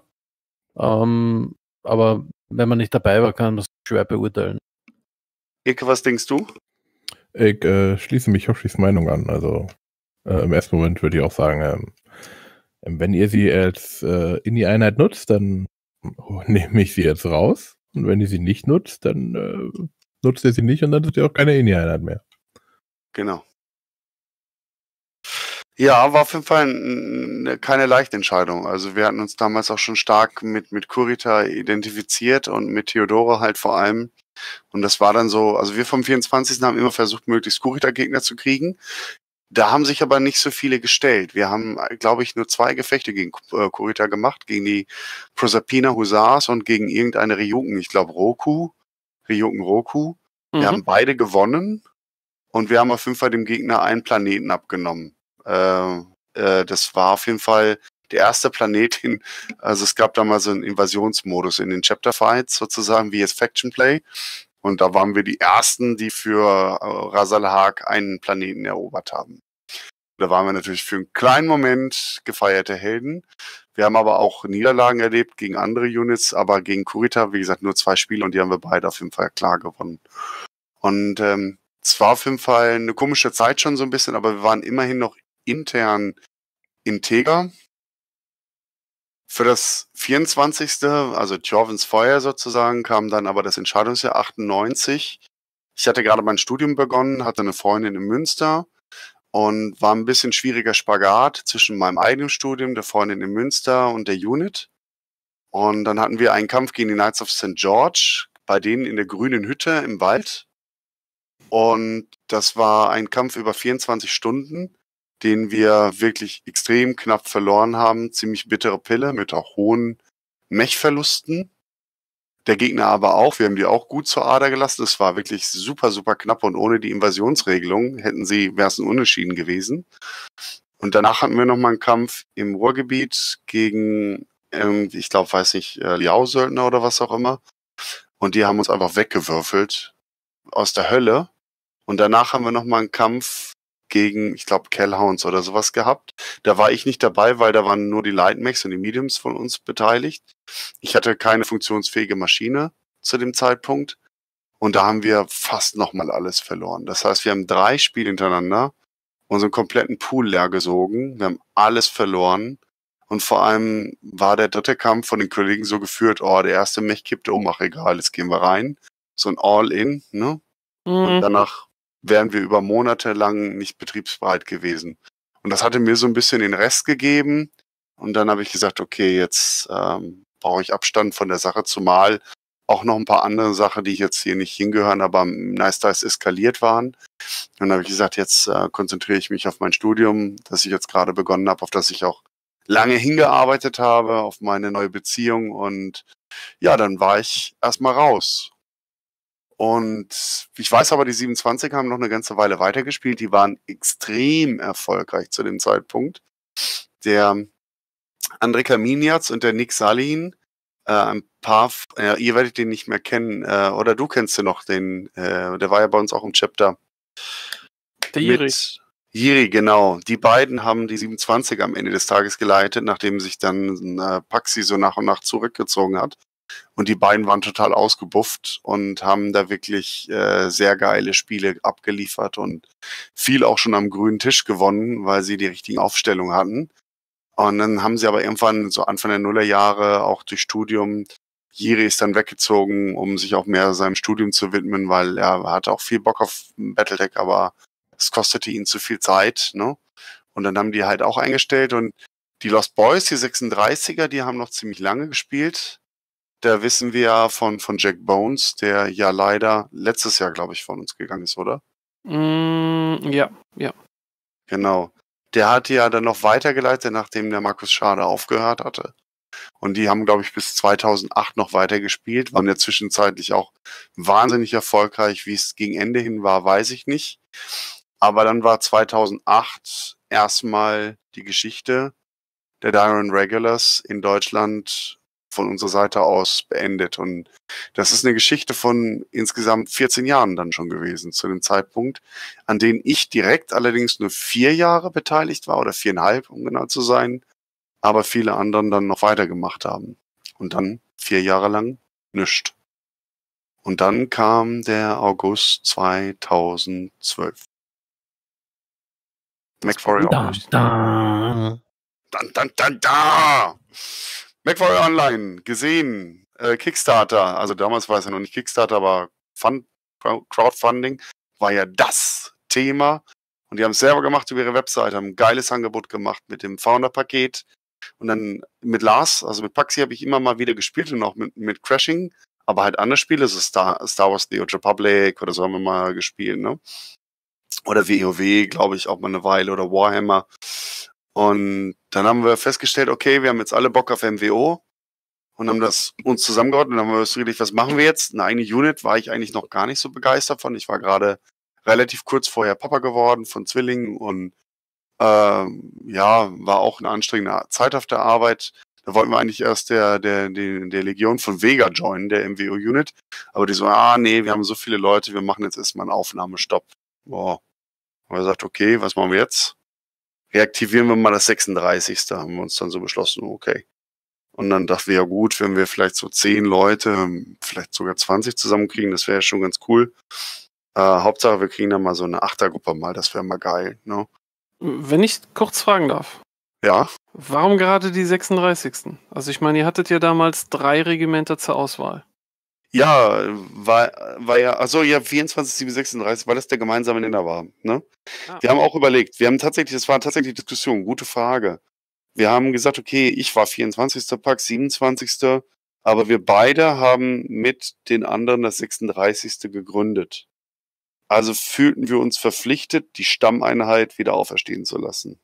Aber wenn man nicht dabei war, kann man das schwer beurteilen. Eke, was denkst du? Ich schließe mich Hoshis Meinung an. Also im ersten Moment würde ich auch sagen, wenn ihr sie als in die Einheit nutzt, dann nehme ich sie jetzt raus. Und wenn ihr sie nicht nutzt, dann nutzt ihr sie nicht und dann ist ihr auch keine In-Einheit mehr. Genau. Ja, war auf jeden Fall keine leichte Entscheidung. Also wir hatten uns damals auch schon stark mit Kurita identifiziert und mit Theodora halt vor allem. Und das war dann so, also wir vom 24. haben immer versucht, möglichst Kurita-Gegner zu kriegen. Da haben sich aber nicht so viele gestellt. Wir haben, glaube ich, nur 2 Gefechte gegen Kurita gemacht, gegen die Proserpina Husars und gegen irgendeine Ryuken, ich glaube Ryuken Roku. Wir haben beide gewonnen und wir haben auf jeden Fall dem Gegner einen Planeten abgenommen. Das war auf jeden Fall der erste Planet, also es gab da mal so einen Invasionsmodus in den Chapter Fights sozusagen, wie jetzt Faction Play. Und da waren wir die Ersten, die für Rasalhag einen Planeten erobert haben. Da waren wir natürlich für einen kleinen Moment gefeierte Helden. Wir haben aber auch Niederlagen erlebt gegen andere Units, aber gegen Kurita, wie gesagt, nur 2 Spiele und die haben wir beide auf jeden Fall klar gewonnen. Und es war auf jeden Fall eine komische Zeit schon so ein bisschen, aber wir waren immerhin noch intern integer. Für das 24., also Tjorvens Feuer sozusagen, kam dann aber das Entscheidungsjahr 98. Ich hatte gerade mein Studium begonnen, hatte eine Freundin in Münster und war ein bisschen schwieriger Spagat zwischen meinem eigenen Studium, der Freundin in Münster und der Unit. Und dann hatten wir einen Kampf gegen die Knights of St. George, bei denen in der grünen Hütte im Wald. Und das war ein Kampf über 24 Stunden, den wir wirklich extrem knapp verloren haben. Ziemlich bittere Pille mit auch hohen Mech-Verlusten. Der Gegner aber auch. Wir haben die auch gut zur Ader gelassen. Es war wirklich super, super knapp. Und ohne die Invasionsregelung wäre es ein Unentschieden gewesen. Und danach hatten wir nochmal einen Kampf im Ruhrgebiet gegen, ich glaube, Liao-Söldner oder was auch immer. Und die haben uns einfach weggewürfelt aus der Hölle. Und danach haben wir nochmal einen Kampf gegen, ich glaube, Kellhounds oder sowas gehabt. Da war ich nicht dabei, weil da waren nur die Lightmechs und die Mediums von uns beteiligt. Ich hatte keine funktionsfähige Maschine zu dem Zeitpunkt. Und da haben wir fast nochmal alles verloren. Das heißt, wir haben 3 Spiele hintereinander unseren kompletten Pool leer gesogen. Wir haben alles verloren. Und vor allem war der 3. Kampf von den Kollegen so geführt, der erste Mech kippte um, ach egal, jetzt gehen wir rein. So ein All-In, ne? Und danach wären wir über Monate lang nicht betriebsbereit gewesen. Und das hatte mir so ein bisschen den Rest gegeben. Und dann habe ich gesagt, okay, jetzt brauche ich Abstand von der Sache, zumal auch noch ein paar andere Sachen, die jetzt hier nicht hingehören, aber Nice Dice eskaliert waren. Dann habe ich gesagt, jetzt konzentriere ich mich auf mein Studium, das ich jetzt gerade begonnen habe, auf das ich auch lange hingearbeitet habe, auf meine neue Beziehung. Und ja, dann war ich erstmal raus. Und ich weiß aber, die 27 haben noch eine ganze Weile weitergespielt. Die waren extrem erfolgreich zu dem Zeitpunkt. Der André Kaminiatz und der Nick Salin, ein paar, ihr werdet den nicht mehr kennen, oder du kennst den noch, der war ja bei uns auch im Chapter. Der Jiri. Jiri, genau. Die beiden haben die 27 am Ende des Tages geleitet, nachdem sich dann Paxi so nach und nach zurückgezogen hat. Und die beiden waren total ausgebufft und haben da wirklich sehr geile Spiele abgeliefert und viel auch schon am grünen Tisch gewonnen, weil sie die richtigen Aufstellungen hatten. Und dann haben sie aber irgendwann so Anfang der Nullerjahre auch durch Studium, Jiri ist dann weggezogen, um sich auch mehr seinem Studium zu widmen, weil er hatte auch viel Bock auf Battletech, aber es kostete ihn zu viel Zeit, ne? Und dann haben die halt auch eingestellt und die Lost Boys, die 36er, die haben noch ziemlich lange gespielt. Da wissen wir ja von Jack Bones, der ja leider letztes Jahr, glaube ich, von uns gegangen ist, oder? Ja. Genau. Der hatte ja dann noch weitergeleitet, nachdem der Markus Schade aufgehört hatte. Und die haben, glaube ich, bis 2008 noch weitergespielt, waren ja zwischenzeitlich auch wahnsinnig erfolgreich. Wie es gegen Ende hin war, weiß ich nicht. Aber dann war 2008 erstmal die Geschichte der Diron Regulars in Deutschland von unserer Seite aus beendet. Und das ist eine Geschichte von insgesamt 14 Jahren dann schon gewesen, zu dem Zeitpunkt, an denen ich direkt allerdings nur 4 Jahre beteiligt war, oder 4,5, um genau zu sein, aber viele anderen dann noch weitergemacht haben. Und dann 4 Jahre lang nichts. Und dann kam der August 2012. MacForry Online. MacForry Online, gesehen, Kickstarter, also damals war es ja noch nicht Kickstarter, aber Crowdfunding war ja das Thema. Und die haben es selber gemacht über ihre Webseite, haben ein geiles Angebot gemacht mit dem Founder-Paket. Und dann mit Lars, also mit Paxi habe ich immer mal wieder gespielt und auch mit Crashing, aber halt andere Spiele, so Star Wars The Old Republic oder so haben wir mal gespielt, ne? Oder WoW, glaube ich, auch mal eine Weile, oder Warhammer. Und dann haben wir festgestellt, okay, wir haben jetzt alle Bock auf MWO und haben das uns zusammengeordnet und dann haben wir überlegt, was machen wir jetzt? Eine eigene Unit war ich eigentlich noch gar nicht so begeistert von. Ich war gerade relativ kurz vorher Papa geworden von Zwillingen und war auch eine anstrengende Zeit auf der Arbeit. Da wollten wir eigentlich erst der Legion von Vega joinen, der MWO-Unit. Aber die so, nee, wir haben so viele Leute, wir machen jetzt erstmal einen Aufnahmestopp. Boah. Und wir gesagt, okay, was machen wir jetzt? Reaktivieren wir mal das 36. Haben wir uns dann so beschlossen, okay. Und dann dachten wir, ja gut, wenn wir vielleicht so 10 Leute, vielleicht sogar 20 zusammenkriegen, das wäre ja schon ganz cool. Hauptsache, wir kriegen dann mal so eine Achtergruppe mal, das wäre mal geil, ne? Wenn ich kurz fragen darf. Ja. Warum gerade die 36.? Also ich meine, ihr hattet ja damals 3 Regimenter zur Auswahl. Ja, war ja, achso, ja, 24, 7, 36, weil das der gemeinsame Nenner war. Ne? Ah, Wir haben auch überlegt, das war tatsächlich Diskussion, gute Frage. Wir haben gesagt, okay, ich war 24. Pack, 27. Aber wir beide haben mit den anderen das 36. gegründet. Also fühlten wir uns verpflichtet, die Stammeinheit wieder auferstehen zu lassen.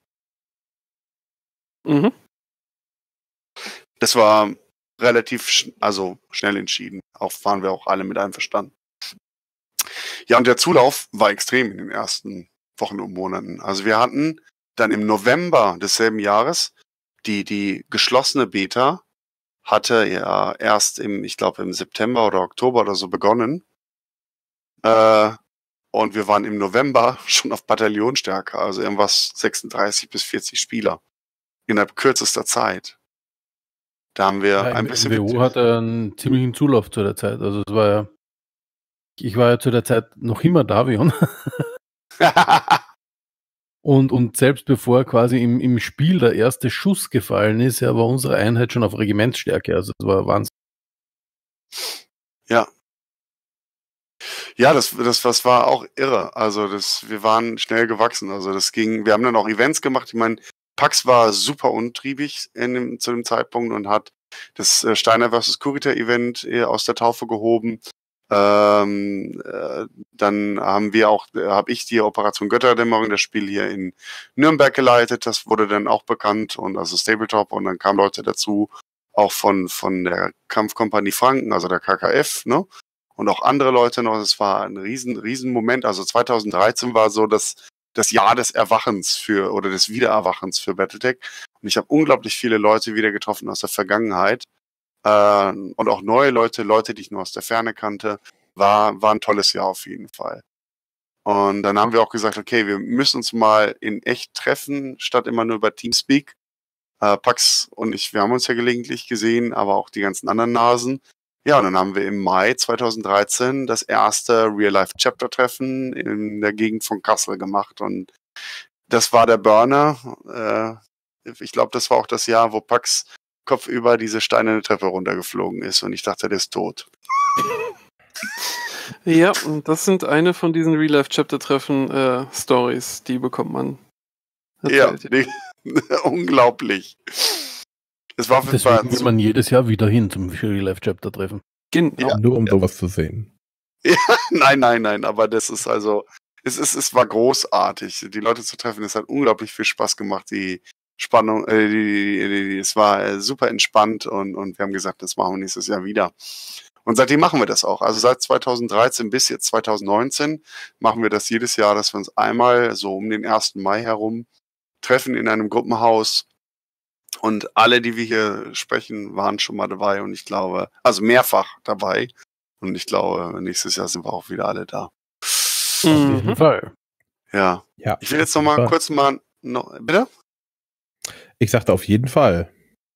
Mhm. Das war relativ schnell entschieden. Waren wir auch alle mit einverstanden. Ja, und der Zulauf war extrem in den ersten Wochen und Monaten. Also wir hatten dann im November desselben Jahres die geschlossene Beta hatte ja erst ich glaube im September oder Oktober oder so begonnen. Und wir waren im November schon auf Bataillonstärke, also irgendwas 36 bis 40 Spieler innerhalb kürzester Zeit. Da haben wir ein bisschen MWO hatte einen ziemlichen Zulauf zu der Zeit. Also es war ja, ich war ja zu der Zeit noch immer Davion. Und selbst bevor quasi im Spiel der erste Schuss gefallen ist, ja, war unsere Einheit schon auf Regimentsstärke. Also es war Wahnsinn. Ja. Ja, das war auch irre. Also wir waren schnell gewachsen. Also wir haben dann auch Events gemacht. Ich meine, Pax war super untriebig zu dem Zeitpunkt und hat das Steiner vs. Kurita Event aus der Taufe gehoben. Dann habe ich die Operation Götterdämmerung, das Spiel hier in Nürnberg geleitet. Das wurde dann auch bekannt und also Stabletop und dann kamen Leute dazu, auch von der Kampfkompanie Franken, also der KKF, ne? Und auch andere Leute noch. Es war ein riesen Moment. Also 2013 war so das Jahr des Erwachens oder des Wiedererwachens für Battletech. Und ich habe unglaublich viele Leute wieder getroffen aus der Vergangenheit. Und auch neue Leute, die ich nur aus der Ferne kannte. War ein tolles Jahr auf jeden Fall. Und dann haben wir auch gesagt, okay, wir müssen uns mal in echt treffen, statt immer nur über Teamspeak. Pax und ich, wir haben uns ja gelegentlich gesehen, aber auch die ganzen anderen Nasen. Ja, und dann haben wir im Mai 2013 das erste Real-Life-Chapter-Treffen in der Gegend von Kassel gemacht. Und das war der Burner. Ich glaube, das war auch das Jahr, wo Pax kopfüber diese steinerne Treppe runtergeflogen ist. Und ich dachte, der ist tot. Ja, und das sind eine von diesen Real-Life-Chapter-Treffen-Stories, die bekommt man erzählt. Ja, unglaublich. Es war Deswegen geht man jedes Jahr wieder hin zum Real-Life-Chapter-Treffen. Genau. Ja, nur um sowas zu sehen. Ja, nein, aber das ist also, es war großartig. Die Leute zu treffen, es hat unglaublich viel Spaß gemacht. Die Spannung, es war super entspannt und wir haben gesagt, das machen wir nächstes Jahr wieder. Und seitdem machen wir das auch. Also seit 2013 bis jetzt 2019 machen wir das jedes Jahr, dass wir uns einmal so um den 1. Mai herum treffen in einem Gruppenhaus. Und alle, die wir hier sprechen, waren schon mal dabei und ich glaube, also mehrfach dabei. Und ich glaube, nächstes Jahr sind wir auch wieder alle da. Auf jeden Fall. Ja. Ich will jetzt bitte? Ich sagte auf jeden Fall.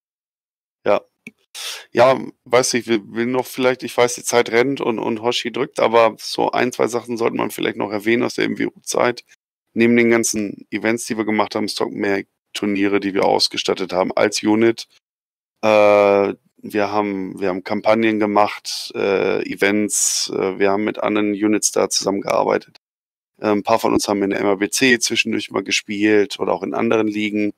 Ja, weiß ich, will noch vielleicht, ich weiß, die Zeit rennt und Hoshi drückt, aber so 1, 2 Sachen sollte man vielleicht noch erwähnen aus der MWO-Zeit. Neben den ganzen Events, die wir gemacht haben, Stockmerk-Turniere, die wir ausgestattet haben als Unit. Wir haben Kampagnen gemacht, Events, wir haben mit anderen Units da zusammengearbeitet. Ein paar von uns haben in der MABC zwischendurch mal gespielt oder auch in anderen Ligen.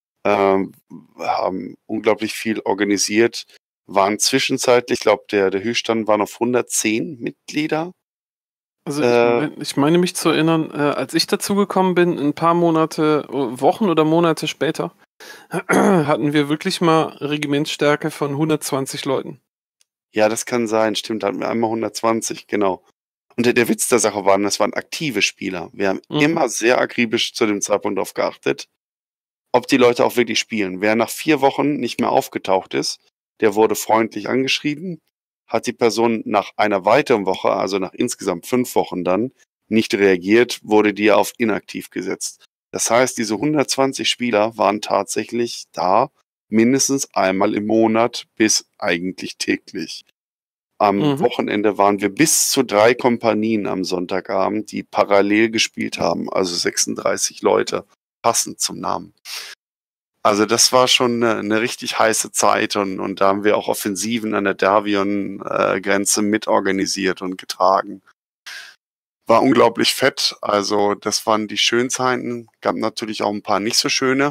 Haben unglaublich viel organisiert, waren zwischenzeitlich, ich glaube, der Höchststand waren auf 110 Mitglieder. Also ich meine mich zu erinnern, als ich dazugekommen bin, ein paar Wochen oder Monate später, hatten wir wirklich mal Regimentsstärke von 120 Leuten. Ja, das kann sein, stimmt, hatten wir einmal 120, genau. Und der Witz der Sache war, das waren aktive Spieler. Wir haben immer sehr akribisch zu dem Zeitpunkt darauf geachtet, ob die Leute auch wirklich spielen. Wer nach 4 Wochen nicht mehr aufgetaucht ist, der wurde freundlich angeschrieben. Hat die Person nach einer weiteren Woche, also nach insgesamt 5 Wochen dann, nicht reagiert, wurde die auf inaktiv gesetzt. Das heißt, diese 120 Spieler waren tatsächlich da, mindestens einmal im Monat bis eigentlich täglich. Am Wochenende waren wir bis zu 3 Kompanien am Sonntagabend, die parallel gespielt haben, also 36 Leute, passend zum Namen. Also das war schon eine richtig heiße Zeit und da haben wir auch Offensiven an der Davion-Grenze mitorganisiert und getragen. War unglaublich fett, also das waren die schönen Zeiten. Gab natürlich auch ein paar nicht so schöne.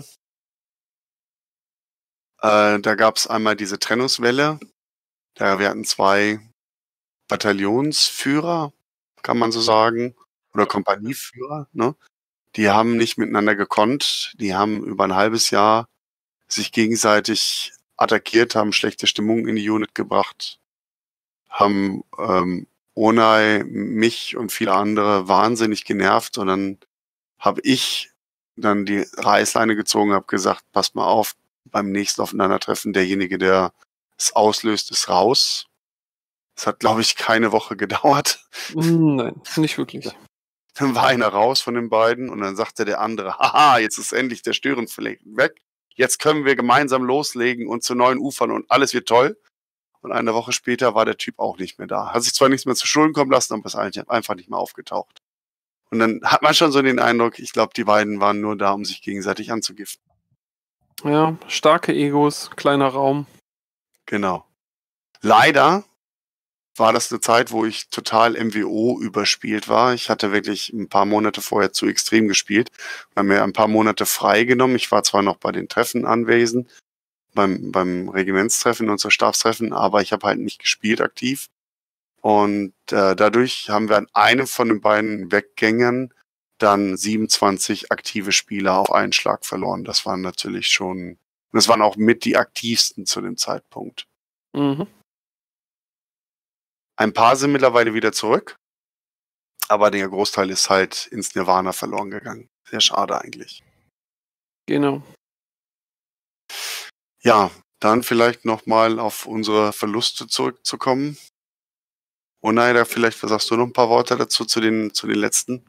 Da gab es einmal diese Trennungswelle. Wir hatten 2 Bataillonsführer, kann man so sagen, oder Kompanieführer, ne? Die haben nicht miteinander gekonnt. Die haben über ein halbes Jahr sich gegenseitig attackiert, haben schlechte Stimmung in die Unit gebracht, haben Onai, mich und viele andere wahnsinnig genervt und dann habe ich dann die Reißleine gezogen, habe gesagt, passt mal auf, beim nächsten Aufeinandertreffen, derjenige, der es auslöst, ist raus. Es hat, glaube ich, keine Woche gedauert. Nein, nicht wirklich. Dann war einer raus von den beiden und dann sagte der andere, haha, jetzt ist endlich der Störenfleck weg. Jetzt können wir gemeinsam loslegen und zu neuen Ufern und alles wird toll. Und eine Woche später war der Typ auch nicht mehr da. Hat sich zwar nichts mehr zu Schulden kommen lassen, aber ist einfach nicht mehr aufgetaucht. Und dann hat man schon so den Eindruck, ich glaube, die beiden waren nur da, um sich gegenseitig anzugiften. Ja, starke Egos, kleiner Raum. Genau. Leider war das eine Zeit, wo ich total MWO überspielt war. Ich hatte wirklich ein paar Monate vorher zu extrem gespielt und habe mir ein paar Monate frei genommen. Ich war zwar noch bei den Treffen anwesend, beim Regimentstreffen und so Stabstreffen, aber ich habe halt nicht gespielt aktiv. Und dadurch haben wir an einem von den beiden Weggängern dann 27 aktive Spieler auf einen Schlag verloren. Das waren natürlich schon, das waren auch mit die aktivsten zu dem Zeitpunkt. Mhm. Ein paar sind mittlerweile wieder zurück, aber der Großteil ist halt ins Nirvana verloren gegangen. Sehr schade eigentlich. Genau. Ja, dann vielleicht nochmal auf unsere Verluste zurückzukommen. Oh nein, da vielleicht sagst du noch ein paar Worte dazu, zu den letzten.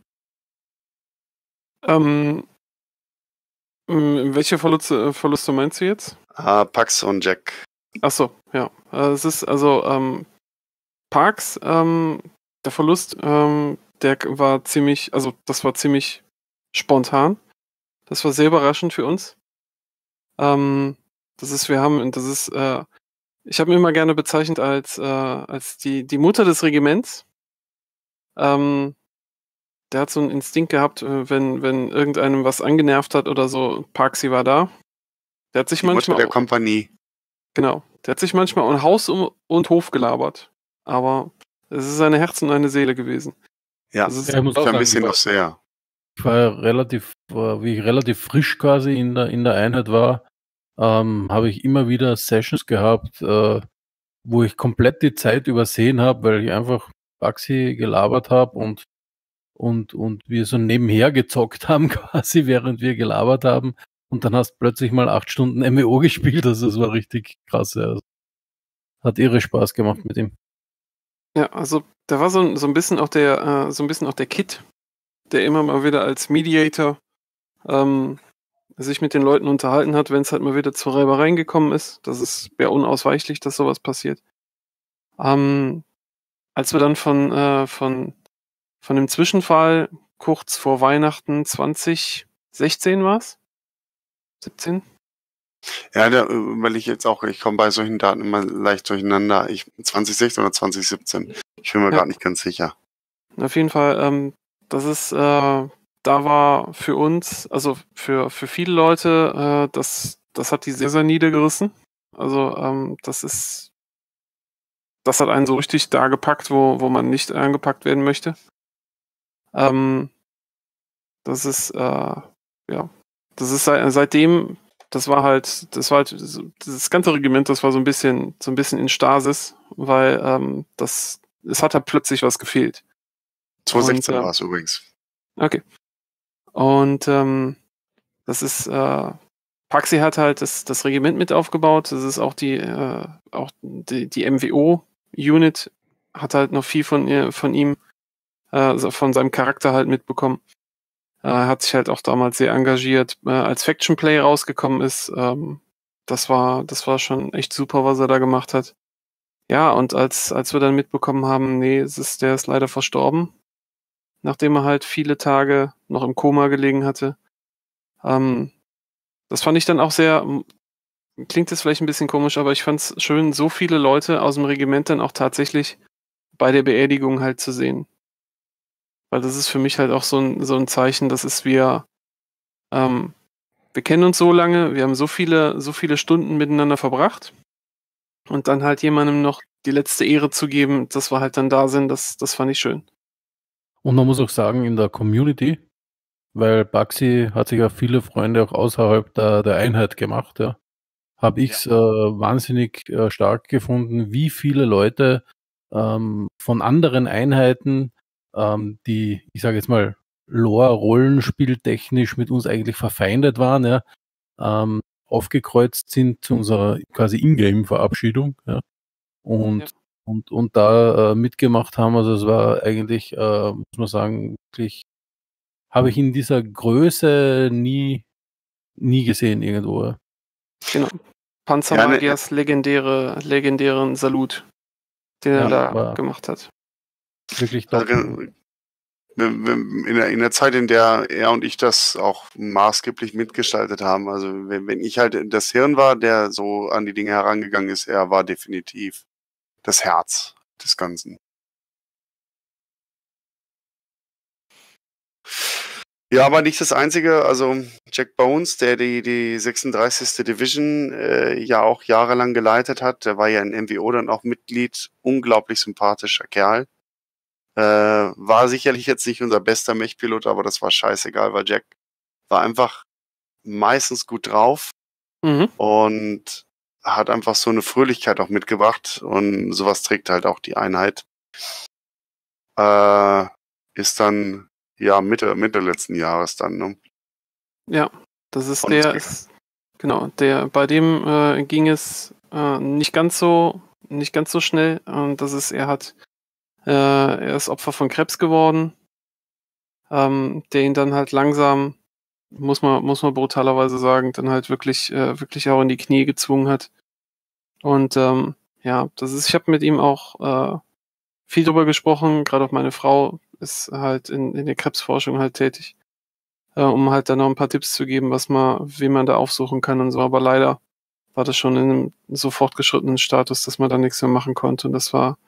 Welche Verluste meinst du jetzt? Pax und Jack. Achso, ja. Es ist also Parks, der Verlust, der war ziemlich, also das war ziemlich spontan. Das war sehr überraschend für uns. Ich habe ihn immer gerne bezeichnet als die Mutter des Regiments. Der hat so einen Instinkt gehabt, wenn irgendeinem was angenervt hat oder so, Parksy war da. Der hat sich Die Mutter manchmal der Kompanie. Genau. Der hat sich manchmal um Haus und Hof gelabert. Aber es ist eine Herz und eine Seele gewesen. Ja, Das ist, Ja, ich muss auch sagen, vermisse ihn noch sehr. ich war ja wie ich relativ frisch quasi in der Einheit war, habe ich immer wieder Sessions gehabt, wo ich komplett die Zeit übersehen habe, weil ich einfach Baxi gelabert habe und wir so nebenher gezockt haben quasi, während wir gelabert haben. Und dann hast plötzlich mal 8 Stunden MEO gespielt. Also es war richtig krass. Ja. Hat irre Spaß gemacht mit ihm. ja, also da war so ein bisschen auch der Kid, der immer mal wieder als Mediator sich mit den Leuten unterhalten hat, wenn es halt mal wieder zu Reibereien gekommen ist. Das wäre unausweichlich, dass sowas passiert. Als wir dann von dem Zwischenfall kurz vor Weihnachten 2016 war es? 17? Ja, weil ich komme bei solchen Daten immer leicht durcheinander. 2016 oder 2017. Ich bin mir Ja. gerade nicht ganz sicher. Auf jeden Fall, da war für uns, also für viele Leute, das hat die sehr, sehr niedergerissen. Also das hat einen so richtig da gepackt, wo man nicht angepackt werden möchte. Seitdem, das ganze Regiment, das war so ein bisschen in Stasis, weil es hat halt plötzlich was gefehlt. 2016 Und, war es übrigens. Okay. Und Paxi hat halt das Regiment mit aufgebaut. Das ist auch die MWO-Unit hat halt noch viel von ihm, also von seinem Charakter halt mitbekommen. Er hat sich halt auch damals sehr engagiert, als Faction Play rausgekommen ist. Das war schon echt super, was er da gemacht hat. Ja, und als wir dann mitbekommen haben, nee, der ist leider verstorben, nachdem er halt viele Tage noch im Koma gelegen hatte, das fand ich dann auch sehr, klingt jetzt vielleicht ein bisschen komisch, aber ich fand es schön, so viele Leute aus dem Regiment dann auch tatsächlich bei der Beerdigung halt zu sehen. Weil das ist für mich halt auch so ein Zeichen, das ist wir kennen uns so lange, wir haben so viele Stunden miteinander verbracht und dann halt jemandem noch die letzte Ehre zu geben, dass wir halt dann da sind, das fand ich schön. Und man muss auch sagen, in der Community, weil Baxi hat sich ja viele Freunde auch außerhalb der Einheit gemacht, ja, habe ich es wahnsinnig stark gefunden, wie viele Leute von anderen Einheiten, die, ich sage jetzt mal, Lore-Rollenspieltechnisch mit uns eigentlich verfeindet waren, ja, aufgekreuzt sind zu unserer quasi Ingame-Verabschiedung, ja, und, Ja. und da mitgemacht haben. Also es war eigentlich, muss man sagen, wirklich, habe ich in dieser Größe nie gesehen irgendwo. Ja. Genau. Panzermagiers legendären Salut, den er da war gemacht hat. wirklich top. In der Zeit, in der er und ich das auch maßgeblich mitgestaltet haben, also wenn ich halt das Hirn war, der so an die Dinge herangegangen ist, er war definitiv das Herz des Ganzen. Ja, aber nicht das Einzige. Also Jack Bones, der die 36. Division ja auch jahrelang geleitet hat, der war ja in MWO dann auch Mitglied, unglaublich sympathischer Kerl. War sicherlich jetzt nicht unser bester Mech-Pilot, aber das war scheißegal, weil Jack war einfach meistens gut drauf und hat einfach so eine Fröhlichkeit auch mitgebracht und sowas trägt halt auch die Einheit. Ist dann ja Mitte letzten Jahres dann, ne? Ja, das ist Und genau, bei dem ging es nicht ganz so schnell. Er ist Opfer von Krebs geworden, der ihn dann halt langsam, muss man brutalerweise sagen, dann halt wirklich auch in die Knie gezwungen hat. Und ja, ich habe mit ihm auch viel drüber gesprochen, gerade auch meine Frau ist halt in der Krebsforschung halt tätig, um halt dann noch ein paar Tipps zu geben, wen man da aufsuchen kann und so. Aber leider war das schon in einem so fortgeschrittenen Status, dass man da nichts mehr machen konnte. Und das war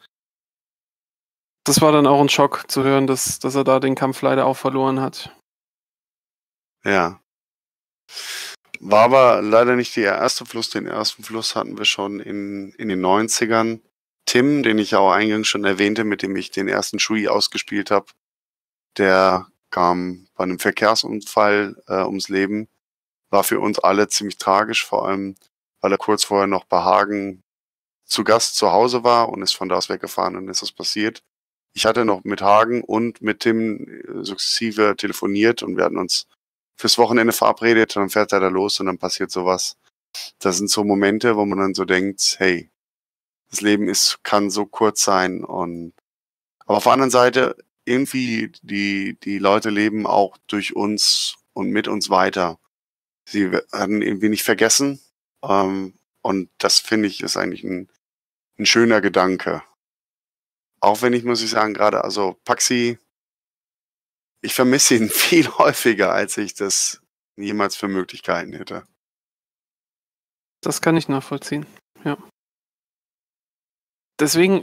dann auch ein Schock zu hören, dass er da den Kampf leider auch verloren hat. ja. War aber leider nicht der erste Fluss. Den ersten Fluss hatten wir schon in den 90ern. Tim, den ich ja auch eingangs schon erwähnte, mit dem ich den ersten Shui ausgespielt habe, der kam bei einem Verkehrsunfall ums Leben. War für uns alle ziemlich tragisch, vor allem, weil er kurz vorher noch bei Hagen zu Gast zu Hause war und ist von da aus weggefahren und ist das passiert. Ich hatte noch mit Hagen und mit Tim sukzessive telefoniert und wir hatten uns fürs Wochenende verabredet und dann fährt er da los und dann passiert sowas. Das sind so Momente, wo man dann so denkt, hey, das Leben kann so kurz sein aber auf der anderen Seite irgendwie die Leute leben auch durch uns und mit uns weiter. Sie werden irgendwie nicht vergessen und das finde ich ist eigentlich ein schöner Gedanke. Auch wenn muss ich sagen, gerade also Paxi, ich vermisse ihn viel häufiger, als ich das jemals für Möglichkeiten hätte. Das kann ich nachvollziehen, ja. Deswegen,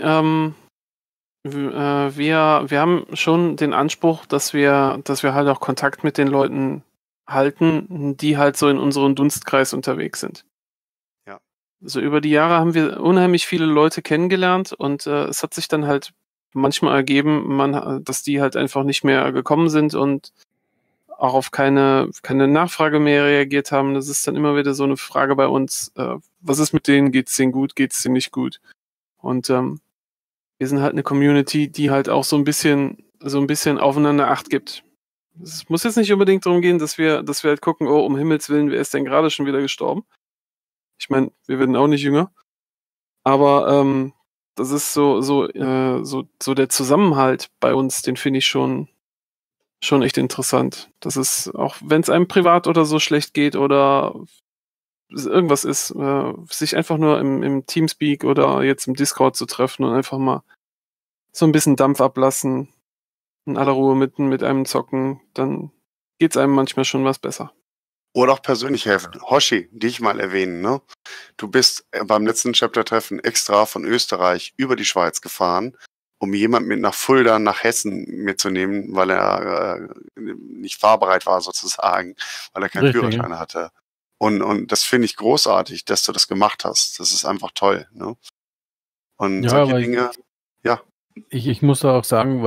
wir haben schon den Anspruch, dass wir halt auch Kontakt mit den Leuten halten, die halt so in unserem Dunstkreis unterwegs sind. Ja. Also über die Jahre haben wir unheimlich viele Leute kennengelernt und es hat sich dann halt manchmal ergeben, dass die halt einfach nicht mehr gekommen sind und auch auf keine Nachfrage mehr reagiert haben. Das ist dann immer wieder so eine Frage bei uns, was ist mit denen? Geht's denen gut? Geht's denen nicht gut? Und wir sind halt eine Community, die halt auch so ein bisschen aufeinander Acht gibt. Es muss jetzt nicht unbedingt darum gehen, dass wir halt gucken, oh, um Himmels Willen, wer ist denn gerade schon wieder gestorben? Ich meine, wir werden auch nicht jünger. Aber das ist so der Zusammenhalt bei uns, den finde ich schon echt interessant. Das ist, auch wenn es einem privat oder so schlecht geht oder irgendwas ist, sich einfach nur im Teamspeak oder jetzt im Discord zu treffen und einfach mal so ein bisschen Dampf ablassen, in aller Ruhe mit einem zocken, dann geht's einem manchmal schon was besser. Oder auch persönlich helfen. Hoshi, dich mal erwähnen, ne? Du bist beim letzten Chapter-Treffen extra von Österreich über die Schweiz gefahren, um jemanden mit nach Fulda, nach Hessen mitzunehmen, weil er nicht fahrbereit war sozusagen, weil er keinen Richtig, Führerschein hatte. Und das finde ich großartig, dass du das gemacht hast. Das ist einfach toll, ne? Und Ja, solche aber Dinge, ich muss da auch sagen,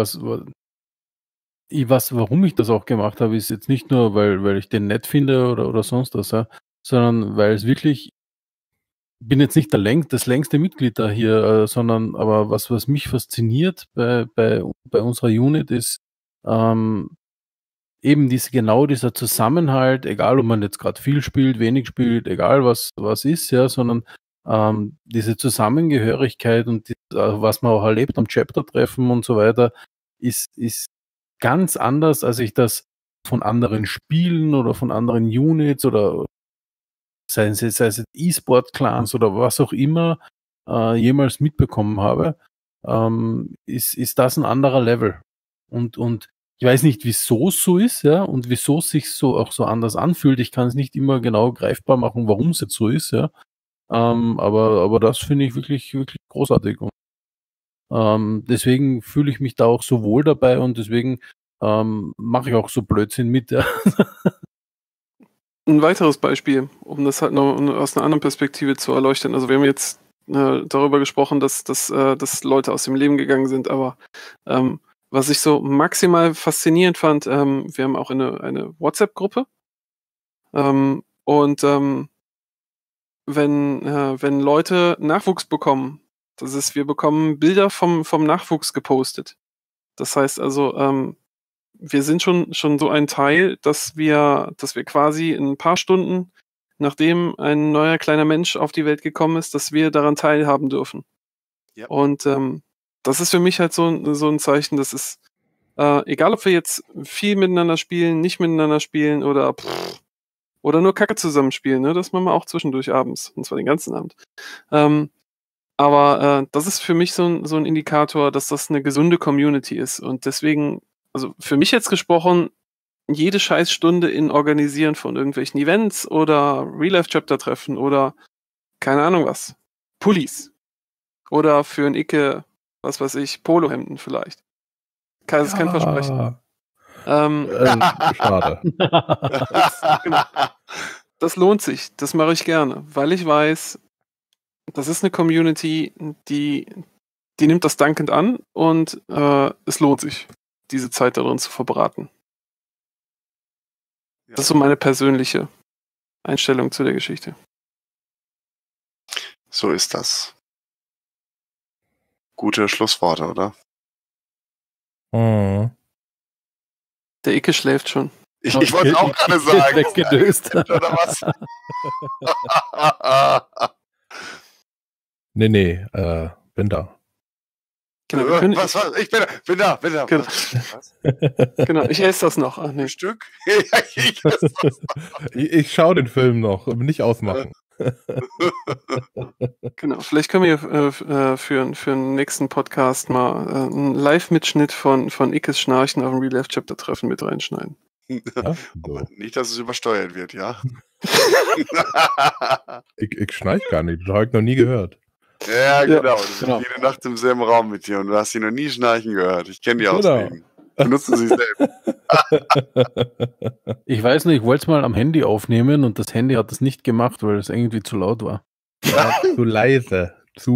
warum ich das auch gemacht habe, ist jetzt nicht nur, weil ich den nett finde oder sonst was, ja, sondern weil es wirklich, ich bin jetzt nicht das längste Mitglied da hier, sondern aber was mich fasziniert bei unserer Unit ist eben dieser Zusammenhalt, egal ob man jetzt gerade viel spielt, wenig spielt, egal was ist, ja, sondern diese Zusammengehörigkeit und was man auch erlebt am Chapter-Treffen und so weiter, ist ganz anders, als ich das von anderen Spielen oder von anderen Units oder sei es E-Sport-Clans oder was auch immer jemals mitbekommen habe, ist das ein anderer Level. Und ich weiß nicht, wieso es so ist, ja, und wieso es sich so auch so anders anfühlt. Ich kann es nicht immer genau greifbar machen, warum es jetzt so ist, ja. Aber das finde ich wirklich, wirklich großartig. Und deswegen fühle ich mich da auch so wohl dabei und deswegen mache ich auch so Blödsinn mit, ja. Ein weiteres Beispiel, um das halt noch aus einer anderen Perspektive zu erleuchten. Also wir haben jetzt darüber gesprochen, dass Leute aus dem Leben gegangen sind, aber was ich so maximal faszinierend fand, wir haben auch eine WhatsApp-Gruppe und wenn Leute Nachwuchs bekommen, wir bekommen Bilder vom Nachwuchs gepostet. Das heißt also, wir sind schon so ein Teil, dass wir quasi in ein paar Stunden, nachdem ein neuer kleiner Mensch auf die Welt gekommen ist, dass wir daran teilhaben dürfen. Ja. Und das ist für mich halt so ein Zeichen, das ist, egal ob wir jetzt viel miteinander spielen, nicht miteinander spielen oder nur Kacke zusammenspielen, ne? Das machen wir auch zwischendurch abends, und zwar den ganzen Abend. Aber das ist für mich so ein Indikator, dass das eine gesunde Community ist. Und deswegen, also für mich jetzt gesprochen, jede Scheißstunde in Organisieren von irgendwelchen Events oder Real-Life-Chapter-Treffen oder keine Ahnung was. Pullis. Oder für ein Icke, was weiß ich, Polohemden vielleicht. Das ist kein Versprechen. Schade. Genau. Das lohnt sich. Das mache ich gerne, weil ich weiß, das ist eine Community, die nimmt das dankend an und es lohnt sich, diese Zeit darin zu verbraten. Ja. Das ist so meine persönliche Einstellung zu der Geschichte. So ist das. Gute Schlussworte, oder? Mhm. Der Icke schläft schon. Ich wollte auch gerade sagen. Weggedöst. Oder was? Nee, bin da. Genau, wir können, was? Ich bin da. Genau. Was? genau, ich esse das noch. Ach nee. Ein Stück? Ja, ich esse das. Ich schaue den Film noch, nicht ausmachen. Genau, vielleicht können wir für den nächsten Podcast mal einen Live-Mitschnitt von Ickes Schnarchen auf dem Real-Life-Chapter-Treffen mit reinschneiden. Ja, so. Nicht, dass es übersteuert wird, ja? Ich schnarch gar nicht, das habe ich noch nie gehört. Ja, genau. Du bist genau. jede Nacht im selben Raum mit dir und du hast sie noch nie schnarchen gehört. Ich kenne die Genau. Ausreden. Benutzen sie selbst. Ich weiß nicht, ich wollte es mal am Handy aufnehmen und das Handy hat es nicht gemacht, weil es irgendwie zu laut war. Ja, zu leise.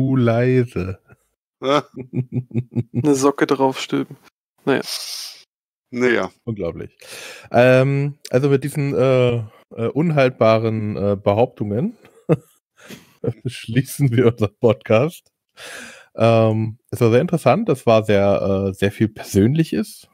Eine Socke draufstülpen. Naja. Unglaublich. Also mit diesen unhaltbaren Behauptungen schließen wir unseren Podcast. Es war sehr interessant, es war sehr viel Persönliches.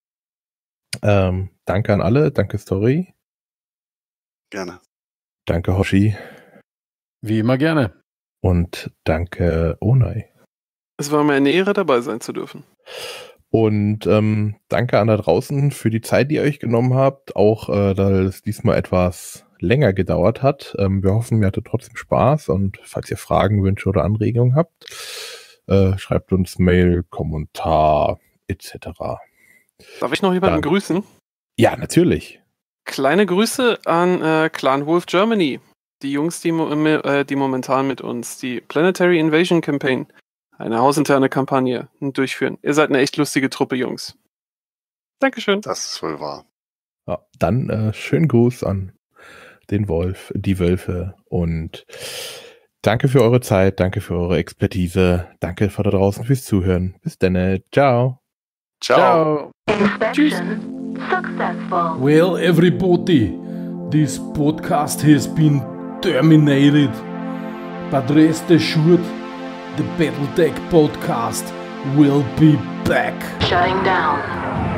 Danke an alle, danke Story, Gerne. danke Hoshi Wie immer gerne. und danke Onai. Es war mir eine Ehre, dabei sein zu dürfen. Und danke an da draußen für die Zeit, die ihr euch genommen habt, auch da es diesmal etwas länger gedauert hat. Wir hoffen, ihr hattet trotzdem Spaß und falls ihr Fragen, Wünsche oder Anregungen habt, schreibt uns Mail, Kommentar etc. Darf ich noch jemanden grüßen? Ja, natürlich. Kleine Grüße an Clan Wolf Germany. Die Jungs, die momentan mit uns die Planetary Invasion Campaign, eine hausinterne Kampagne, durchführen. Ihr seid eine echt lustige Truppe, Jungs. Dankeschön. Das ist wohl wahr. Ja, dann schönen Gruß an den Wolf, die Wölfe und danke für eure Zeit, danke für eure Expertise, danke vor da draußen fürs Zuhören. Bis dann, ciao. Ciao. Tschüss. Successful. Well, everybody, this podcast has been terminated. But rest assured, the Battletech podcast will be back. Shutting down.